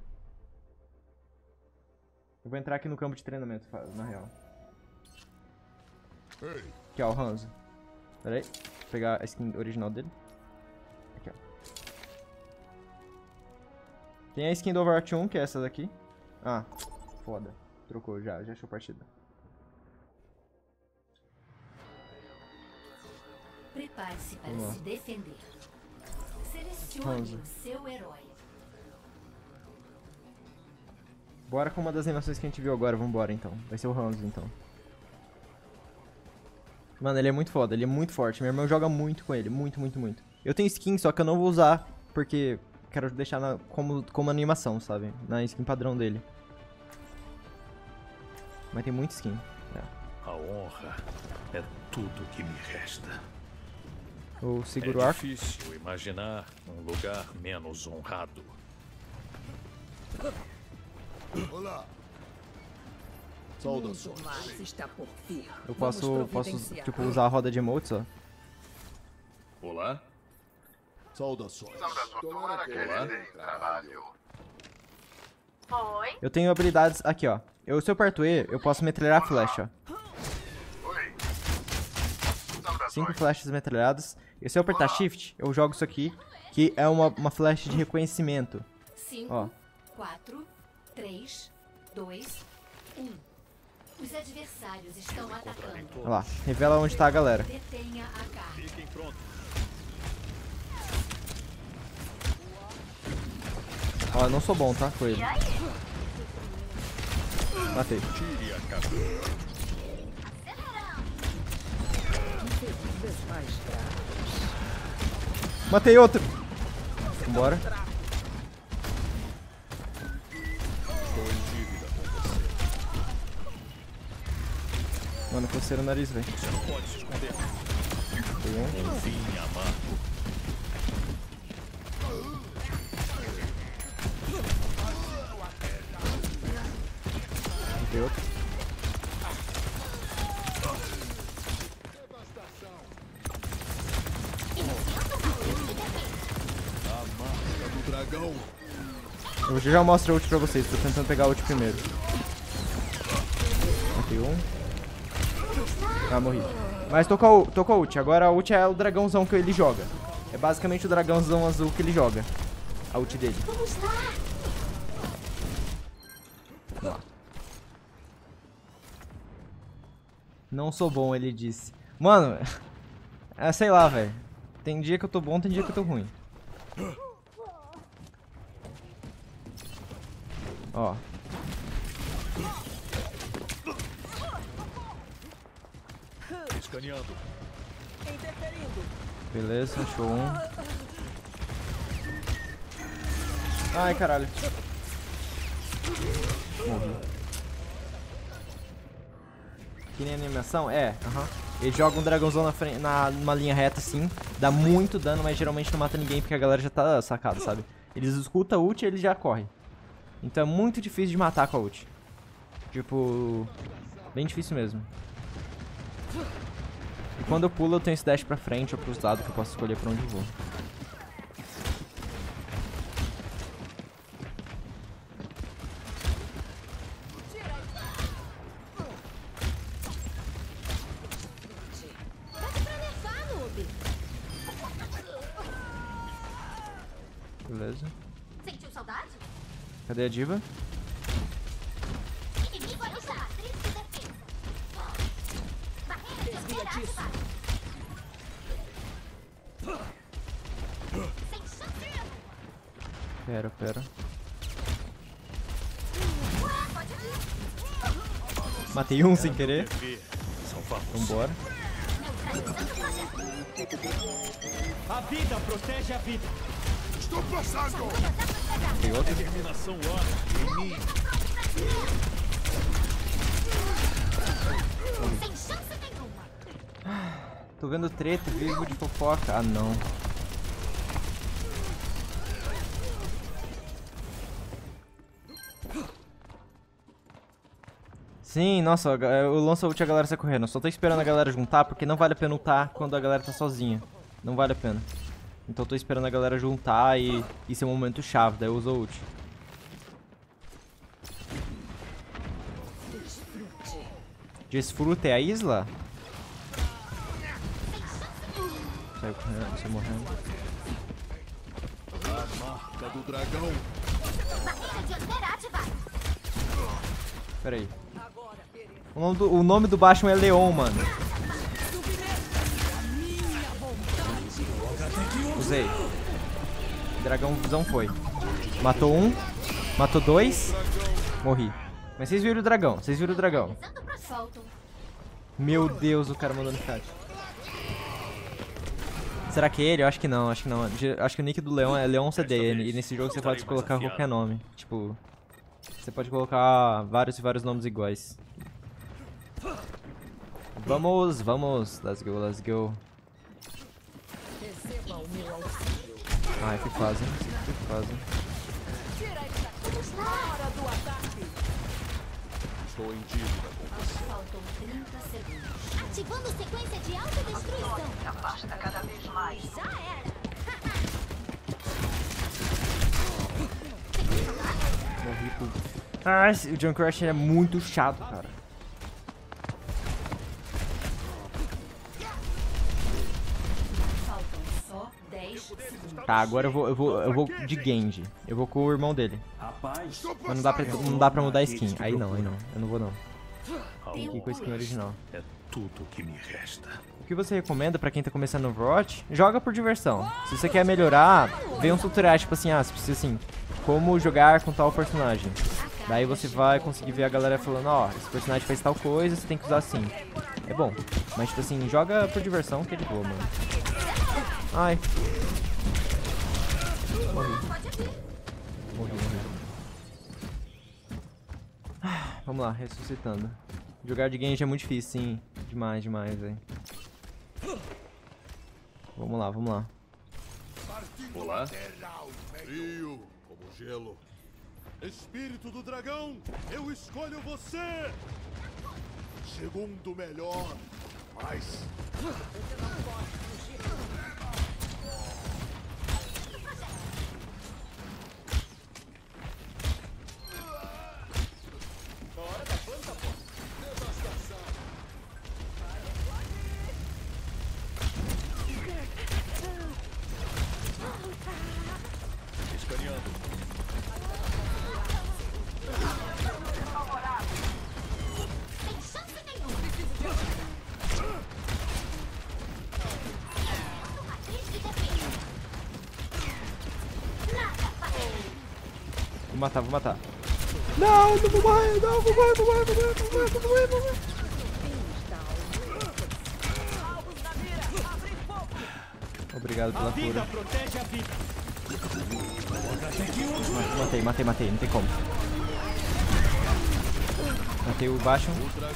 Eu vou entrar aqui no campo de treinamento, na real. Aqui, ó, o Hanzo. Pera aí, vou pegar a skin original dele. Aqui, ó. Tem a skin do Overwatch 1, que é essa daqui. Ah, foda. Trocou já achou partida. Prepare-se para se defender. Selecione o seu herói. Bora com uma das animações que a gente viu agora, vambora então. Vai ser o Hanzo então. Mano, ele é muito foda, ele é muito forte. Meu irmão joga muito com ele, muito, muito, muito. Eu tenho skin, só que eu não vou usar, porque quero deixar como animação, sabe? Na skin padrão dele. Mas tem muita skin. A honra é tudo que me resta. Eu seguro o arco. É difícil imaginar um lugar menos honrado. Olá. Saudações. Está por vir. Eu posso tipo, usar a roda de emotes, ó. Olá. Saudações. Olá. Oi. Eu tenho habilidades aqui, ó. Se eu aperto E, eu posso metralhar a flecha. 5 flechas metralhadas. E se eu apertar Shift, eu jogo isso aqui, que é uma flecha de reconhecimento. 5, 4, 3, 2, 1. Os adversários estão atacando. Olha lá, revela onde tá a galera. Detenha a carga. Fiquem prontos. Ó, eu não sou bom, tá? Com ele. Matei. Tire a cabeça. Matei outro. Vambora. Estou em dívida com você. Mano, coceira o nariz, velho. Você não pode se esconder. Um vinho amargo. Matei outro. Dragão. Eu já mostro a ult pra vocês, tô tentando pegar a ult primeiro. Matei um. Ah, morri. Mas tô com a ult, agora a ult é o dragãozão que ele joga. É basicamente o dragãozão azul que ele joga. A ult dele. Lá. Não sou bom, ele disse. Mano, sei lá, velho. Tem dia que eu tô bom, tem dia que eu tô ruim. Ó. Escaneando. Beleza, achou um. Ai, caralho. Morri. Que nem animação? É, Ele joga um dragãozão na frente, numa linha reta assim. Dá muito dano, mas geralmente não mata ninguém porque a galera já tá sacada, sabe? Eles escutam a ult e ele já corre. Então é muito difícil de matar com a ult. Tipo, bem difícil mesmo. E quando eu pulo eu tenho esse dash pra frente ou pros lados que eu posso escolher pra onde eu vou. Beleza. Sentiu saudade? Cadê a diva? Inimigo avisado. Tríplice defesa. Barreira Desvia disso. Sem chance. Pera. Matei um sem querer. Vambora. A vida protege a vida. Estou passando! Tem outro? Determinação hora em mim. Sem chance nenhuma. Tô vendo treta, vivo de fofoca. Ah, não. Sim, nossa, eu lanço a ult e a galera sai correndo. Eu só tô esperando a galera juntar, porque não vale a pena ultar quando a galera tá sozinha. Não vale a pena. Então eu tô esperando a galera juntar e isso é um momento chave, daí eu uso a ult. Desfrute a isla? Saiu correndo, saiu morrendo. A marca do dragão. Pera aí. O nome do Bastion é Leon, mano. Usei. O dragãozão foi. Matou um. Matou dois. Morri. Mas vocês viram o dragão. Vocês viram o dragão. Meu Deus, o cara mandou no chat. Será que é ele? Eu acho que não, acho que não. Acho que o nick do Leon é Leon CD. E nesse jogo você pode colocar qualquer nome. Tipo, você pode colocar vários e vários nomes iguais. Vamos, vamos. Let's go, let's go. Ai, que quase, hein? Que quase. Estou em dívida com você. Faltam 30 segundos. Ativando sequência de autodestruição. Afasta cada vez mais. Já era. Morri tudo. Ah, o John Crush é muito chato, cara. Faltam só 10 segundos. Tá, agora eu vou de Genji. Eu vou com o irmão dele. Mas não dá pra mudar a skin. Aí não. Eu não vou não. Tem que ir com a skin original. É tudo que me resta. O que você recomenda pra quem tá começando no Overwatch? Joga por diversão. Se você quer melhorar, vê um tutorial, tipo assim, você precisa assim, como jogar com tal personagem. Daí você vai conseguir ver a galera falando, ó, esse personagem faz tal coisa, você tem que usar assim. É bom. Mas tipo assim, joga por diversão que é de boa, mano. Ai. Morri. Vamos lá, ressuscitando. Jogar de Genji é muito difícil, sim. Demais, velho. Vamos lá. Olá. Frio como gelo. Espírito do dragão, eu escolho você! Segundo melhor, mas... Vou matar. Não vou morrer, vou morrer. Obrigado pela cura. Protege a vida. Matei. Não tem como. Matei o baixo.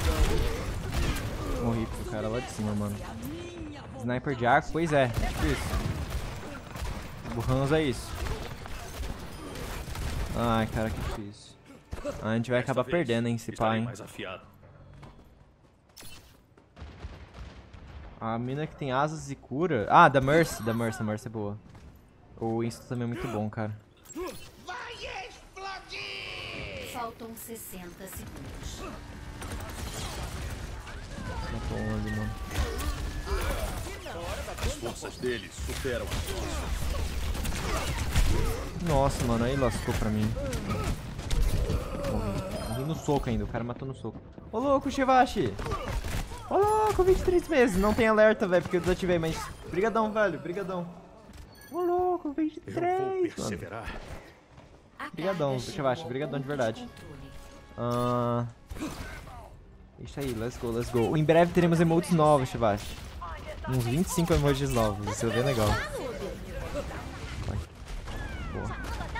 Morri pro cara lá de cima, mano. Sniper de arco? Pois é. Tipo isso. O Hans é isso. Ai, cara, que difícil. A gente vai acabar perdendo, hein, esse pá, hein. A mina que tem asas e cura... Ah, da Mercy é boa. O Insta também é muito bom, cara. Vai explodir! Faltam 60 segundos. Matou um ali, mano. As forças deles superam as nossas. Nossa, mano, aí lascou pra mim. Morri no soco ainda, o cara matou no soco. Ô louco, Shivashi! Ô louco, 23 meses. Não tem alerta, velho, porque eu desativei, mas... Brigadão, velho, brigadão. Ô louco, 23, eu vou perseverar. Brigadão, Shivashi, brigadão de verdade. Isso aí, let's go. Em breve teremos emotes novos, Shivashi. Uns 25 emojis novos, isso vai ver legal. Vai. Boa.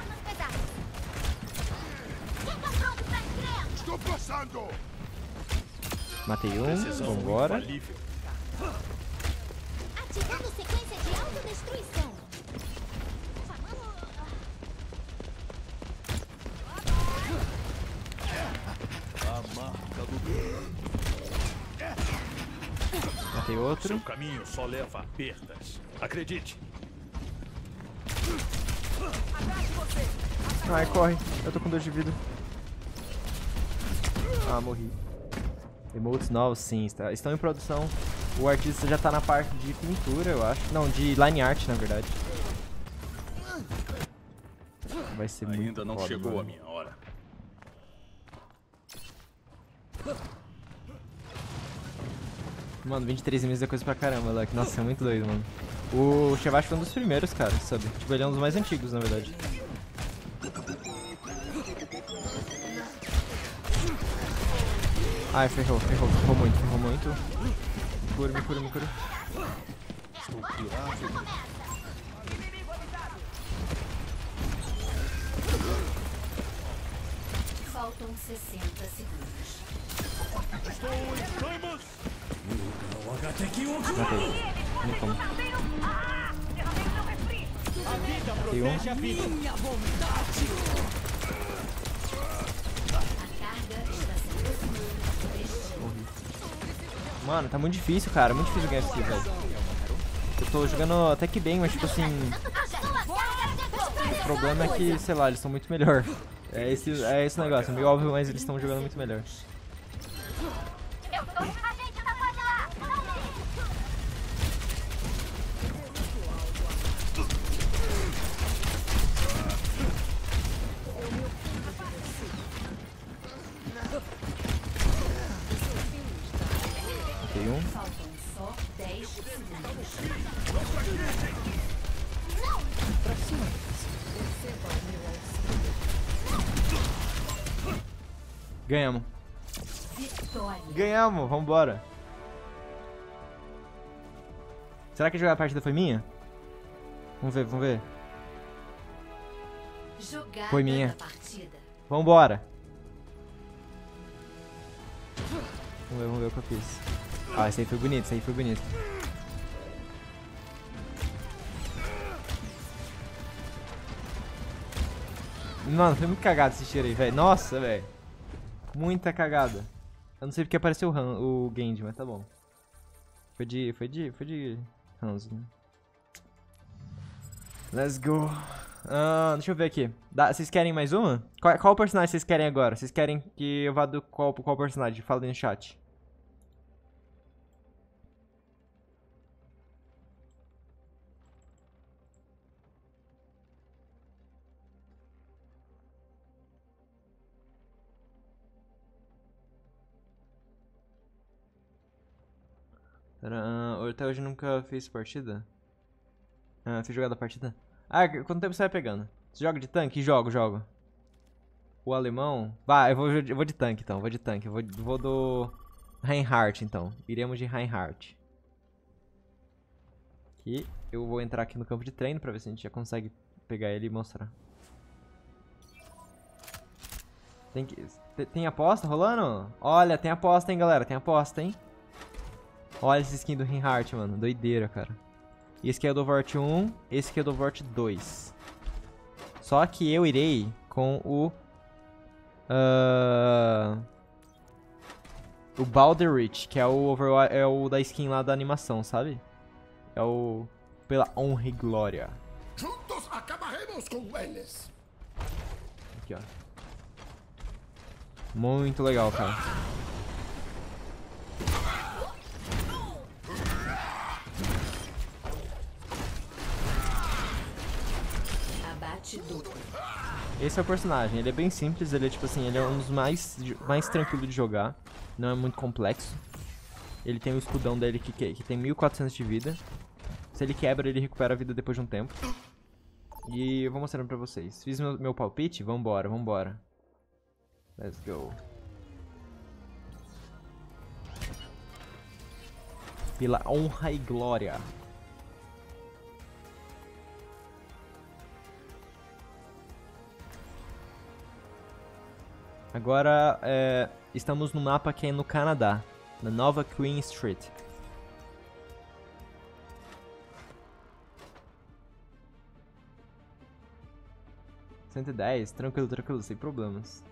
Estou passando! Matei um, vambora. Ativando sequência de autodestruição. A marca do... Matei outro. Seu caminho só leva a perdas. Acredite. Ai, corre. Eu tô com 2 de vida. Ah, morri. Emotes novos, sim. Estão em produção. O artista já tá na parte de pintura, eu acho. Não, de line art, na verdade. Vai ser muito Ainda não foda, chegou mano. a minha hora. Mano, 23 meses é coisa pra caramba, moleque. Nossa, é muito doido, mano. O Shivashi foi um dos primeiros, cara, sabe? Tipo, ele é um dos mais antigos, na verdade. Ai, ferrou muito. Me cura. Estou curado. Faltam 60 segundos. Estou em chamas! Matei. Nem como. A vida protege a vida. Minha vontade. Mano, tá muito difícil, cara. Muito difícil ganhar esse aqui, velho. Eu tô jogando até que bem, mas tipo assim... O problema é que, sei lá, eles são muito melhor. É esse negócio, é meio óbvio, mas eles estão jogando muito melhor. Tem um. Faltam só 10 segundos. Pra cima. Ganhamos. Vitória. Ganhamos, vambora. Será que jogar a partida foi minha? Vamos ver. Jogada Foi minha. da partida. Vambora. Vamos ver o que eu fiz. Ah, esse aí foi bonito, Mano, foi muito cagado esse tiro aí, velho. Nossa, velho. Muita cagada. Eu não sei porque apareceu o Genji, mas tá bom. Foi de Hanzo, né? Let's go. Deixa eu ver aqui. Vocês querem mais uma? Qual personagem vocês querem agora? Vocês querem que eu vá do qual personagem? Fala aí no chat. Até hoje nunca fiz partida? Fiz jogada partida? Quanto tempo você vai pegando? Você joga de tanque? Jogo. O alemão? Eu vou de tanque então, vou do Reinhardt então. Iremos de Reinhardt. Aqui. eu vou entrar aqui no campo de treino pra ver se a gente já consegue pegar ele e mostrar. Tem aposta rolando? Olha, tem aposta, hein, galera. Tem aposta, hein. Olha esse skin do Reinhardt, mano. Doideira, cara. Esse aqui é o do Overwatch 1. Esse aqui é do Overwatch 2. Só que eu irei com o... o Balderich, que é o da skin lá da animação, sabe? É o... Pela honra e glória. Juntos acabaremos com eles. Aqui, ó. Muito legal, cara. Abate duplo. Esse é o personagem, ele é bem simples, ele é tipo assim, ele é um dos mais tranquilos de jogar. Não é muito complexo. Ele tem o escudão dele que tem 1400 de vida. Se ele quebra, ele recupera a vida depois de um tempo. E eu vou mostrando pra vocês. Fiz meu palpite, vambora, vambora. Let's go. Pela honra e glória. Agora, estamos no mapa que é no Canadá, na Nova Queen Street. $110, tranquilo, tranquilo, sem problemas.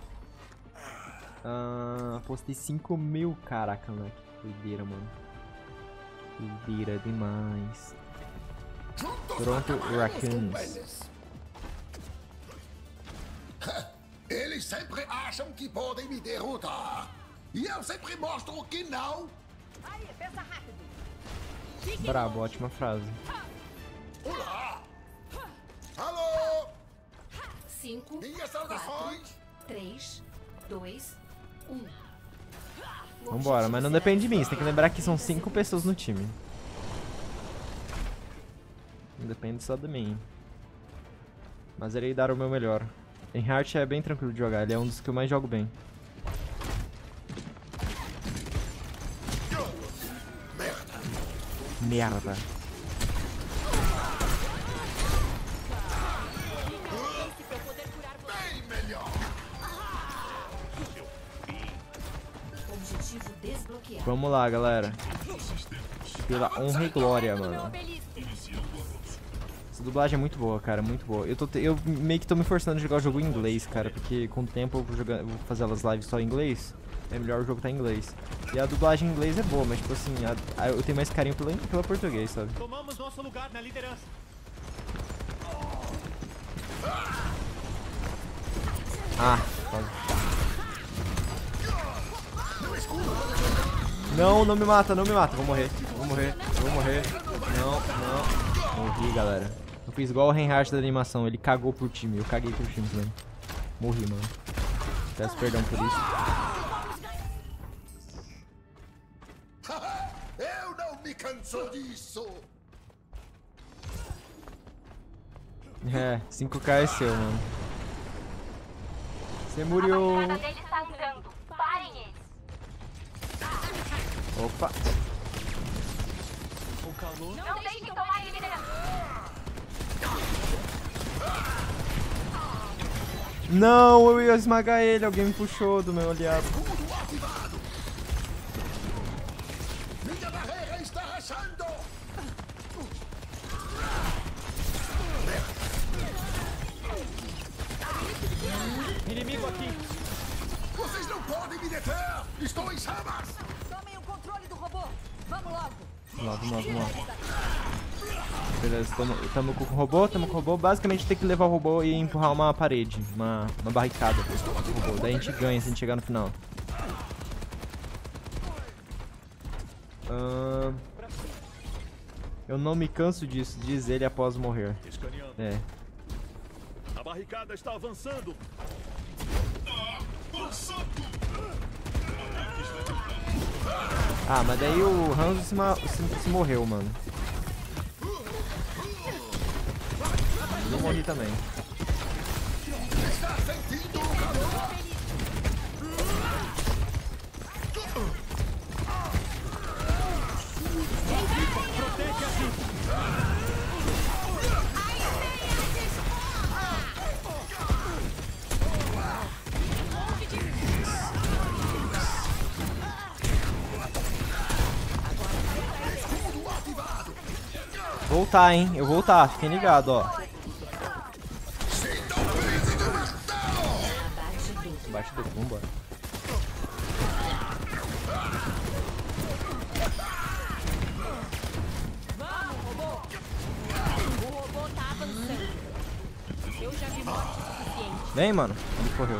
Postei 5.000, caraca, moleque. Doideira, mano. Doideira demais. Pronto, Raccoons. Eles sempre acham que podem me derrotar. E eu sempre mostro que não. Aí, pensa rápido. Brabo, ótima frase. Olá! Alô! 5, Minhas saudações! 3, 2, 1. Vambora, mas não depende de mim. Você tem que lembrar que são 5 pessoas no time. Não depende só de mim. Mas irei dar o meu melhor. Reinhardt é bem tranquilo de jogar, ele é um dos que eu mais jogo bem. Merda. Vamos lá, galera. Pela honra e glória, mano. Essa dublagem é muito boa, cara, muito boa. Eu meio que tô me forçando a jogar o jogo em inglês, cara, porque com o tempo eu vou fazer as lives só em inglês. É melhor o jogo tá em inglês. E a dublagem em inglês é boa, mas tipo assim, eu tenho mais carinho pela português, sabe? Tomamos nosso lugar na liderança. Ah, não, não me mata, não me mata. Vou morrer, vou morrer, vou morrer. Não, não. Morri, galera. Eu fiz igual o Reinhardt da animação, ele cagou pro time. Eu caguei pro time também. Morri, mano. Peço perdão por isso. Eu não me canso disso. 5k é seu, mano. Você morreu. Opa. Não deixem tomar a liderança. Não, eu ia esmagar ele. Alguém me puxou do meu aliado. Minha barreira está rachando. Inimigo aqui. Vocês não podem me deter. Estou em chamas. Tomem o controle do robô. Vamos logo. Vamos lá, vamos lá, vamos lá. Beleza, tamo com o robô, Basicamente tem que levar o robô e empurrar uma parede, uma barricada pro robô. Daí a gente ganha se a gente chegar no final. Eu não me canso disso, diz ele após morrer. É. A barricada está avançando. Ah, mas daí o Hanzo se morreu, mano. Eu morri também. Voltar, hein? Eu vou voltar, fiquem ligados, ó. Bate do vambora. Vem, mano. Ele correu.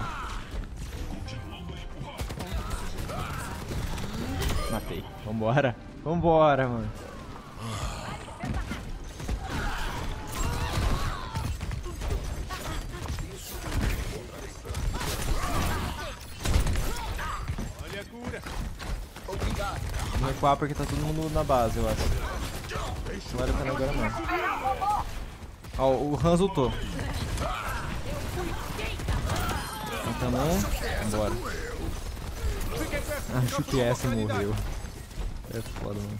Matei. Vambora. Vambora, mano. Olha a cura. Vou recuar porque tá todo mundo na base, eu acho. Não vale a pena agora não. Ó, o Hans ultou. Então, vambora. Acho que essa morreu. É foda, mano.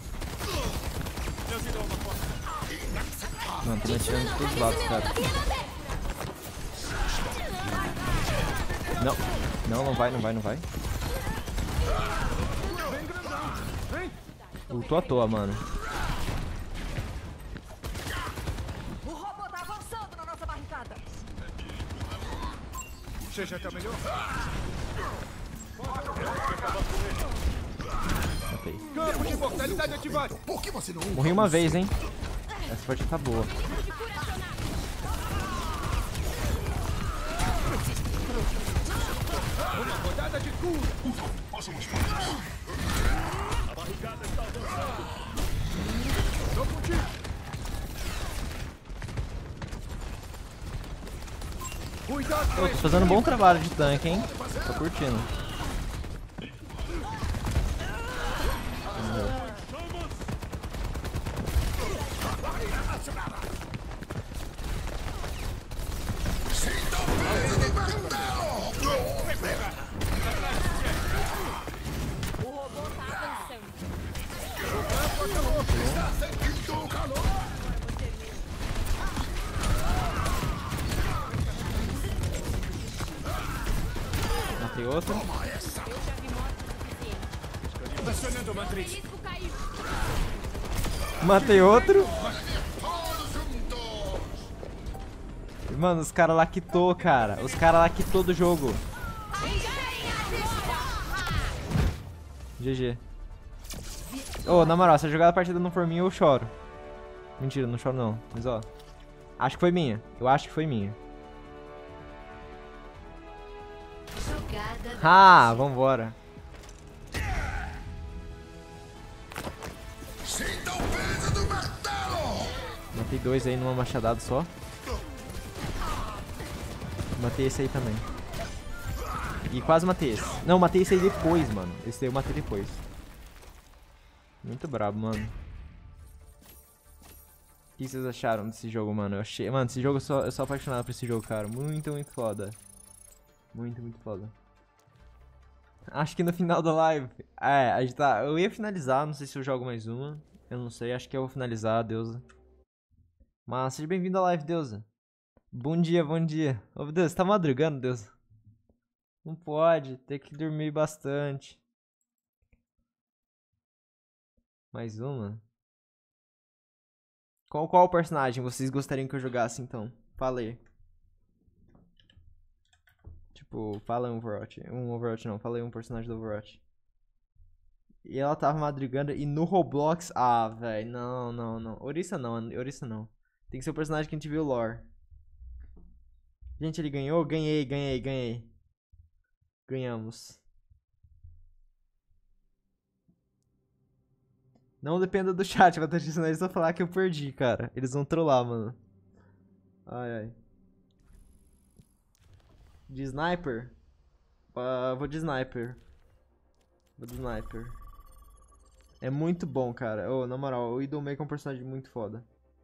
Mano, tô me atirando de todos os lados, cara. Não. Não vai, não vai, não vai. Ultou à toa, mano. O robô tá avançando na nossa barricada. Você já tá melhor? Matei. Campo de mortalidade ativado. Por que você não... Morri uma vez, hein? Essa partida tá boa. Uma rodada de cura. Posso mostrar? A barricada está avançando. Tô contigo. Cuidado. Eu tô fazendo um bom trabalho de tanque, hein? Tô curtindo. O robô tá avançando. O campo acabou. Está sentindo o calor. Matei outro. Acionando a matriz. Matei outro. Mano, os caras lá quitou, cara. Os caras lá quitou do jogo. GG. Ô, na moral, se eu jogar a partida não for minha, eu choro. Mentira, não choro não. Mas ó, acho que foi minha. Eu acho que foi minha. Ah, vambora. Matei dois aí numa machadada só. Matei esse aí também. E quase matei esse. Não, matei esse aí depois, mano. Esse aí eu matei depois. Muito brabo, mano. O que vocês acharam desse jogo, mano? Eu achei... Mano, esse jogo eu sou apaixonado por esse jogo, cara. Muito, muito foda. Muito, muito foda. Acho que no final da live... É, a gente tá... Eu ia finalizar, não sei se eu jogo mais uma. Eu não sei, acho que eu vou finalizar, Deusa. Mas seja bem-vindo à live, Deusa. Bom dia, bom dia. Ô, Deus, você tá madrugando, Deus? Não pode, tem que dormir bastante. Mais uma? Qual personagem vocês gostariam que eu jogasse, então? Fala aí. Tipo, fala um Overwatch. Um Overwatch não, fala aí um personagem do Overwatch. E ela tava madrugando e no Roblox... Ah, velho, não, não, não. Orisa não, Orisa não. Tem que ser o personagem que a gente viu o lore. Gente, ele ganhou? Ganhei. Ganhamos. Não dependa do chat, vai senão eles vão falar que eu perdi, cara. Eles vão trollar, mano. Ai. De sniper? Vou de sniper. É muito bom, cara. Oh, na moral, o Widowmaker é um personagem muito foda.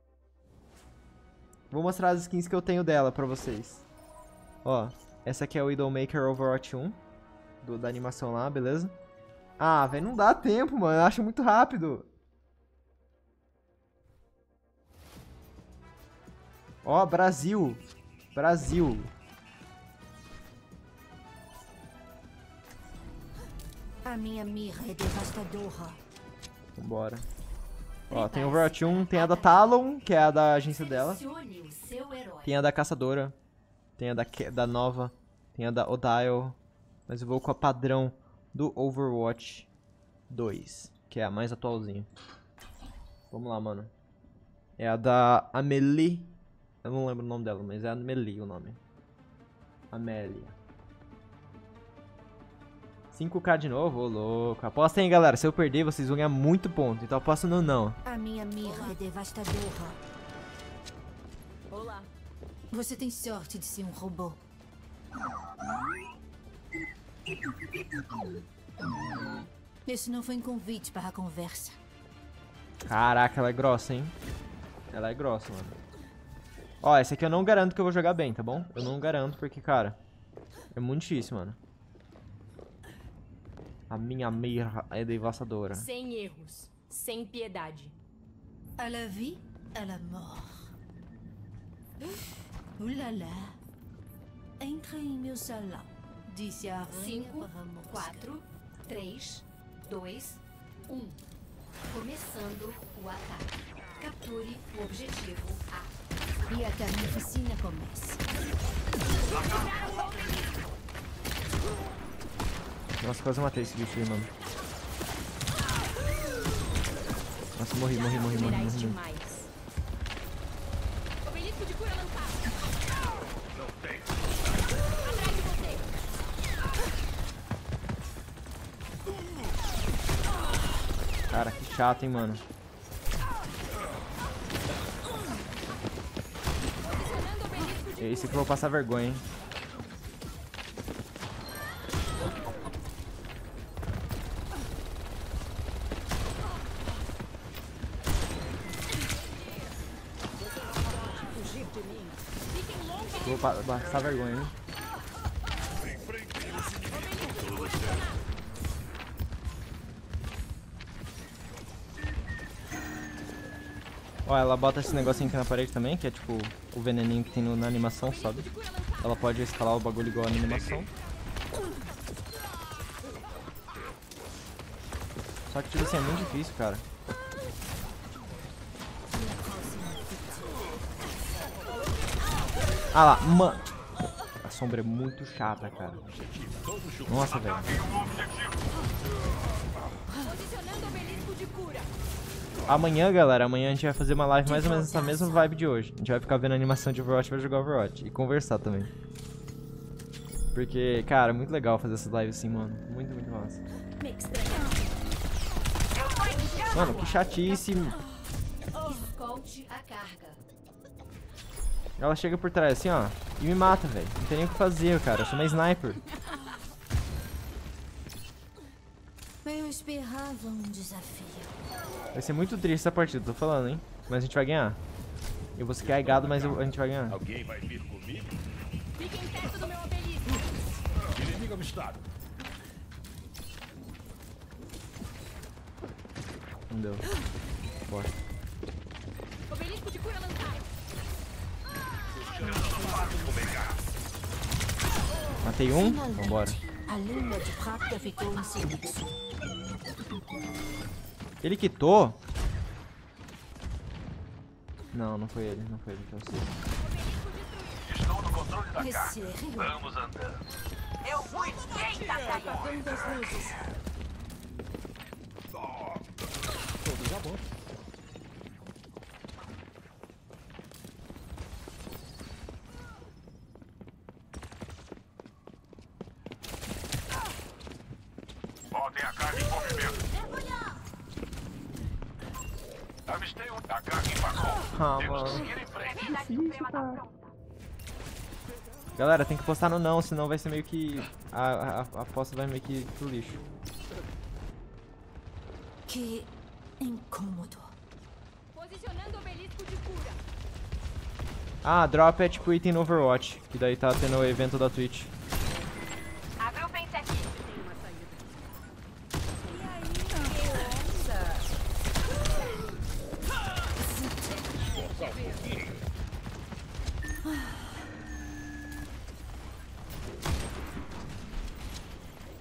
Vou mostrar as skins que eu tenho dela pra vocês. Ó, essa aqui é o Widowmaker Overwatch 1. Da animação lá, beleza? Ah, velho, não dá tempo, mano. Eu acho muito rápido. Ó, Brasil. A minha mirra é devastadora. Vambora. Ó, tem Overwatch 1, tem a da Talon, que é a da agência dela. Selecione o seu herói. Tem a da Caçadora. Tem a da Nova. Tem a da Odile. Mas eu vou com a padrão do Overwatch 2, que é a mais atualzinha. Vamos lá, mano. É a da Amelie. Eu não lembro o nome dela, mas é a Amelie o nome. Amélia. 5k de novo? Ô, louco. Aposta aí, galera. Se eu perder, vocês vão ganhar muito ponto. Então aposta no não. A minha mirra é devastadora. Olá. Você tem sorte de ser um robô. Esse não foi um convite para a conversa. Caraca, ela é grossa, hein? Ela é grossa, mano. Ó, esse aqui eu não garanto que eu vou jogar bem, tá bom? Eu não garanto porque, cara, é muito difícil, mano. A minha mirra é devastadora. Sem erros, sem piedade. À la vie, à la mort. Ulala. Entre em meu salão. Disse a rainha 5, para a mosca. 4, 3, 2, 1. Começando o ataque. Capture o objetivo A. E a carnificina começa. Nossa, quase matei esse bicho aí, mano. Nossa, morri. Obelisco de cura lançado. Não tem. Atrás de você. Cara, que chato, hein, mano. Esse aqui eu vou passar vergonha, hein. Vou passar vergonha, hein. Ó, ela bota esse negocinho aqui na parede também, que é tipo o veneninho que tem na animação, sabe? Ela pode escalar o bagulho igual a animação. Só que tipo assim, é muito difícil, cara. Ah lá, mano. A sombra é muito chata, cara. Nossa, velho. Posicionando o obelisco de cura. Amanhã, galera, amanhã a gente vai fazer uma live mais ou menos nessa mesma vibe de hoje. A gente vai ficar vendo a animação de Overwatch pra jogar Overwatch. E conversar também. Porque, cara, é muito legal fazer essas lives assim, mano. Muito massa. Mano, que chatice. Escolte a carga. Ela chega por trás assim, ó, e me mata, velho. Não tem nem o que fazer, cara. Eu sou uma sniper. Eu esperava um desafio. Vai ser muito triste essa partida, tô falando, hein. Mas a gente vai ganhar. Eu vou ser carregado, mas a gente vai ganhar. Alguém vai vir comigo? Fiquem perto do meu obelisco. Inimigo avistado. Não deu. Bora. Obelisco de cura lançado. Matei um? Vambora. A linha de prata ficou em silêncio. Ele quitou? Não, não foi ele, que eu sei. Estou no controle da carga. Sério? Vamos andando. Eu fui quem tá Apagando as luzes. Todos já bom. Botem a carga em movimento. Avistei um. A carga empacou. Ah, Temos que mano. seguir em frente. Difícil, cara. Galera, tem que postar no não, senão vai ser meio que... A aposta vai meio que pro lixo. Que incômodo. Posicionando o obelisco de cura. Ah, drop é tipo item no Overwatch, que daí tá tendo o evento da Twitch. Agrupem-se aqui.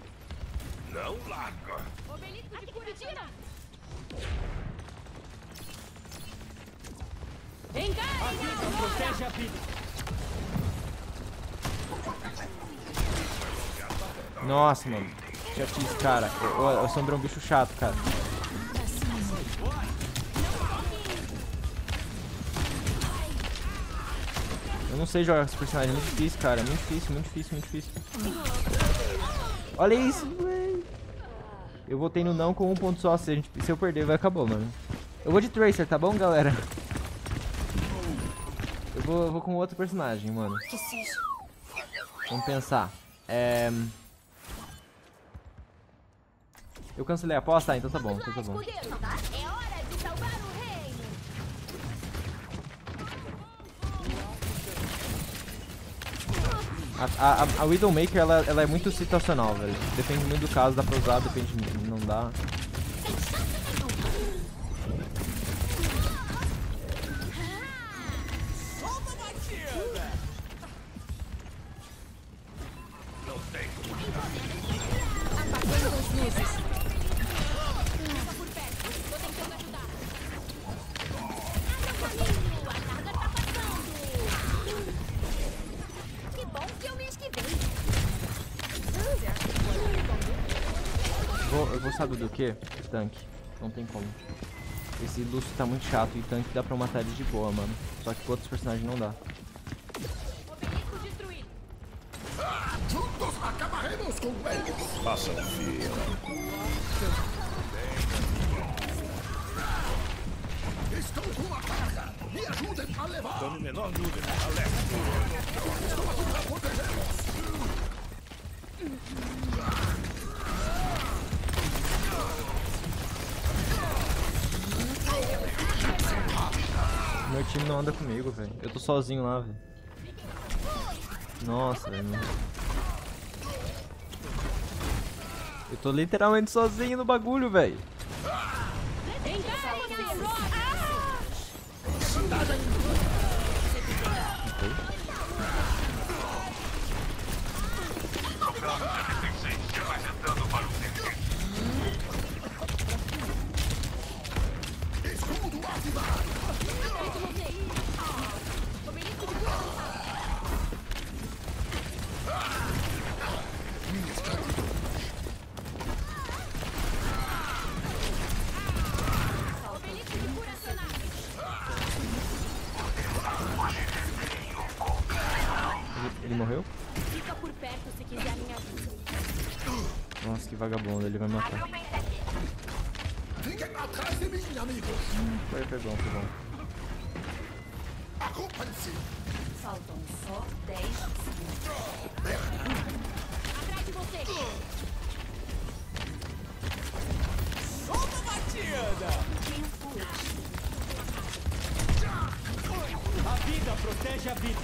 Não larga. Obelisco de cura, tira. A vida protege a vida. Nossa, mano. Chatice, cara. O Sombra é um bicho chato, cara. Eu não sei jogar com esse personagem, é muito difícil, cara. Muito difícil, muito difícil, muito difícil. Olha isso, velho. Eu votei no não com um ponto só. Se eu perder, vai acabar, mano. Eu vou de Tracer, tá bom, galera? Eu vou com outro personagem, mano. Vamos pensar. Eu cancelei a aposta? Ah, então tá bom, então tá bom. É hora de salvar o reino. A Widowmaker, ela é muito situacional, velho. Depende muito do caso, dá pra usar, depende, não dá. Eu vou saber do que? Tanque. Não tem como. Esse Lúcio tá muito chato e tanque dá pra matar ele de boa, mano. Só que com outros personagens não dá. Juntos acabaremos com eles. Façam fila. Estou com a carga. Me ajudem a levar. Estou no menor número. Alerta. Estou aqui para protegê-los. Meu time não anda comigo, velho. Eu tô sozinho lá, velho. Nossa, velho. Eu tô literalmente sozinho no bagulho, velho. Ele morreu? Fica por perto se quiser minha ajuda. Nossa, que vagabundo, ele vai matar. Fiquem atrás de mim, amigos. Foi bom, foi bom. Acompanhe-se. Faltam só 10 segundos. Atrás de você. Solta a batida! A vida protege a vida.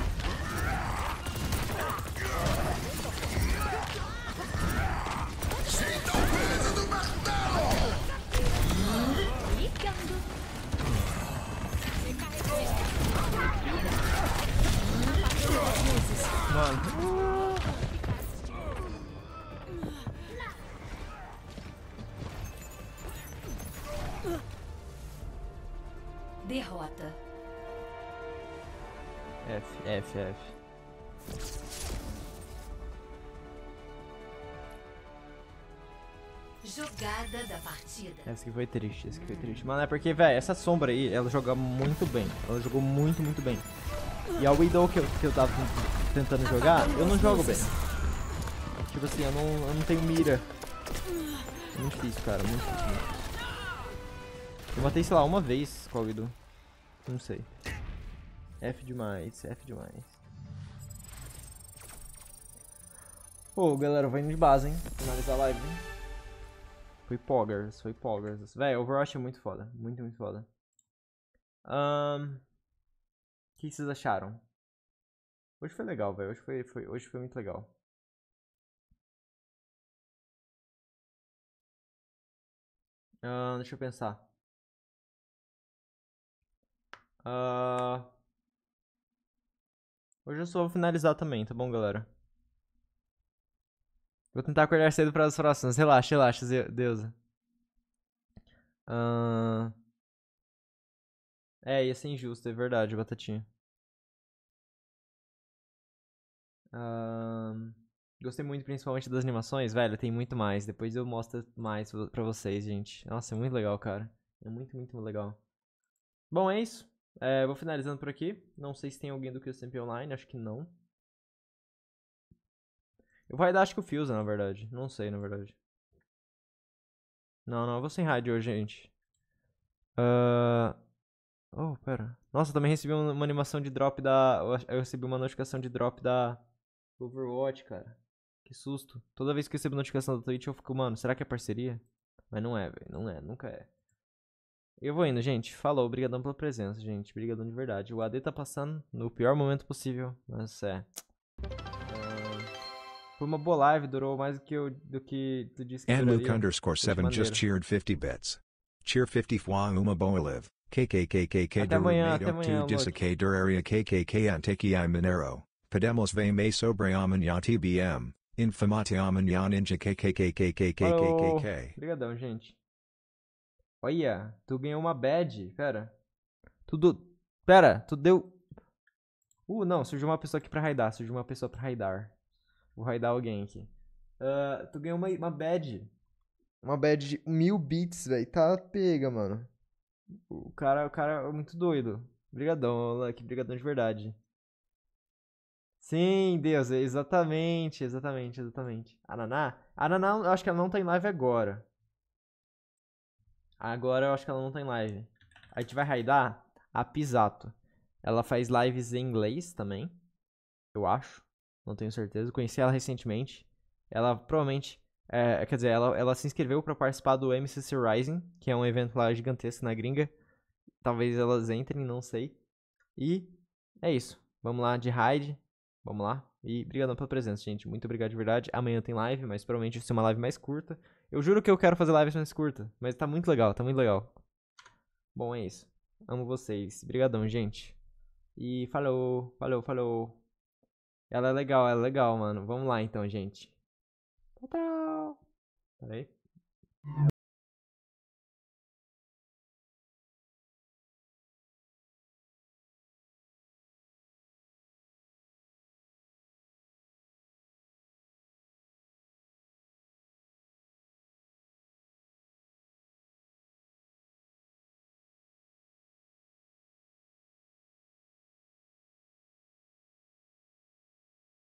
Sinta o peso do martelo! Ligando. Mano. Derrota. F. Jogada da partida. Essa aqui foi triste, Mano, é porque, velho, essa sombra aí, ela joga muito bem. Ela jogou muito, muito bem. E a Widow que eu tava tentando jogar, eu não jogo bem. Tipo assim, eu não tenho mira. É muito difícil, cara, muito difícil. Eu matei, sei lá, uma vez com a Widow. Não sei. F demais. Ô, galera, vou indo de base, hein. Finalizar a live, hein. Foi poggers. Véi, Overwatch é muito foda. Muito, muito foda. O que vocês acharam? Hoje foi legal, velho. Hoje foi muito legal. Deixa eu pensar. Hoje eu só vou finalizar também, tá bom, galera? Vou tentar acordar cedo para as próximas. Relaxa, deusa. É, ia ser injusto, é verdade, Batatinha. Gostei muito, principalmente das animações. Velho, tem muito mais. Depois eu mostro mais pra vocês, gente. Nossa, é muito legal, cara. É muito, muito legal. Bom, é isso. Vou finalizando por aqui. Não sei se tem alguém do QSMP Online. Acho que não. Eu vou raidar, acho que o Fusa, na verdade. Não sei, na verdade. Não, eu vou sem raid hoje, gente. Oh, pera. Nossa, eu também recebi uma animação de drop da... Eu recebi uma notificação de drop da Overwatch, cara. Que susto. Toda vez que eu recebo notificação da Twitch, eu fico, mano, será que é parceria? Mas não é, velho. Não é, nunca é. Eu vou indo, gente. Falou, obrigadão pela presença, gente. Obrigadão de verdade. O AD tá passando no pior momento possível, mas foi uma boa live, durou mais do que tu disse que duraria. Luke_7 just cheered 50 bits. Cheer 50 fois uma boa live. KKKKK Até amanhã, tu disake duraria KKK anteki minero. Podemos ver mais sobre amanhã TBM. Informate amanhã ninja KKKKKKKK. Obrigadão, gente. Olha, tu ganhou uma badge. Pera, tu deu... não, surgiu uma pessoa aqui pra raidar. Vou raidar alguém aqui. Tu ganhou uma badge. Uma badge de 1000 bits, velho. Tá pega, mano. O cara é muito doido. Obrigadão, Lucky. Obrigadão de verdade. Sim, Deus. Exatamente. A Naná, eu acho que ela não tá em live agora. Agora eu acho que ela não tá em live. A gente vai raidar a Pisato. Ela faz lives em inglês também. Eu acho. Não tenho certeza. Conheci ela recentemente. Ela provavelmente... quer dizer, ela se inscreveu pra participar do MCC Rising, que é um evento lá gigantesco na gringa. Talvez elas entrem, não sei. E é isso. Vamos lá de raid. Vamos lá. E obrigado pela presença, gente. Muito obrigado de verdade. Amanhã tem live, mas provavelmente vai ser uma live mais curta. Eu juro que eu quero fazer lives mais curtas, mas tá muito legal, Bom, é isso. Amo vocês. Obrigadão, gente. E falou. Ela é legal, mano. Vamos lá então, gente. Tchau. Pera aí.